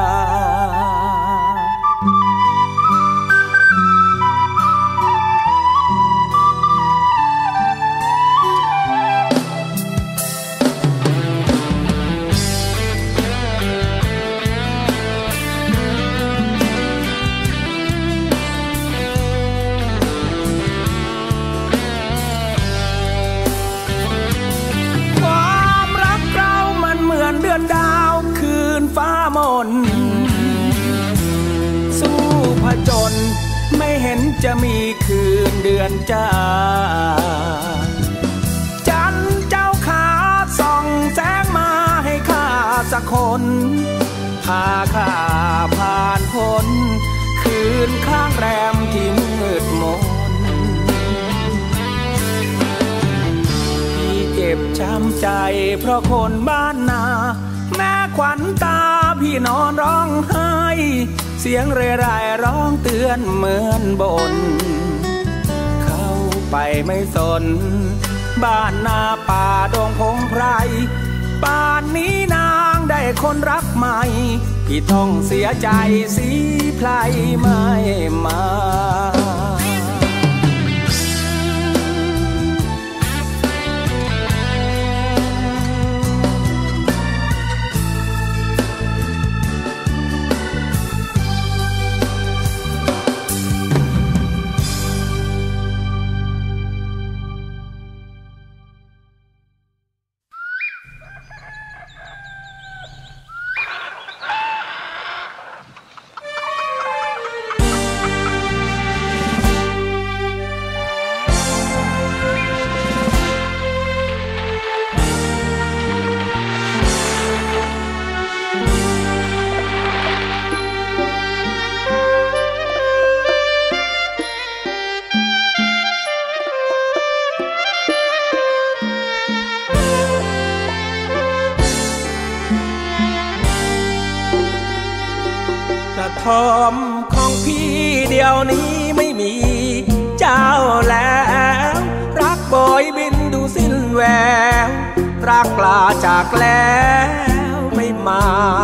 ดาวคืนฟ้ามนสู้ผจญไม่เห็นจะมีคืนเดือนจ้าจันเจ้าขาส่องแสงมาให้ข้าสักคนพาข้าผ่านพ้นคืนข้างแรมที่มืดมนพี่เจ็บช้ำใจเพราะคนบ้านนาแม่ขวัญตาพี่นอนร้องไห้เสียงเร่ร่ายร้องเตือนเหมือนบ่นเข้าไปไม่สนบ้านนาป่าดงพงไพรป่านนี้นางได้คนรักใหม่พี่ต้องเสียใจสีไพรไม่มายวนี้ไม่มีเจ้าแล้วรักบอยบินดูสิ้นแววรักลาจากแล้วไม่มา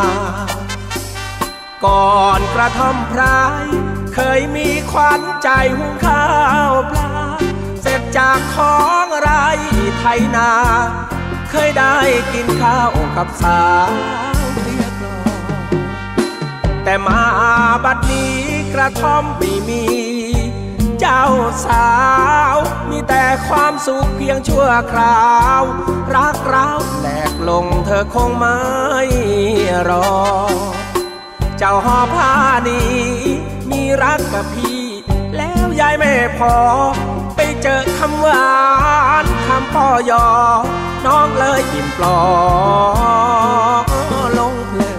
ก่อนกระท่อมพรายเคยมีขวัญใจหุงข้าวปลาเสร็จจากของไร่ไถนาเคยได้กินข้าวกับสาวเรียกรอแต่มาบัดนี้กระท่อมไม่มีเจ้าสาวมีแต่ความสุขเพียงชั่วคราวรักเราแหลกลงเธอคงไม่รอเจ้าห่อผ้านี้มีรักกับพี่แล้วยายไม่พอไปเจอคำหวานคำพ่อยอน้องเลยอิ่มปลอลงเพลิน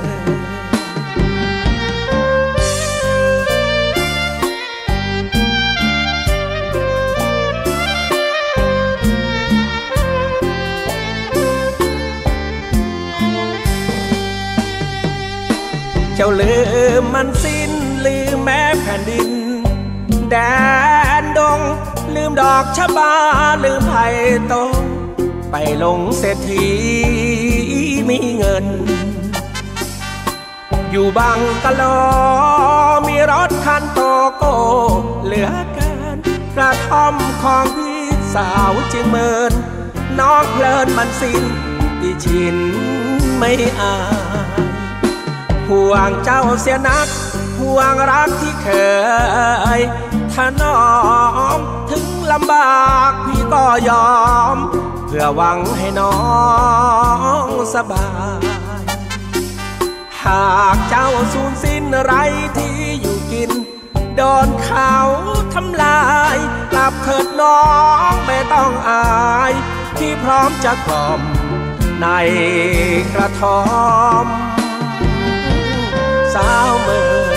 เจ้าลืมมันสิ้นลืมแม้แผ่นดินแดนดงลืมดอกชะบาลืมไผ่ตงไปลงเศรษฐีมีเงินอยู่บังกะโลมีรถคันโตโก้เหลือเกินกระท่อมของพี่สาวจึงเมินน้องเพลินมันสิ้นที่ชินไม่อายห่วงเจ้าเสียนักห่วงรักที่เคยถนอมถึงลำบากพี่ก็ยอมเพื่อหวังให้น้องสบายหากเจ้าสูญสิ้นไรที่อยู่กินโดนเขาทำลายกลับเถิดน้องไม่ต้องอายที่พร้อมจะกล่อมในกระท่อมสาวเมือง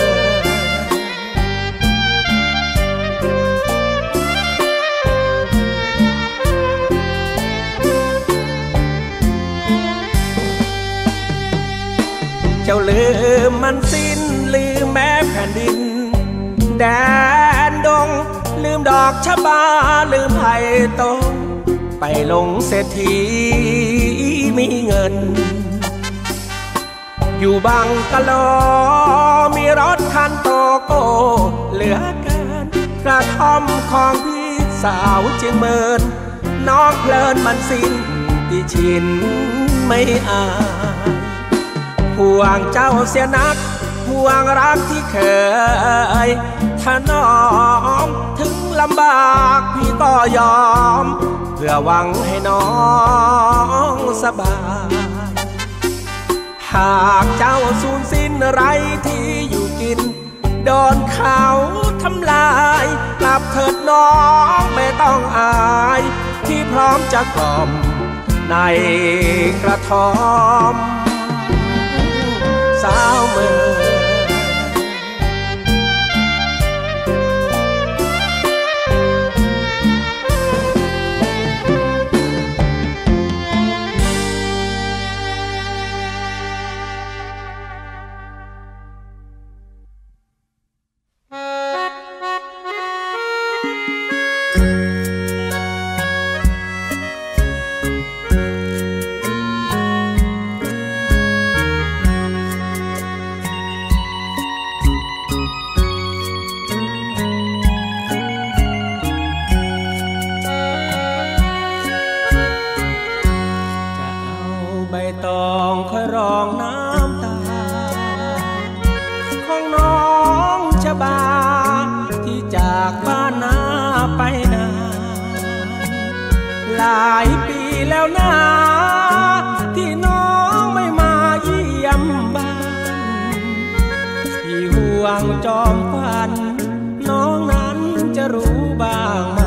เจ้าลืมมันสิ้นลืมแม้แผ่นดินแดนดงลืมดอกชะบาลืมไผ่ตงไปลงเศรษฐีมีเงินอยู่บังกะโลมีรถคันโตโก้เหลือเกินกระท่อมของพี่สาวจึงเมินน้องเพลินมันสิ้นที่ชินไม่อายห่วงเจ้าเสียนักห่วงรักที่เคยถนอมถึงลำบากพี่ก็ยอมเพื่อหวังให้น้องสบายหากเจ้าสูญสิ้นไรที่อยู่กินโดนเขาทำลายกลับเถิดน้องไม่ต้องอายที่พร้อมจะกล่อมในกระท่อมสาวเมืองหลายปีแล้วนะที่น้องไม่มาเยี่ยมบ้านพี่ห่วงจอมขวัญน้องนั้นจะรู้บ้างไหม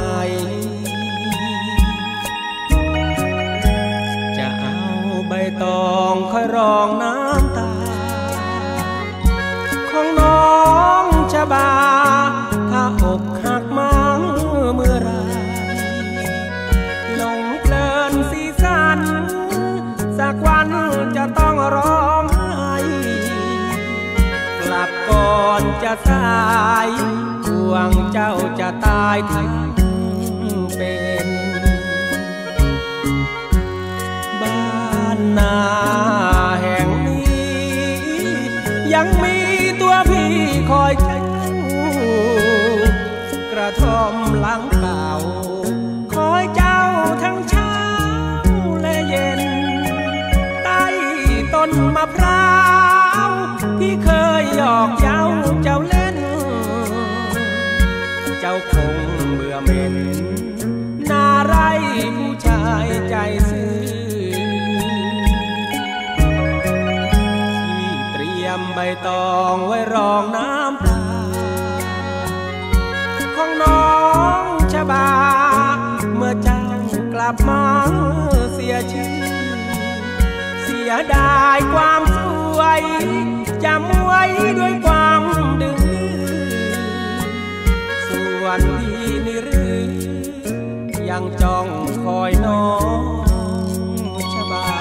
จะเอาใบตองค่อยรองน้ำตาของน้องชะบาถ้าอกหักมั้งเมื่อไรสักวันจะต้องร้องไห้กลับก่อนจะสายห่วงจะตายทั้งเป็นบ้านนาแห่งนี้ยังมีตัวพี่คอยเจ้ากระท่อมหลังเก่าคอยเจ้าทั้งเช้าและเย็นใต้ต้นมะพร้าวพี่เคยหยอกเย้าเจ้าเล่นเจ้าคงเบื่อเหม็นน่าไรผู้ชายใจซื่อที่เตรียมใบตองไว้รองน้ำตาของน้องชบาเมื่อเจ้ากลับมาเสียชื่อเสียดายความสวยจำไว้ด้วยความดึงส่วนพี่นี่หรือยังจ้องคอยน้องชบา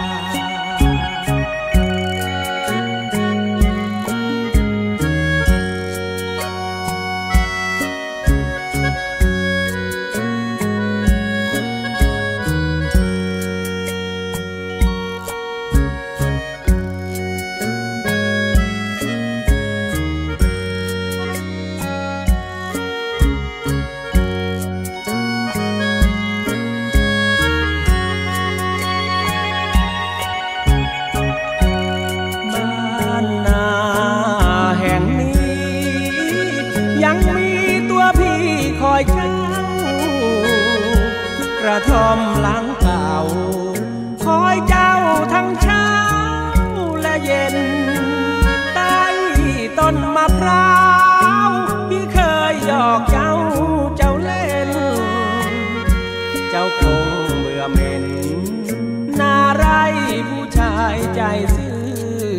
กระท่อมหลังเก่าคอยเจ้าทั้งเช้าและเย็นใต้ต้นมะพร้าวพี่เคยหยอกเจ้าเล่นเจ้าคงเบื่อเหม็นน่าไรผู้ชายใจซื่อ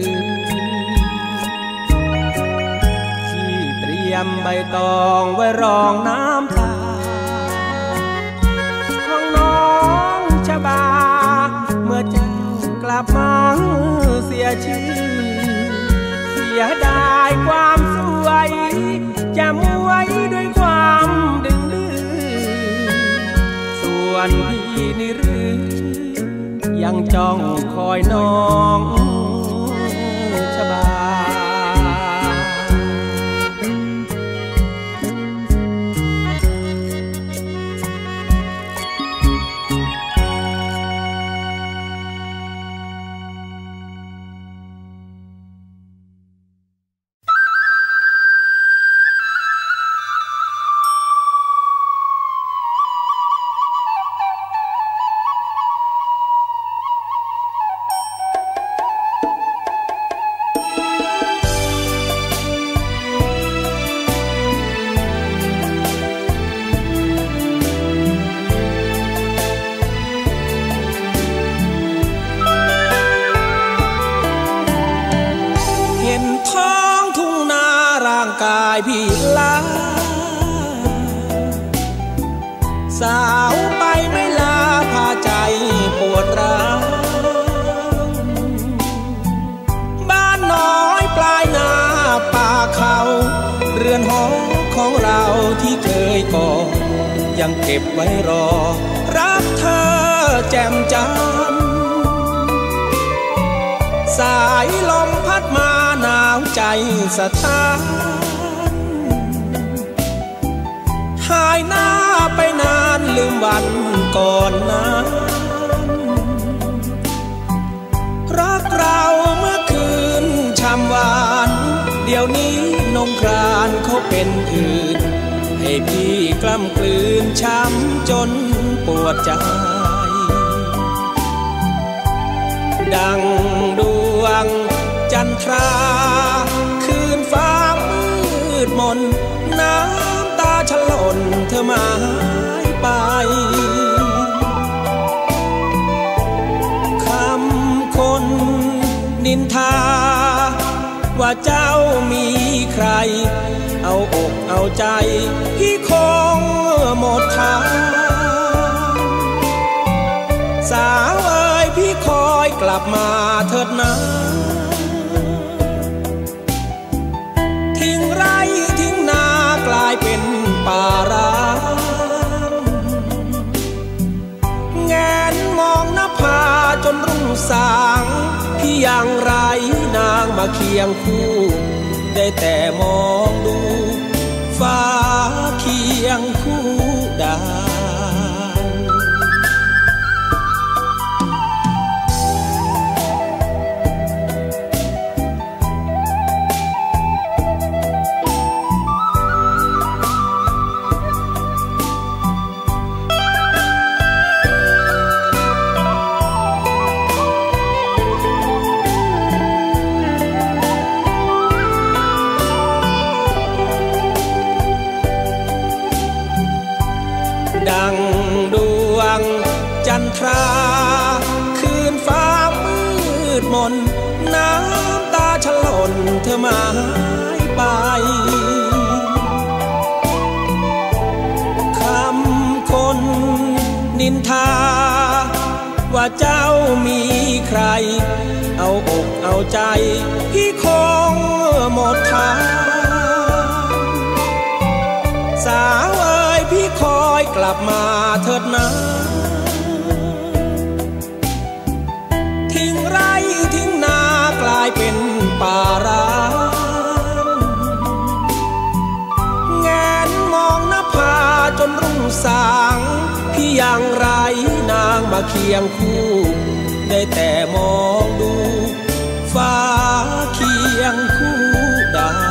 ที่เตรียมใบตองไว้รองน้ำตาเมื่อเจ้ากลับมาเสียชื่อเสียดายความสวยจำไว้ด้วยความดึงดื้อส่วนพี่นี่หรือยังจ้องคอยน้องชบาพี่ลาสาวไปไม่ลาพาใจปวดร้าวบ้านน้อยปลายนาป่าเขาเรือนหอของเราที่เคยก่อยังเก็บไว้รอรับเธอแจ่มจันทร์สายลมพัดมาหนาวใจสะท้านหายหน้าไปนานลืมวันก่อนนั้นรักเราเมื่อคืนช่ำหวานเดี๋ยวนี้นงครานเขาเป็นอื่นให้พี่กล้ำกลืนช้ำจนปวดใจดังดวงจันทราคืนฟ้ามืดมนน้ำตาฉลนเธอมาหายไปคำคนนินทาว่าเจ้ามีใครเอาอกเอาใจพี่คงหมดทางสาวเอ๋ยพี่คอยกลับมาเถิดนะทิ้งไร่ทิ้งนากลายเป็นป่ายังไรนางมาเคียงคู่ได้แต่มองดูฟ้าเคียงคู่ดานดังดวงจันทราคืนฟ้ามืดมนน้ำตาฉลนเธอมาหายไปคำคนนินทาว่าเจ้ามีใครเอาอกเอาใจพี่คงหมดทางสาวเอ๋ยพี่คอยกลับมาเถิดนะทิ้งไร่ทิ้งนากลายเป็นป่าร้างแงนมองนภาจนรุ่งสางพี่ยังไรนางมาเคียงคู่ได้แต่มองดูฟ้าเคียงคู่ดา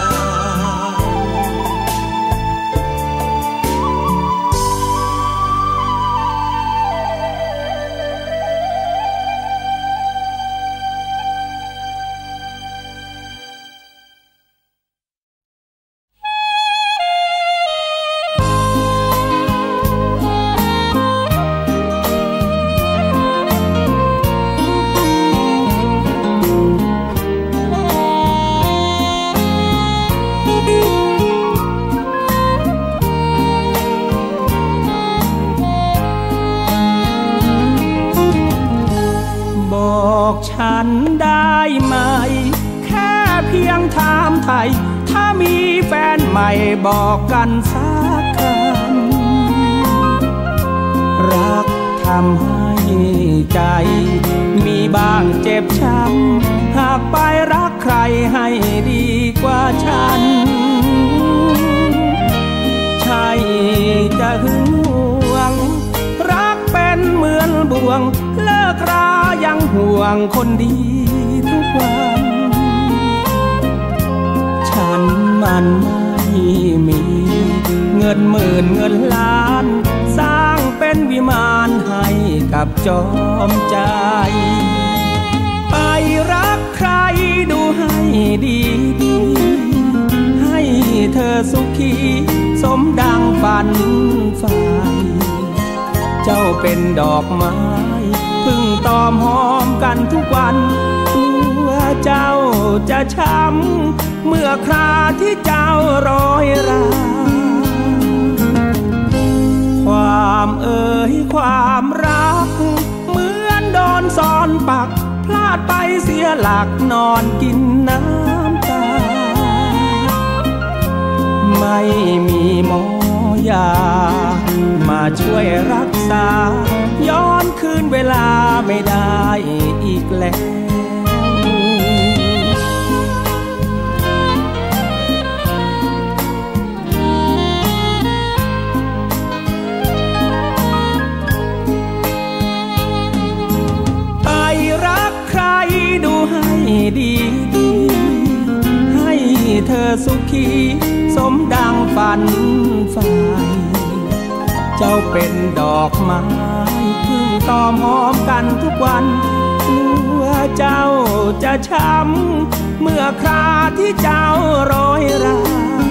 ฉันได้ไหมแค่เพียงถามไทยถ้ามีแฟนใหม่บอกกันสักคำรักทำให้ใจมีบ้างเจ็บช้ำหากไปรักใครให้ดีกว่าฉันใช่จะหึงหวงรักเป็นเหมือนบ่วงเลิกรายังห่วงคนดีทุกวันฉันมันไม่มีเงินหมื่นเงินล้านสร้างเป็นวิมานให้กับจอมใจไปรักใครดูให้ดีให้เธอสุขีสมดังฝันใฝ่เจ้าเป็นดอกไม้พึ่งตอมหอมกันทุกวันตัวเจ้าจะช้ำเมื่อคราที่เจ้าร้อยราความเอ่ยความรักเหมือนโดนซ้อนปักพลาดไปเสียหลักนอนกินน้ำตาไม่มีหมอยามาช่วยรักษาย้อนคืนเวลาไม่ได้อีกแล้วไปรักใครดูให้ดีให้เธอสุขีสมดังฝันใฝ่เจ้าเป็นดอกไม้พึ่งตอมหอมกันทุกวันตัวเจ้าจะช้ำเมื่อคราที่เจ้าร้อยรา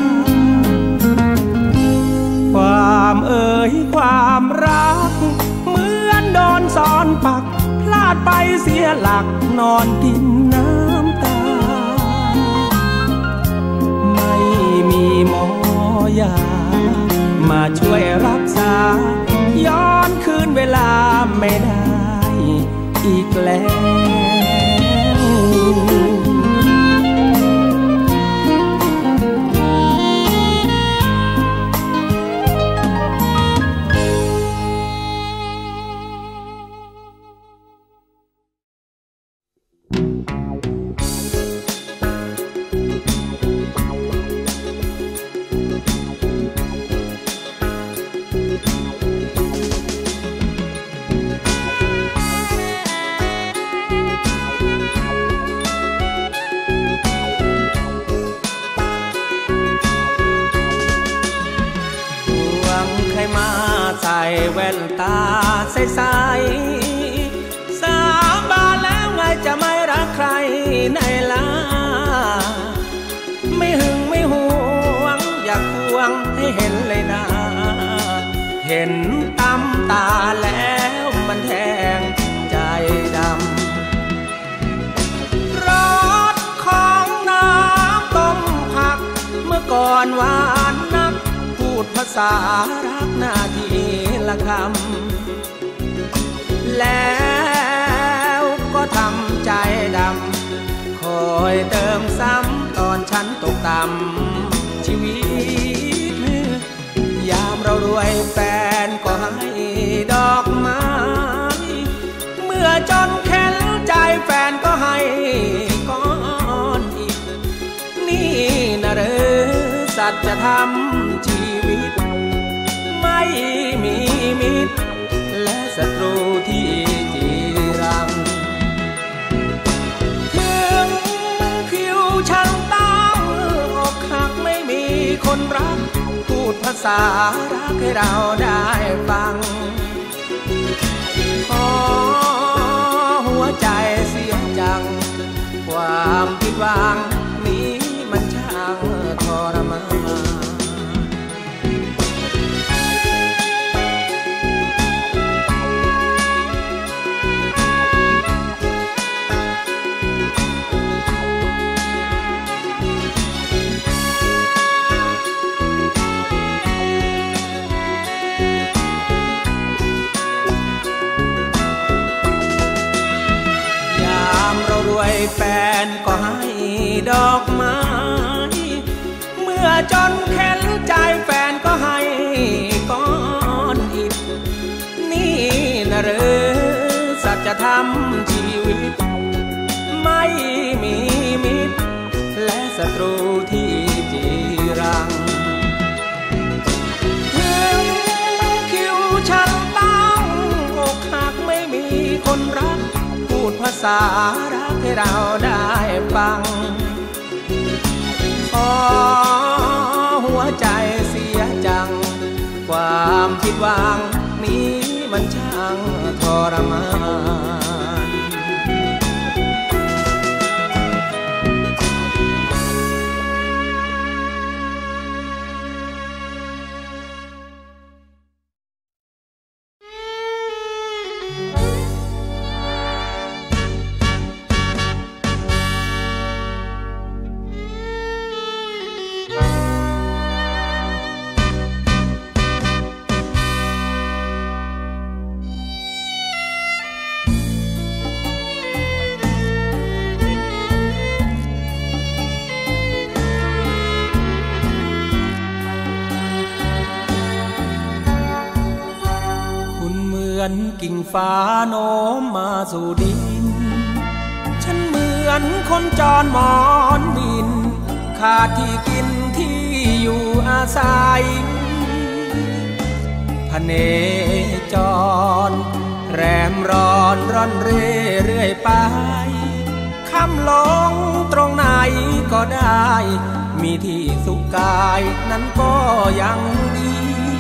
ความเอ่ยความรักเหมือนโดนซ้อนปักพลาดไปเสียหลักนอนกินน้ำตาไม่มีหมอยามาช่วยรักษาย้อนคืนเวลาไม่ได้อีกแล้วแว่นตาใสๆสาบานแล้วไงจะไม่รักใครในล่ะไม่หึงไม่หวงอยากควงให้เห็นเลยนะเห็นตำตาแล้วมันแทงใจดำรสของน้ำต้มผักเมื่อก่อนหวานนักพูดภาษารักนาทีละคำแล้วก็ทำใจดำคอยเติมซ้ำตอนฉันตกต่ำชีวิตยามเรารวยแฟนก็ให้ดอกไม้เมื่อจนแค้นใจแฟนก็ให้ก้อนอิฐนี่นะหรือสัจธรรมชีวิตไม่มีมิตรและศัตรูที่จีรังถึงคิวฉันต้องอกหักไม่มีคนรักพูดภาษารักให้เราได้ฟังขอหัวใจเสียจังความผิดหวังนี้มันช่างทรมานแฟนก็ให้ดอกไม้เมื่อจนแค้นใจแฟนก็ให้ก้อนอิฐนี่นะหรือสัจธรรมชีวิตไม่มีมิตรและศัตรูที่จีรังถึงคิวฉันต้องอกหักไม่มีคนรักพูดภาษารักให้เราได้ฟังขอหัวใจเสียจังความผิดหวังนี้มันช่างทรมานกิ่งฟ้าโน้มมาสู่ดินฉันเหมือนคนจรมอนบินขาดที่กินที่อยู่อาศัยพเนจรแรมร้อนร่อนเรื่อยไปค่ำลงตรงไหนก็ได้มีที่สุขกายนั้นก็ยังดี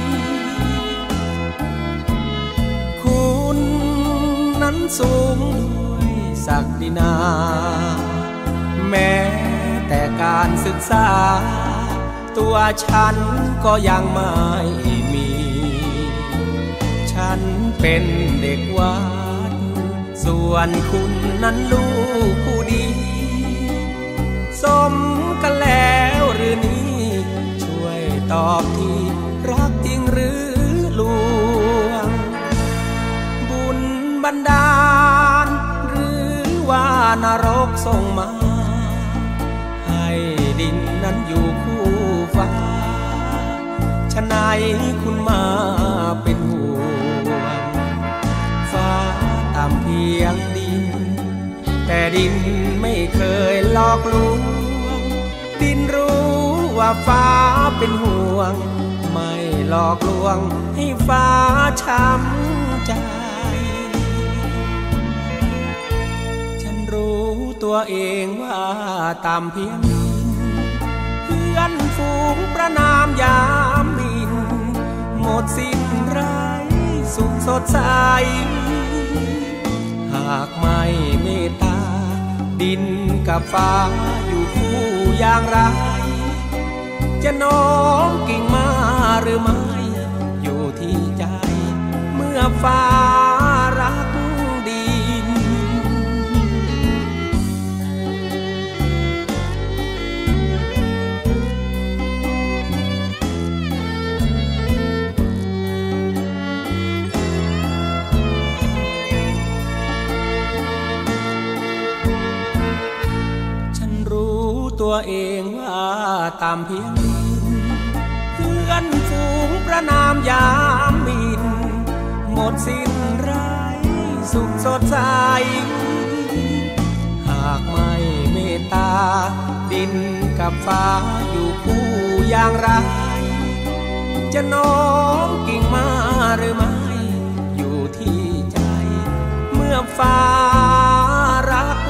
นั้นสูงด้วยศักดินาแม้แต่การศึกษาตัวฉันก็ยังไม่มีฉันเป็นเด็กวัดส่วนคุณนั้นลูกผู้ดีสมกันแล้วหรือนี่ช่วยตอบทีรักจริงหรือลวงบันดาลหรือว่านรกส่งมาให้ดินนั้นอยู่คู่ฟ้าฉะนั้นคุณมาเป็นห่วงฟ้าตามเพียงดินแต่ดินไม่เคยหลอกลวงดินรู้ว่าฟ้าเป็นห่วงไม่หลอกลวงให้ฟ้าช้ำใจรู้ตัวเองว่าตามเพียงดินเพื่อนฝูงประนามยามบินหมดสิ้นไร้ดใสหากไม่เมตตาดินกับฟ้าอยู่คู่อย่างไรจะโน้มกิ่งมาหรือไม่อยู่ที่ใจเมื่อฟ้ารักดินตัวเองว่าตามเพียงดินเพื่อนฝูงประนามยามบินหมดสิ้นไร้สุขสดใสหากไม่เมตตาดินกับฟ้าอยู่คู่อย่างไรจะโน้มกิ่งมาหรือไม่อยู่ที่ใจเมื่อฟ้ารัก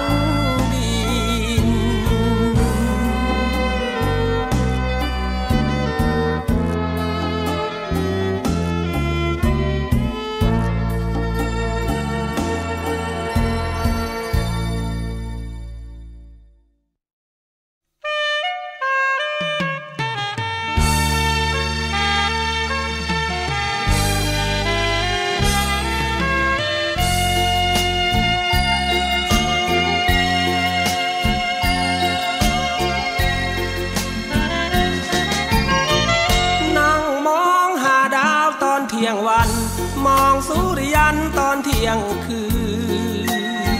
มองสุริยันตอนเที่ยงคืน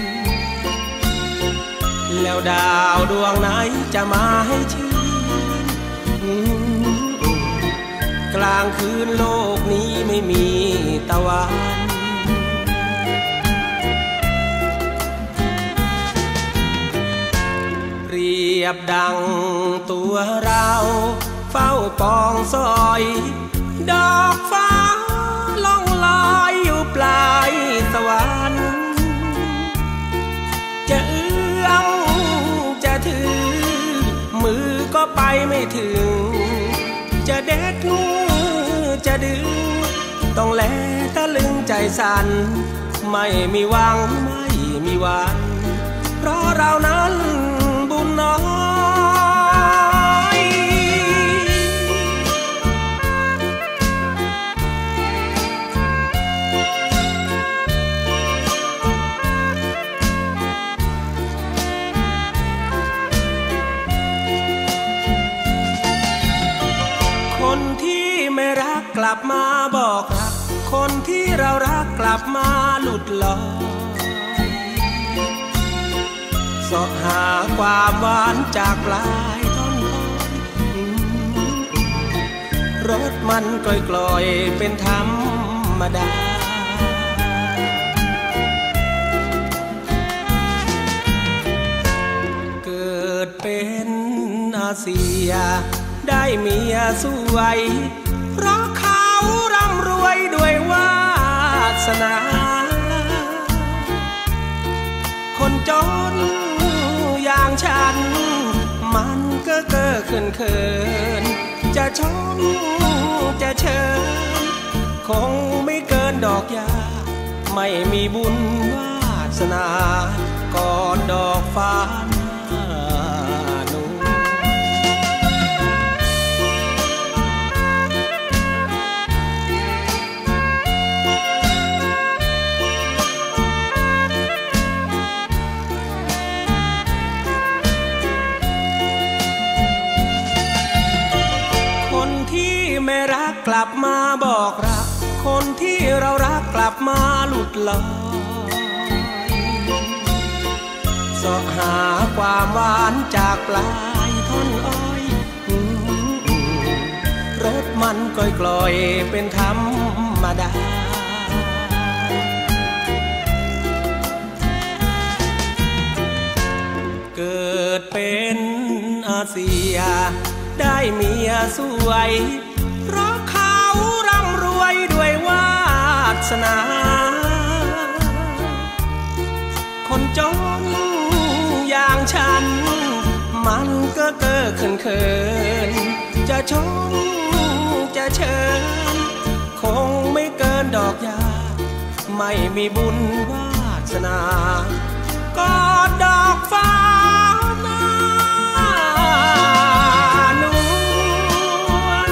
แล้วดาวดวงไหนจะมาให้ชื่นกลางคืนโลกนี้ไม่มีตะวันเปรียบดังตัวเราเฝ้าปองซอยดอกฟ้าล่องลอยอยู่ปลายสวรรค์จะเอื้อมจะถือมือก็ไปไม่ถึงจะเด็ดจะดึงต้องแลตะลึงใจสั่นไม่มีหวังไม่มีวันเพราะเรานั้นบุญน้อยกลับมาบอกรักคนที่เรารักกลับมาหลุดลอยเสาะหาความหวานจากปลายท่อนรถมันกลอยๆเป็นธรรมดาเกิดเป็นอาเซียได้เมียสวยเพราะเขาร่ำรวยด้วยวาสนาคนจนอย่างฉันมันเก้อเขินจะชนจะเชิญคงไม่เกินดอกยาไม่มีบุญวาสนากอดดอกฟ้ากลับมาบอกรักคนที่เรารักกลับมาหลุดลอยเสาะหาความหวานจากปลายท่อนอ้อยรถมันกลอยๆเป็นธรรมดาเกิดเป็นอาเซียได้เมียสวยเพราะเขาร่ำรวยด้วยวาสนาคนจนอย่างฉันมันเก้อเขินจะชนจะเชิญคงไม่เกินดอกยาไม่มีบุญวาสนากอดดอกฟ้าหน้านวล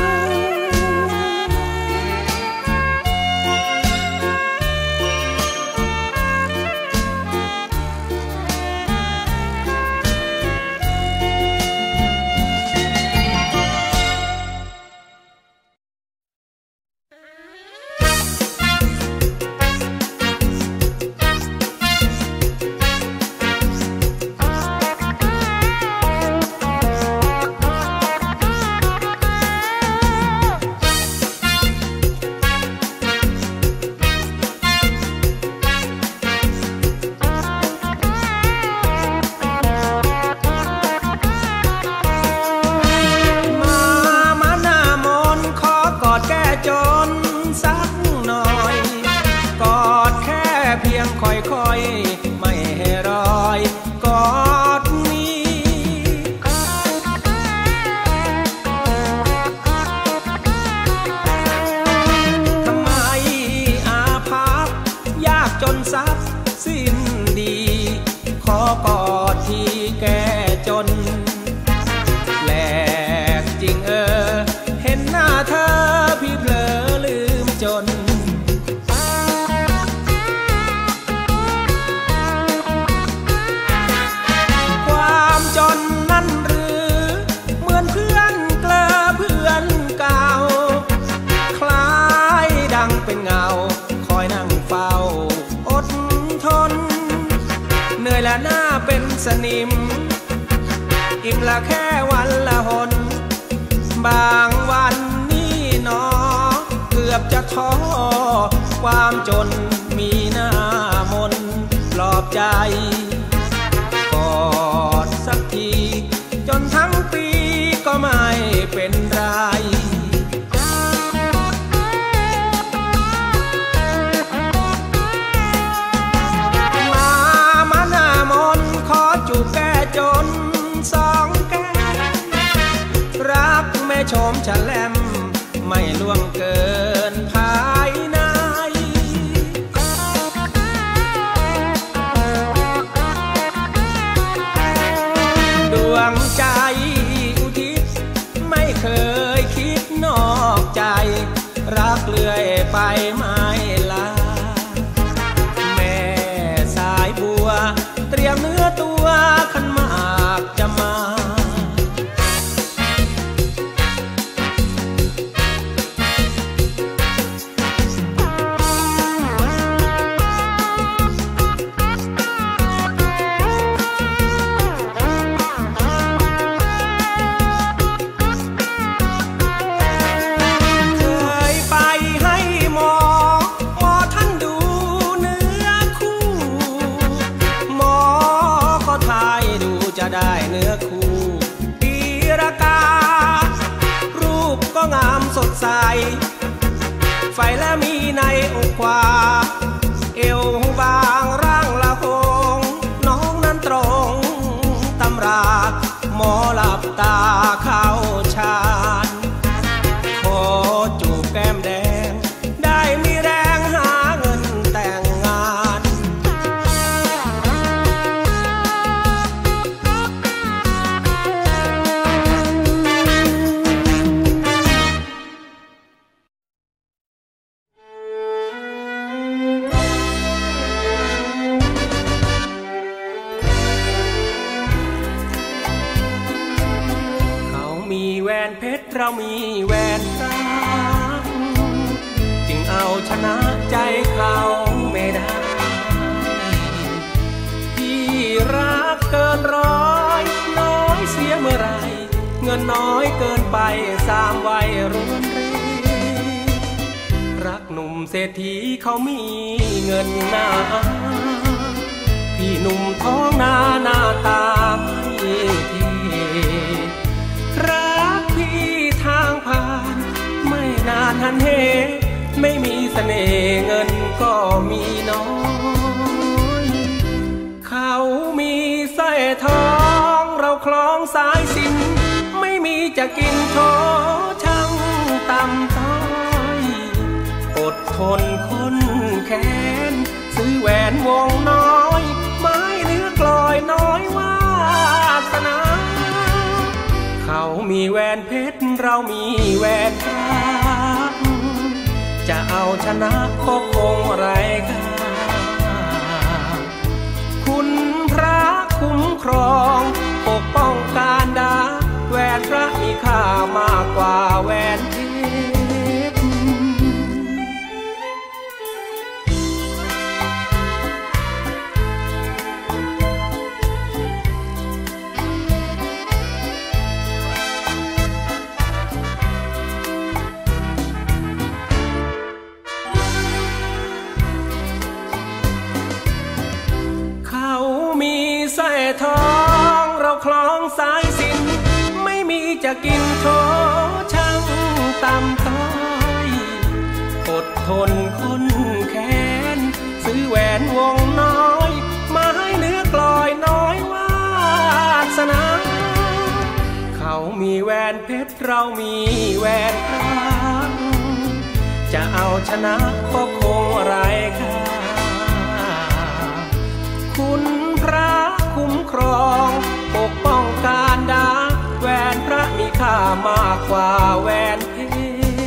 สนิมอิ่มละแค่วันละหนบางวันนี่หนอเกือบจะท้อความจนมีหน้ามนปลอบใจกอดสักทีจนทั้งปีก็ไม่เป็นไรจนสองแก้มรักแม่ชมฉลมไม่ล่วงเกินภายในดวงใจอุทิศไม่เคยคิดนอกใจรักเลื่อยไปไม่ลาแม่สายบัวเตรียมเนื้อตัวขันหมากจะมาเคยไปให้หมอท่านดูเนื้อคู่หมอก็ทายดูจะได้เนื้อคู่ปีราการูปก็งามสดใสไฟและมีในอกขวาเอวบางร่างละหงน้องนั้นตรงตำราหมอหลับตาเข้าฌานขอจูบแก้มแดงได้มีแรงหาเงินแต่งงานแหวนเพชรเรามีแหวนรักจึงเอาชนะใจเขาไม่ได้พี่รักเกินร้อยน้อยเสียเมื่อไรเงินน้อยเกินไปสามวัยรุ่นรีรักหนุ่มเศรษฐีเขามีเงินหนาพี่หนุ่มท้องนาหน้าตาไม่ทีรักพี่ทางผ่านไม่นานหันเหไม่มีเสน่ห์เงินก็มีน้อยเขามีสร้อยทองเราคล้องสายสิญจน์ไม่มีจะกินท้อช่างต่ำต้อยอดทนคนแค้นวงน้อยไม้เนื้อกลอยน้อยวาสนาเขามีแหวนเพชรเรามีแหวนรักจะเอาชนะก็คงไร้ค่าคุณพระคุ้มครองปกป้องการดาแหวนพระมีค่ามากกว่าแหวนเพชรทองเราคล้องสายสิญจน์ไม่มีจะกินโถช่างต่ำต้อยอดทนค้นแค้นซื้อแหวนวงน้อยมาให้เนื้อกลอยน้อยวาสนาเขามีแหวนเพชรเรามีแหวนรักจะเอาชนะก็คงไร้ค่าคุณพระคุ้มครองปกป้องการดาแหวนพระมีค่ามากกว่าแหวนเพชร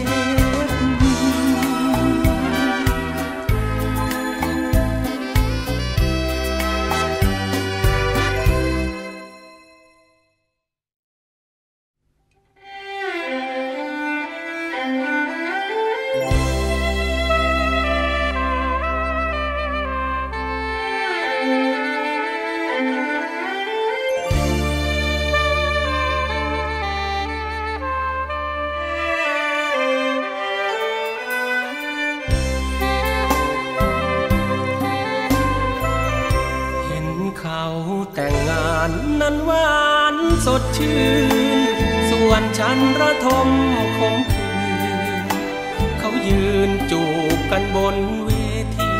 แต่งงานนั้นหวานสดชื่นส่วนฉันระทมคมคืนเขายืนจูบกันบนเวที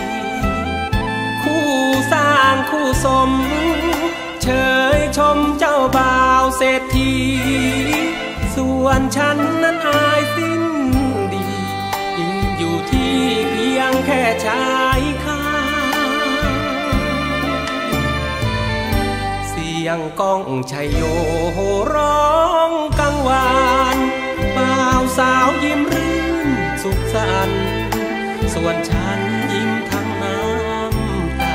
คู่สร้างคู่สมเชยชมเจ้าบ่าวเศรษฐีส่วนฉันนั้นอายสิ้นดียืนอยู่ที่เพียงแค่ชายคาเสียงก้องชัยโยโห่ร้องกังวานบ่าวสาวยิ้มรื่นสุขสันต์ส่วนฉันยิ้มทั้งน้ำตา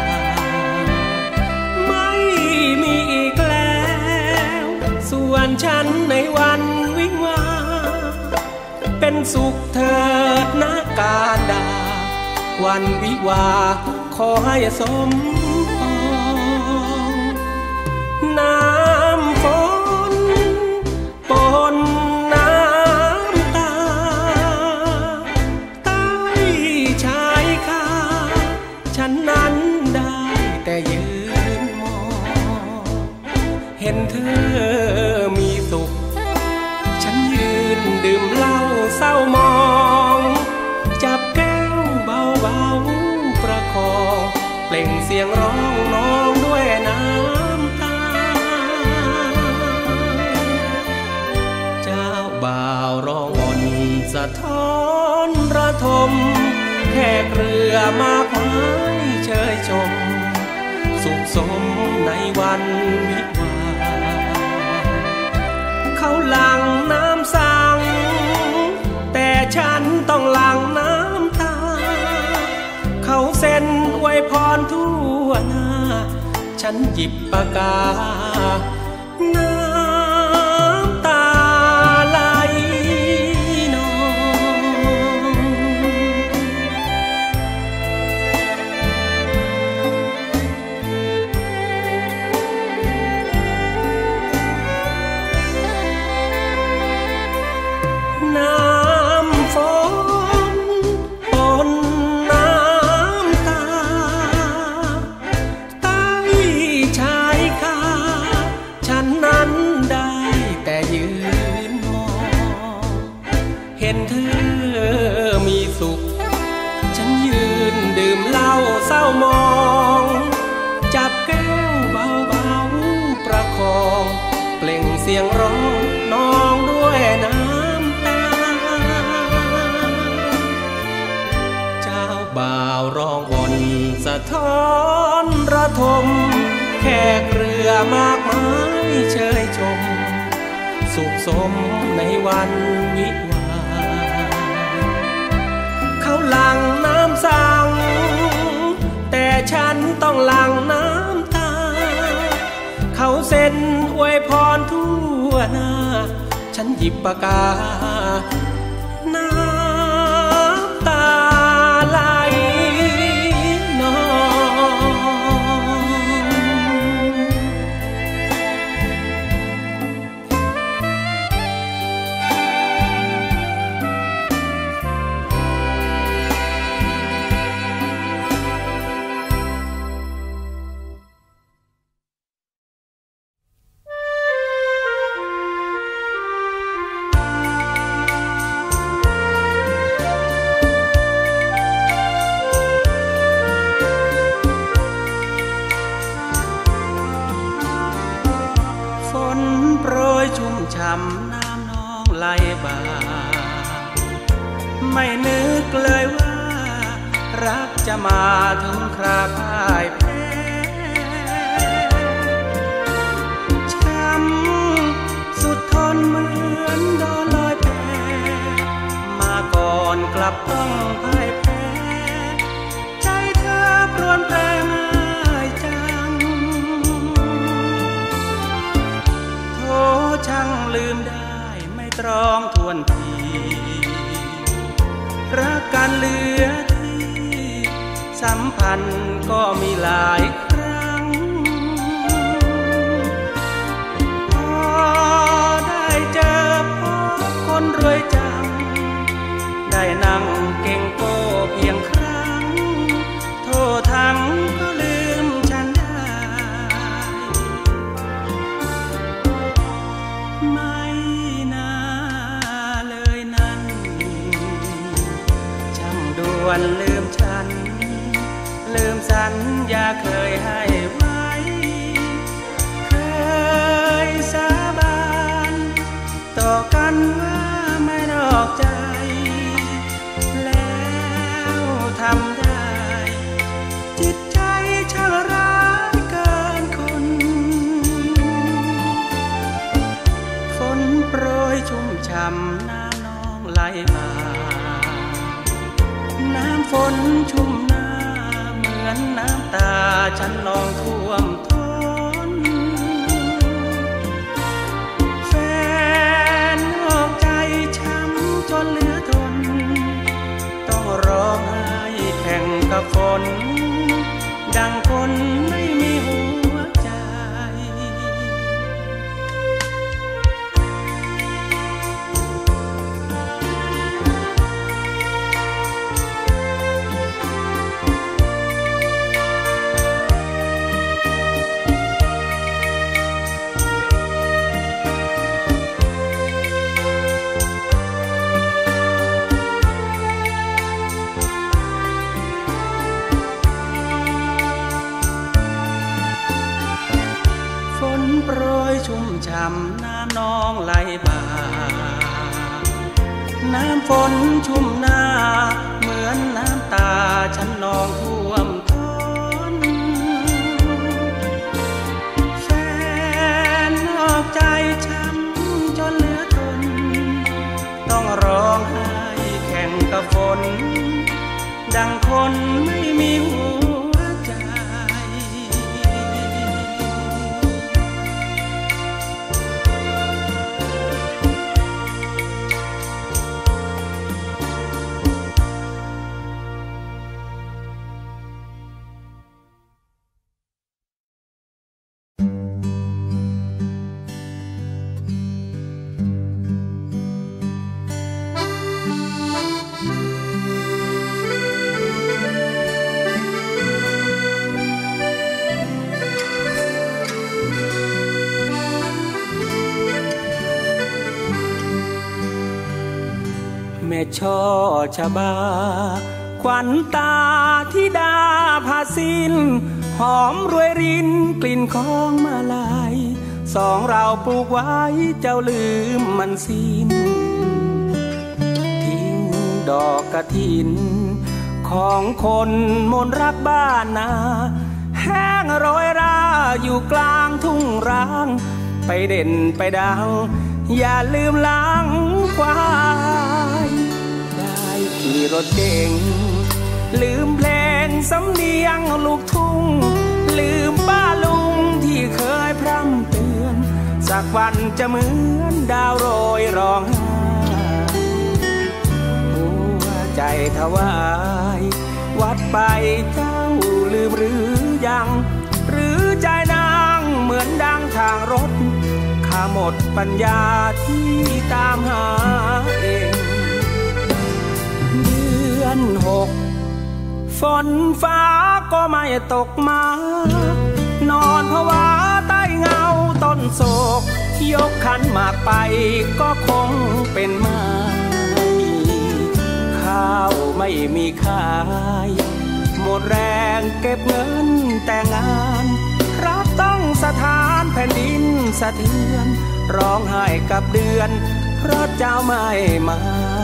ไม่มีอีกแล้วส่วนฉันในวันวิวาเป็นสุขเถิดนะการดาวันวิวาขอให้สมน้ำฝนปนน้ำตาใต้ชายคาฉันนั้นได้แต่ยืนมองเห็นเธอมีสุขฉันยืนดื่มเหล้าเศร้ามองจับแก้วเบาๆประคองเปล่งเสียงร้องน้องด้วยน้ำบ่าวร้องอ่อนสะท้อนระทมแขกเรือมากมายเชยชมสุขสมในวันวิวาเขาหลั่งน้ำสังแต่ฉันต้องหลั่งน้ำตาเขาเซ็นอวยพรทั่วหน้าฉันหยิบปากกาฉสะท้อนระทมแขกเรือมากมายเชยชมสุขสมในวันวิวาเขาหลั่งน้ำสังแต่ฉันต้องหลั่งน้ำตาเขาเซ็นอวยพรทั่วหน้าฉันหยิบปากกาน้ำตาไหลนช้ำน้ำนองไหลบ่าไม่นึกเลยว่ารักจะมาถึงคราพ่ายแพ้ช้ำสุดทนเหมือนโดนลอยแพมาก่อนกลับต้องพ่ายแพ้ใจเธอพรวนแปรง่ายจังโทช่างลืมได้ไม่ตรองทวนทีรักกันเหลือที่สัมพันธ์ก็มีหลายครั้งพอได้เจอพบคนรวยจังได้นั่งเก่งโก้เพียงครั้งโทษทั้งก็ลืมฉันได้ไม่น่าเลยนั้นช่างด่วนลืมฉันลืมสัญญาเคยให้ไว้เคยสาบานต่อกันว่าไม่นอกใจแล้วทำได้จิตใจช่างร้ายเกินคนฝนโปรยชุ่มฉ่ำน้ำนองไหลมาน้ำฝนชุ่มหน้าเหมือนน้ำตาฉันนองท่วมท้นแฟนนอกใจช้ำจนเหลือทนต้องร้องไห้แข่งกับฝนดังคนไม่มีหัวใจโปรยชุ่มฉ่ำน้ำนองไหลบ่าน้ำฝนชุ่มหน้าเหมือนน้ำตาฉันนองท่วมท้นแฟนนอกใจช้ำจนเหลือทนต้องร้องไห้แข่งกับฝนดังคนไม่มีหัวใจแม่ช่อชบาขวัญตาธิดาภาสินหอมรวยรินกลิ่นของมาลายสองเราปลูกไว้เจ้าลืมมันสิ้นทิ้งดอกกฐินของคนมนรักบ้านนาแห้งโรยราอยู่กลางทุ่งร้างไปเด่นไปดังอย่าลืมล้างควายได้ขี่รถเก่งลืมเพลงสำเนียงลูกทุ่งลืมป้าลุงที่เคยพร่ำเตือนสักวันจะเหมือนดาวโรยร้องไห้หัวใจถวายวัดไปเจ้าลืมหรือยังหรือใจนางเหมือนดังทางรถข้าหมดปัญญาที่ตามหาเองเดือน6ฝนฟ้าก็ไม่ตกมานอนภาวะใต้เงาต้นโศกยกขันหมากไปก็คงเป็นไม้ข้าวไม่มีขายหมดแรงเก็บเงินแต่งงานรักต้องสถานแผ่นดินสะเทือนร้องไห้กับเดือนเพราะเจ้าไม่มา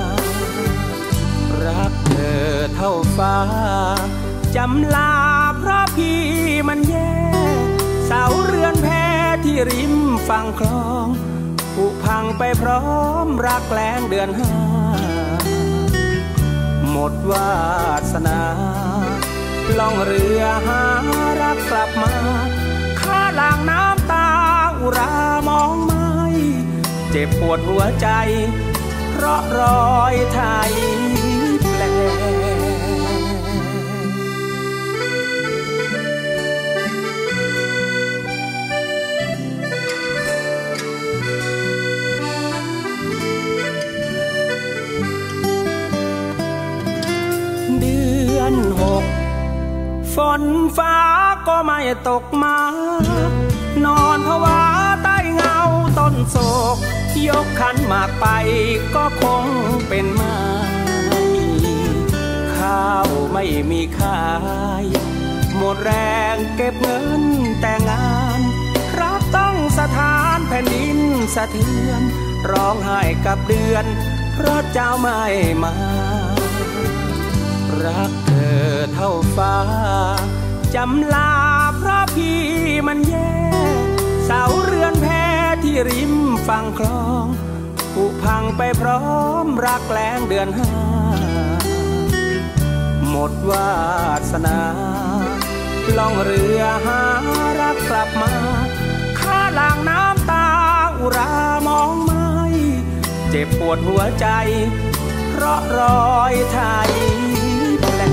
รักเธอเท่าฟ้าจำลาเพราะพี่มันแย่เสาเรือนแพที่ริมฝั่งคลองผุพังไปพร้อมรักแล้งเดือน5หมดวาสนาล่องเรือหารักกลับมาข้าหลังน้ำตาอุรามองไม่เจ็บปวดหัวใจเพราะรอยไทยแปลเดือน6ฝนฟ้าก็ไม่ตกมานอนภาวะใต้เงาต้นโศกยกขันหมากไปก็คงเป็นไม้ข้าวไม่มีขายหมดแรงเก็บเงินแต่งงานรักต้องสถานแผ่นดินสะเทือนร้องไห้กับเดือนเพราะเจ้าไม่มารักเธอเท่าฟ้าจำลาเพราะพี่มันแย่เสาเรือนแพที่ริมฝั่งคลองผุพังไปพร้อมรักแล้งเดือน5หมดวาสนาล่องเรือหารักกลับมาข้าหลังน้ำตาอุรามองไม่เจ็บปวดหัวใจเพราะรอยไทยแปล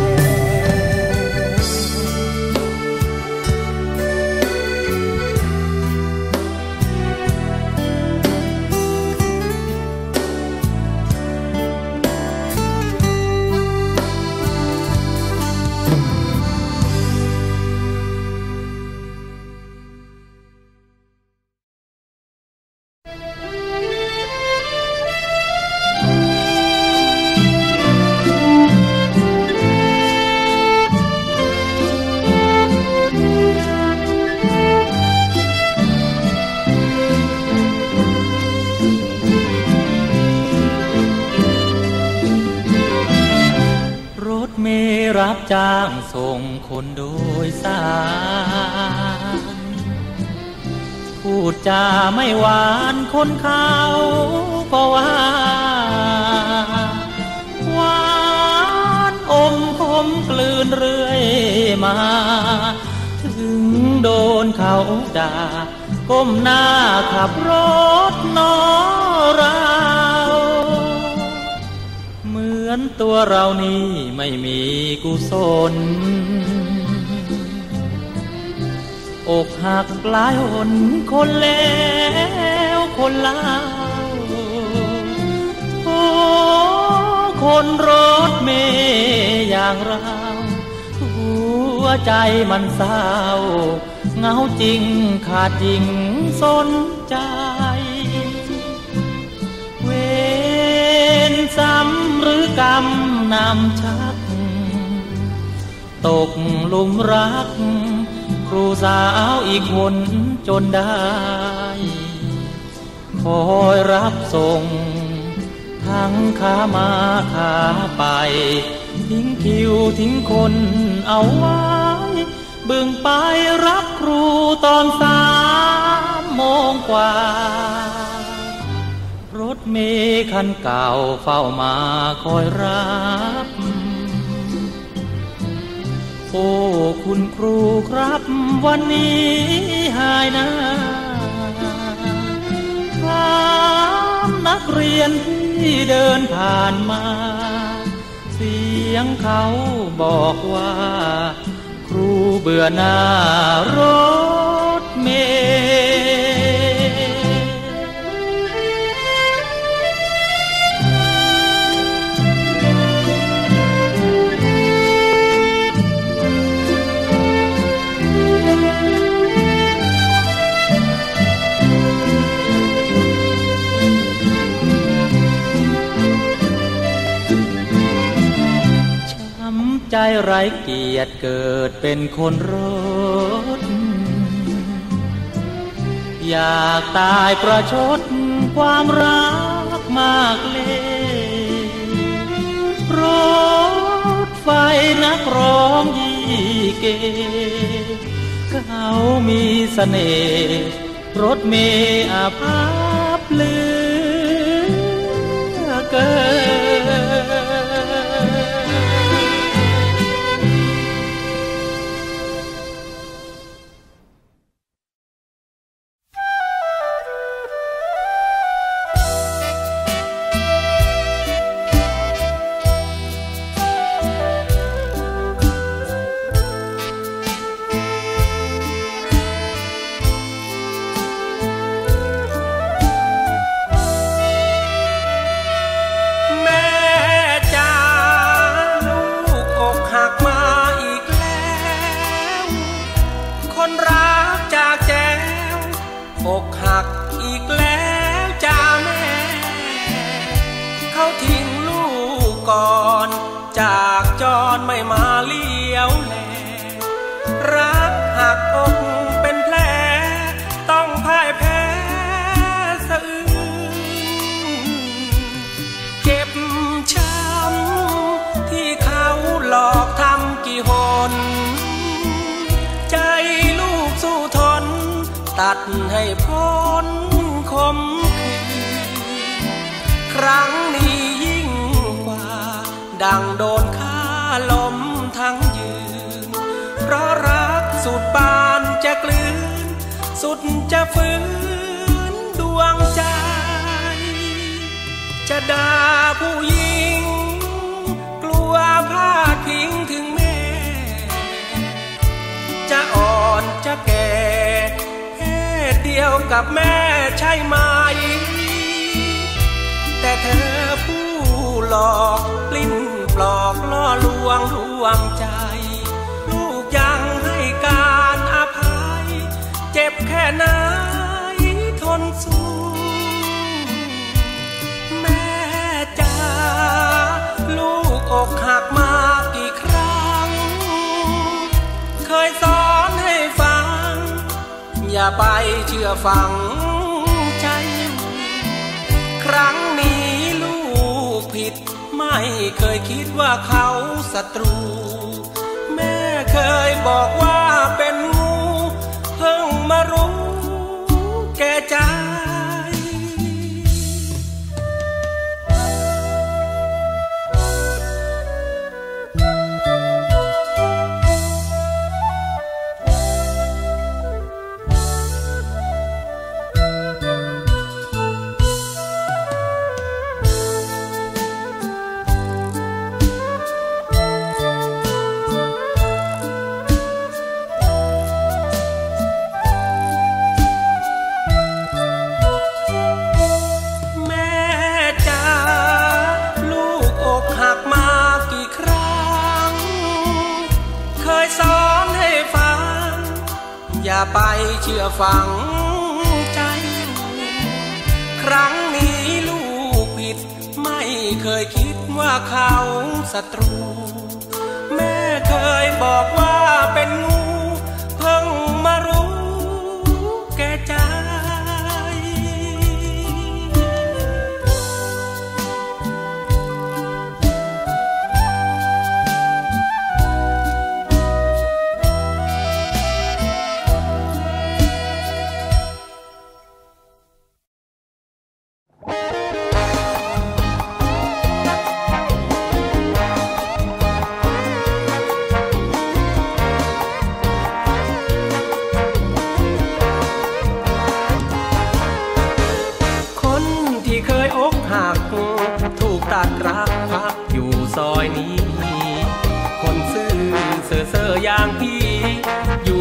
รับจ้างส่งคนโดยสารพูดจาไม่หวานคนเขาก็ว่าหวานอมคมกลืนเรื่อยมาถึงโดนเขาด่าก้มหน้าขับรถนอเราเหมือนตัวเรานี่ไม่มีกุศลอกหักหลายหนคนแล้วคนเล่าโอ้คนรถเมย์อย่างเราหัวใจมันเศร้าเหงาจริงขาดจริงสนใจเวรซ้ำหรือกรรมนำชักตกหลุมรักครูสาวอีกคนจนได้คอยรับส่งททั้งขามาขาไปทิ้งคิวทิ้งคนเอาไว้บึงไปรับครูตอน3 โมงกว่ารถเมล์คันเก่าเฝ้ามาคอยรับโอ้คุณครูครับวันนี้หายหน้าถามนักเรียนที่เดินผ่านมาเสียงเขาบอกว่าครูเบื่อหน้ารถเมล์ใจไร้เกียรติเกิดเป็นคนรถอยากตายประชดความรักมากเลยรถไฟนักร้องยี่เกเขามีเสน่ห์รถเมล์อาภัพเหลือเกินอกหักอีกแล้วจ้าแม่เขาทิ้งลูกก่อนจากจรไม่มาเลี้ยวแลรักหักอกเป็นแผลต้องพ่ายแพ้สะอื้นเจ็บช้ำที่เขาหลอกทำกี่หนใจลูกสู้ทนตัดให้พ้นคมคืนครั้งนี้ยิ่งกว่าดังโดนฆ่าล้มทั้งยืนเพราะรักสุดปานจะกลืนสุดจะฝืนดวงใจจะด่าผู้หญิงกลัวพลาดพิงถึงแม่จะอ่อนจะแก่เดียวกับแม่ใช่ไหมแต่เธอผู้หลอกปลิ้นปลอกล่อลวงดวงใจลูกยังให้การอภัยเจ็บแค่ไหนทนสู้แม่จ๋าลูกอกหักมากี่ครั้งเคยสอนให้ฟังอย่าไปเชื่อฟังใจครั้งนี้ลูกผิดไม่เคยคิดว่าเขาศัตรูแม่เคยบอกว่าเป็นงูเพิ่งมารู้แก่ใจอย่าไปเชื่อฟังใจครั้งนี้ลูกผิดไม่เคยคิดว่าเขาศัตรูแม่เคยบอกว่าเป็นงูเพิ่งมารู้แก่ใจ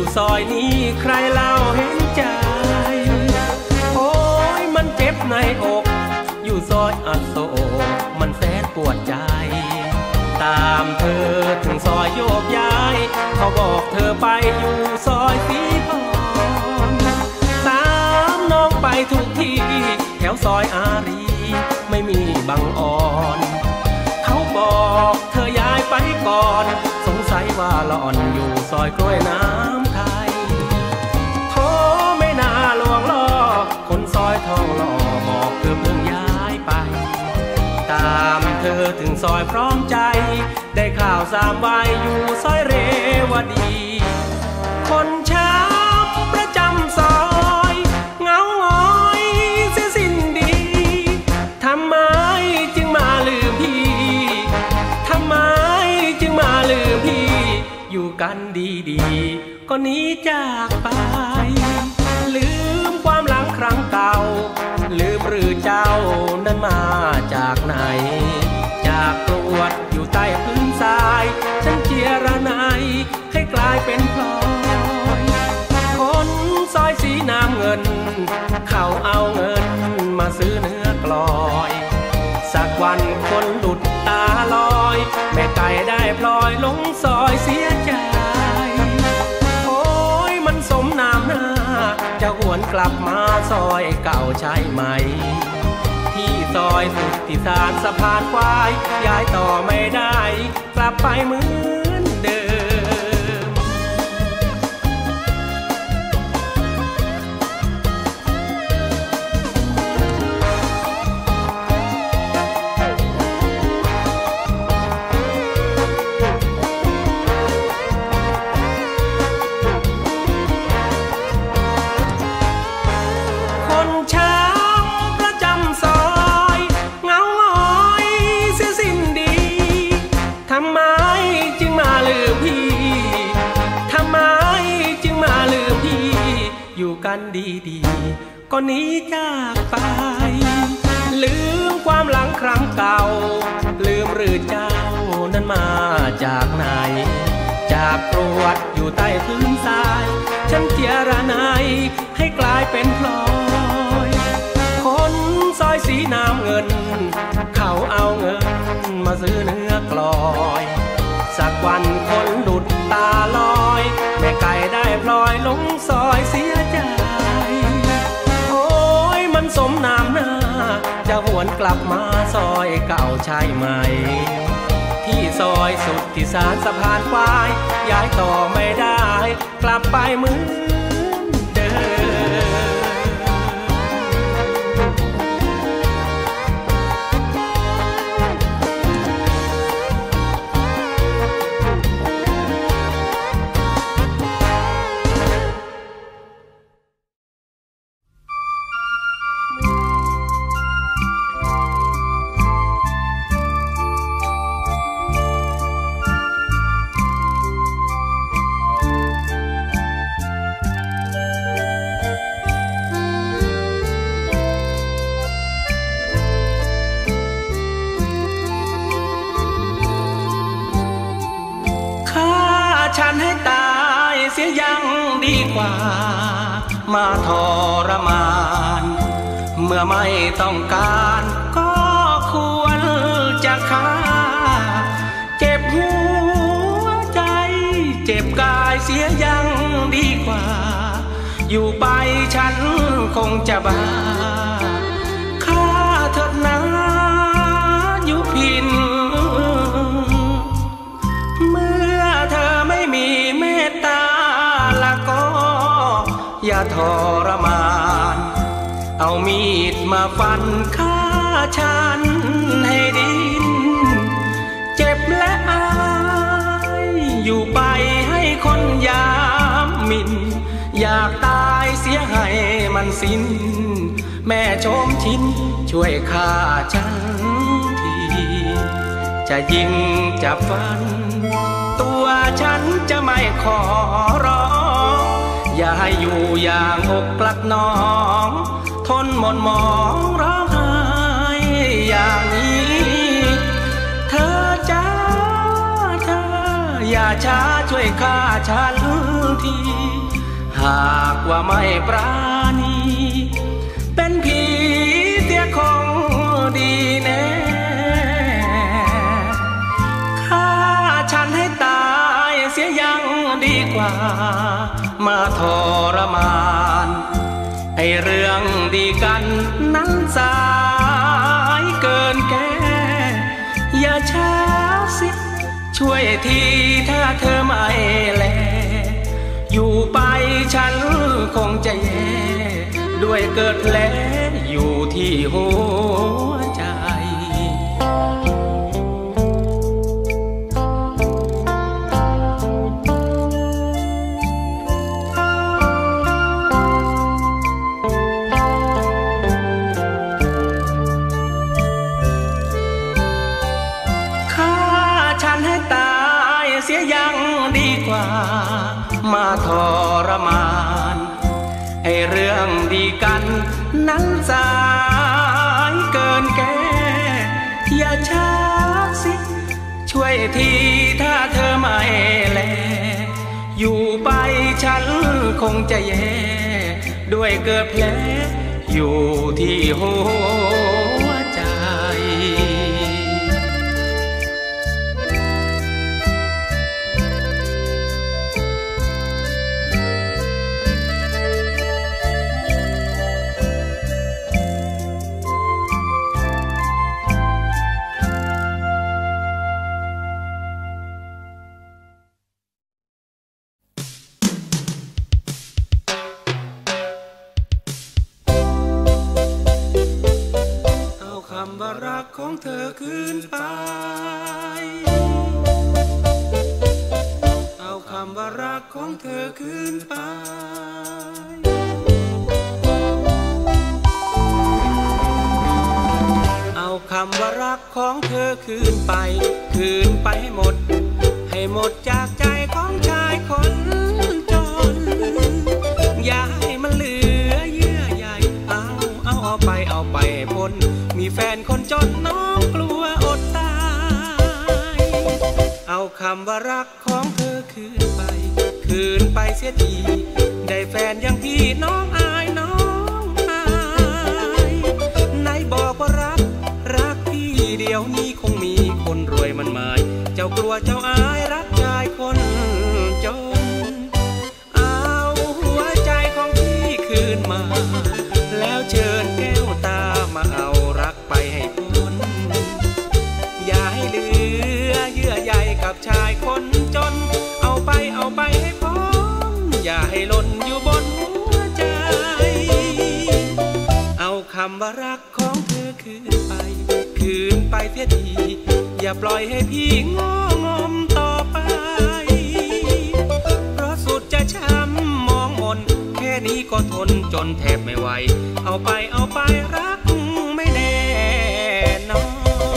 ซอยนี้ใครเล่าเห็นใจโอ้ยมันเจ็บในอกอยู่ซอยอโศกมันแสนปวดใจตามเธอถึงซอยโยกย้ายเขาบอกเธอไปอยู่ซอยสีพรตามน้องไปทุกที่แถวซอยอารีไม่มีบังอ่อนเขาบอกเธอย้ายไปก่อนสงสัยว่าหล่อนอยู่ซอยกล้วยน้ำไทยโธ่ไม่น่าลวงล่อคนซอยทองหล่อบอกเธอเพิ่งย้ายไปตามเธอถึงซอยพร้อมใจได้ข่าว3 วันอยู่ซอยเรวดีคนช้าประจำซอยเงาอ้อยเสียสิ้นดีทำไมจึงมาลืมพี่ทำไมจึงมาลืมพี่อยู่กันดีๆก็หนีจากไปลืมความหลังครั้งเก่าลืมหรือเจ้านั้นมาจากไหนจากกรวดอยู่ใต้พื้นทรายฉันเจียระไนให้กลายเป็นพลอยคนซอยสีน้ำเงินเขาเอาเงินมาซื้อเนื้อกลอยสักวันคนหลุดตาลอยแม่ไก่ได้พลอยลงซอยเสียใจโอ้ยมันสมน้ำหน้าจะหวนกลับมาซอยเก่าใช่ไหมที่ซอยสุทธิสารสะพานควายย้ายต่อไม่ได้กลับไปเหมือนเดิมคนช้าประจำซอยเงาอ้อยเสียสิ้นดีทำไมจึงมาลืมพี่ทำไมจึงมาลืมพี่อยู่กันดีๆก็หนีจากไปลืมความหลังครั้งเก่าลืมหรือเจ้านั้นมาจากไหนจากกรวดอยู่ใต้พื้นทรายฉันเจียระไนให้กลายเป็นพลอยคนซอยสีน้ำเงินเขาเอาเงินมาซื้อเนื้อกลอยสักวันคนหลุดตาลอยแม่ไก่ได้พลอยลงซอยเสียใจโอ้ยมันสมน้ำหน้าจะหวนกลับมาซอยเก่าใช่ไหมที่ซอยสุทธิสารสะพานควายย้ายต่อไม่ได้กลับไปเหมือนเดิฉันให้ตายเสียยังดีกว่ามาทรมานเมื่อไม่ต้องการก็ควรจะฆ่าเจ็บหัวใจเจ็บกายเสียยังดีกว่าอยู่ไปฉันคงจะบ้าฆ่าเถิดนะยุพินอย่าทรมานเอามีดมาฟันฆ่าฉันให้ดิ้นเจ็บและอายอยู่ไปให้คนยามหมิ่นอยากตายเสียให้มันสิ้นแม่ชมชินช่วยฆ่าฉันทีจะยิงจะฟันตัวฉันจะไม่ขอร้องอย่าให้อยู่อย่างอกกลัดน้องทนหม่นหมองร้องไห้อย่างนี้เธอจ้าเธออย่าช้าช่วยฆ่าฉันทีหากว่าไม่ปราณีเป็นผีเสียคงดีแน่ฆ่าฉันให้ตายเสียยังดีกว่ามาทรมานไอเรื่องดีกันนั้นสายเกินแก้อย่าช้าสิช่วยทีถ้าเธอไม่แลอยู่ไปฉันคงจะแย่ด้วยเกิดแผลอยู่ที่หัวใจเสียยังดีกว่ามาทรมานไอเรื่องดีกันนั้นสายเกินแก้อย่าช้าสิช่วยทีถ้าเธอไม่แลอยู่ไปฉันคงจะแย่ด้วยเกิดแผลอยู่ที่หัวใจรักของเธอคืนไปเอาคำว่ารักของเธอคืนไปเอาคำว่ารักของเธอคืนไปคืนไปให้หมดให้หมดจากใจของชายคนจนอย่าให้มันเหลือเยื่อใยเอาไปพ้นมีแฟนคนจนน้องกลัวอดตายเอาคำว่ารักของเธอคืนไปเสียทีได้แฟนอย่างพี่น้องอายน้องอายไหนบอกว่ารักพี่เดี๋ยวนี้คงมีคนรวยมันหมายเจ้ากลัวเจ้าอายรักชายคนจนเอาหัวใจของพี่คืนมาแล้วเชิญแก้วตามาเอารักไปให้พ้นอย่าให้เหลือเยื่อใยกับชายคนจนเอาไปให้พ้นอย่าให้หล่นอยู่บนหัวใจเอาคำว่ารักของเธอคืนไปเสียทีอย่าปล่อยให้พี่งมต่อไปเพราะสุดจะช้ำมองมนแค่นี้ก็ทนจนแทบไม่ไหวเอาไปรักไม่แน่นอน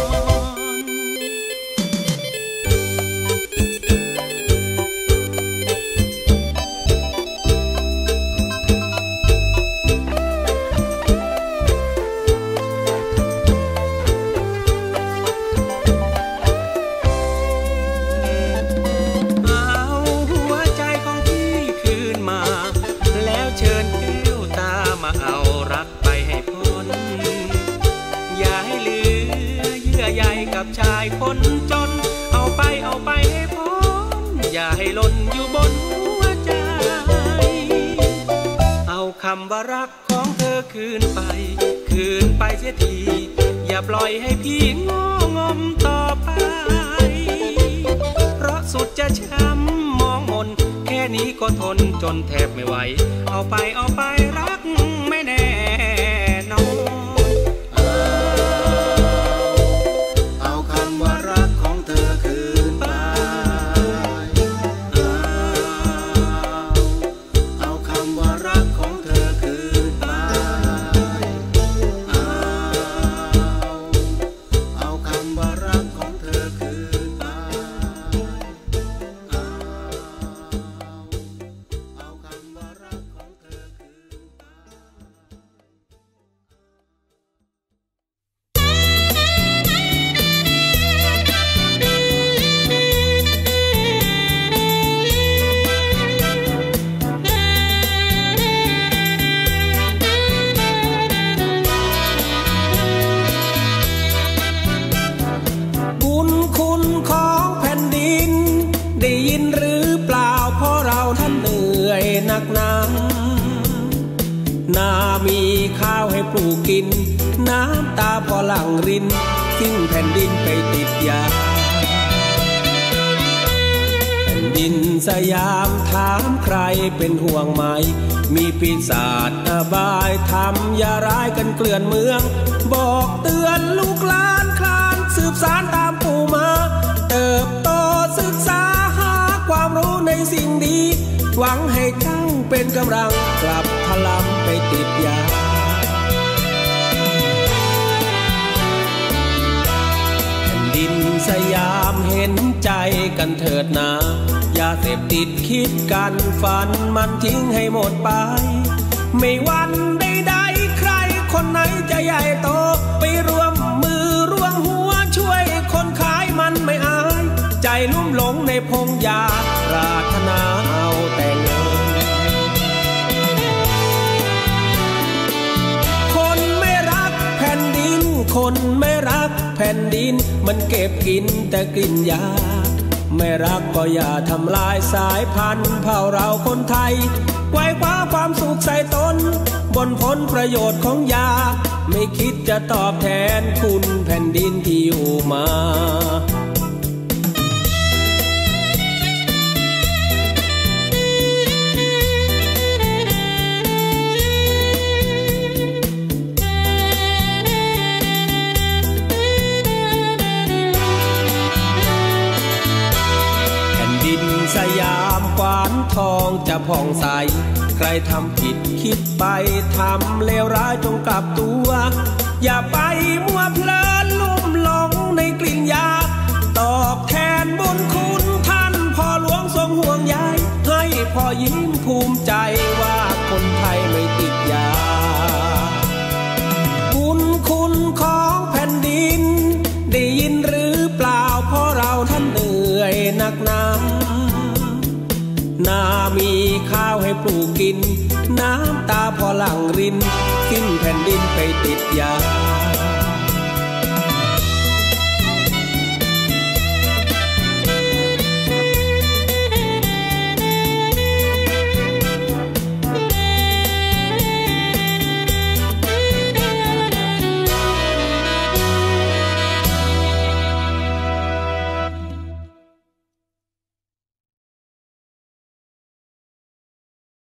กับชายคนจนเอาไปให้พ้นอย่าให้หล่นอยู่บนหัวใจเอาคำว่ารักของเธอคืนไปเสียทีอย่าปล่อยให้พี่งมต่อไปเพราะสุดจะช้ำมองมนแค่นี้ก็ทนจนแทบไม่ไหวเอาไปรักไม่แน่นอนกินน้ำตาพอหลั่งรินสิ้นแผ่นดินไปติดยาแผ่นดินสยามถามใครเป็นห่วงไหมมีปีศาจบายทำอย่าร้ายกันเกลื่อนเมืองบอกเตือนลูกหลานคลานสืบสานตามปู่มาเติบโตศึกษาหาความรู้ในสิ่งดีหวังให้เจ้าเป็นกำลังกลับพลังไปติดยาแผ่นดินสยามเห็นใจกันเถิดนายาเสพติดคิดกันฝันมันทิ้งให้หมดไปไม่วันใดๆใครคนไหนจะใหญ่โตไปร่วมมือร่วมหัวช่วยคนขายมันไม่อายใจลุ่มหลงในพงยาปรารถนาเอาแต่เงินคนไม่รักแผ่นดินคนไม่รักแผ่นดินมันเก็บกินแต่กลิ่นยาไม่รักก็อย่าทำลายสายพันธุ์เผ่าเราคนไทยไว้คว้าความสุขใส่ตนบนผลประโยชน์ของยาไม่คิดจะตอบแทนคุณแผ่นดินที่อยู่มาสยามขวานทองจะผ่องใสใครทำผิดคิดไปทำเลวร้ายจงกลับตัวอย่าไปมัวเพลินลุ่มหลงในกลิ่นยาตอบแทนบุญคุณท่านพ่อหลวงทรงห่วงใยให้พ่อยิ้มภูมิใจว่าคนไทยไม่ติดยาบุญคุณของแผ่นดินได้ยินหรือเปล่าเพราะเราท่านเหนื่อยหนักหนานามีข้าวให้ปลูกกินน้ำตาพอหลั่งรินสิ้นแผ่นดินไปติดยา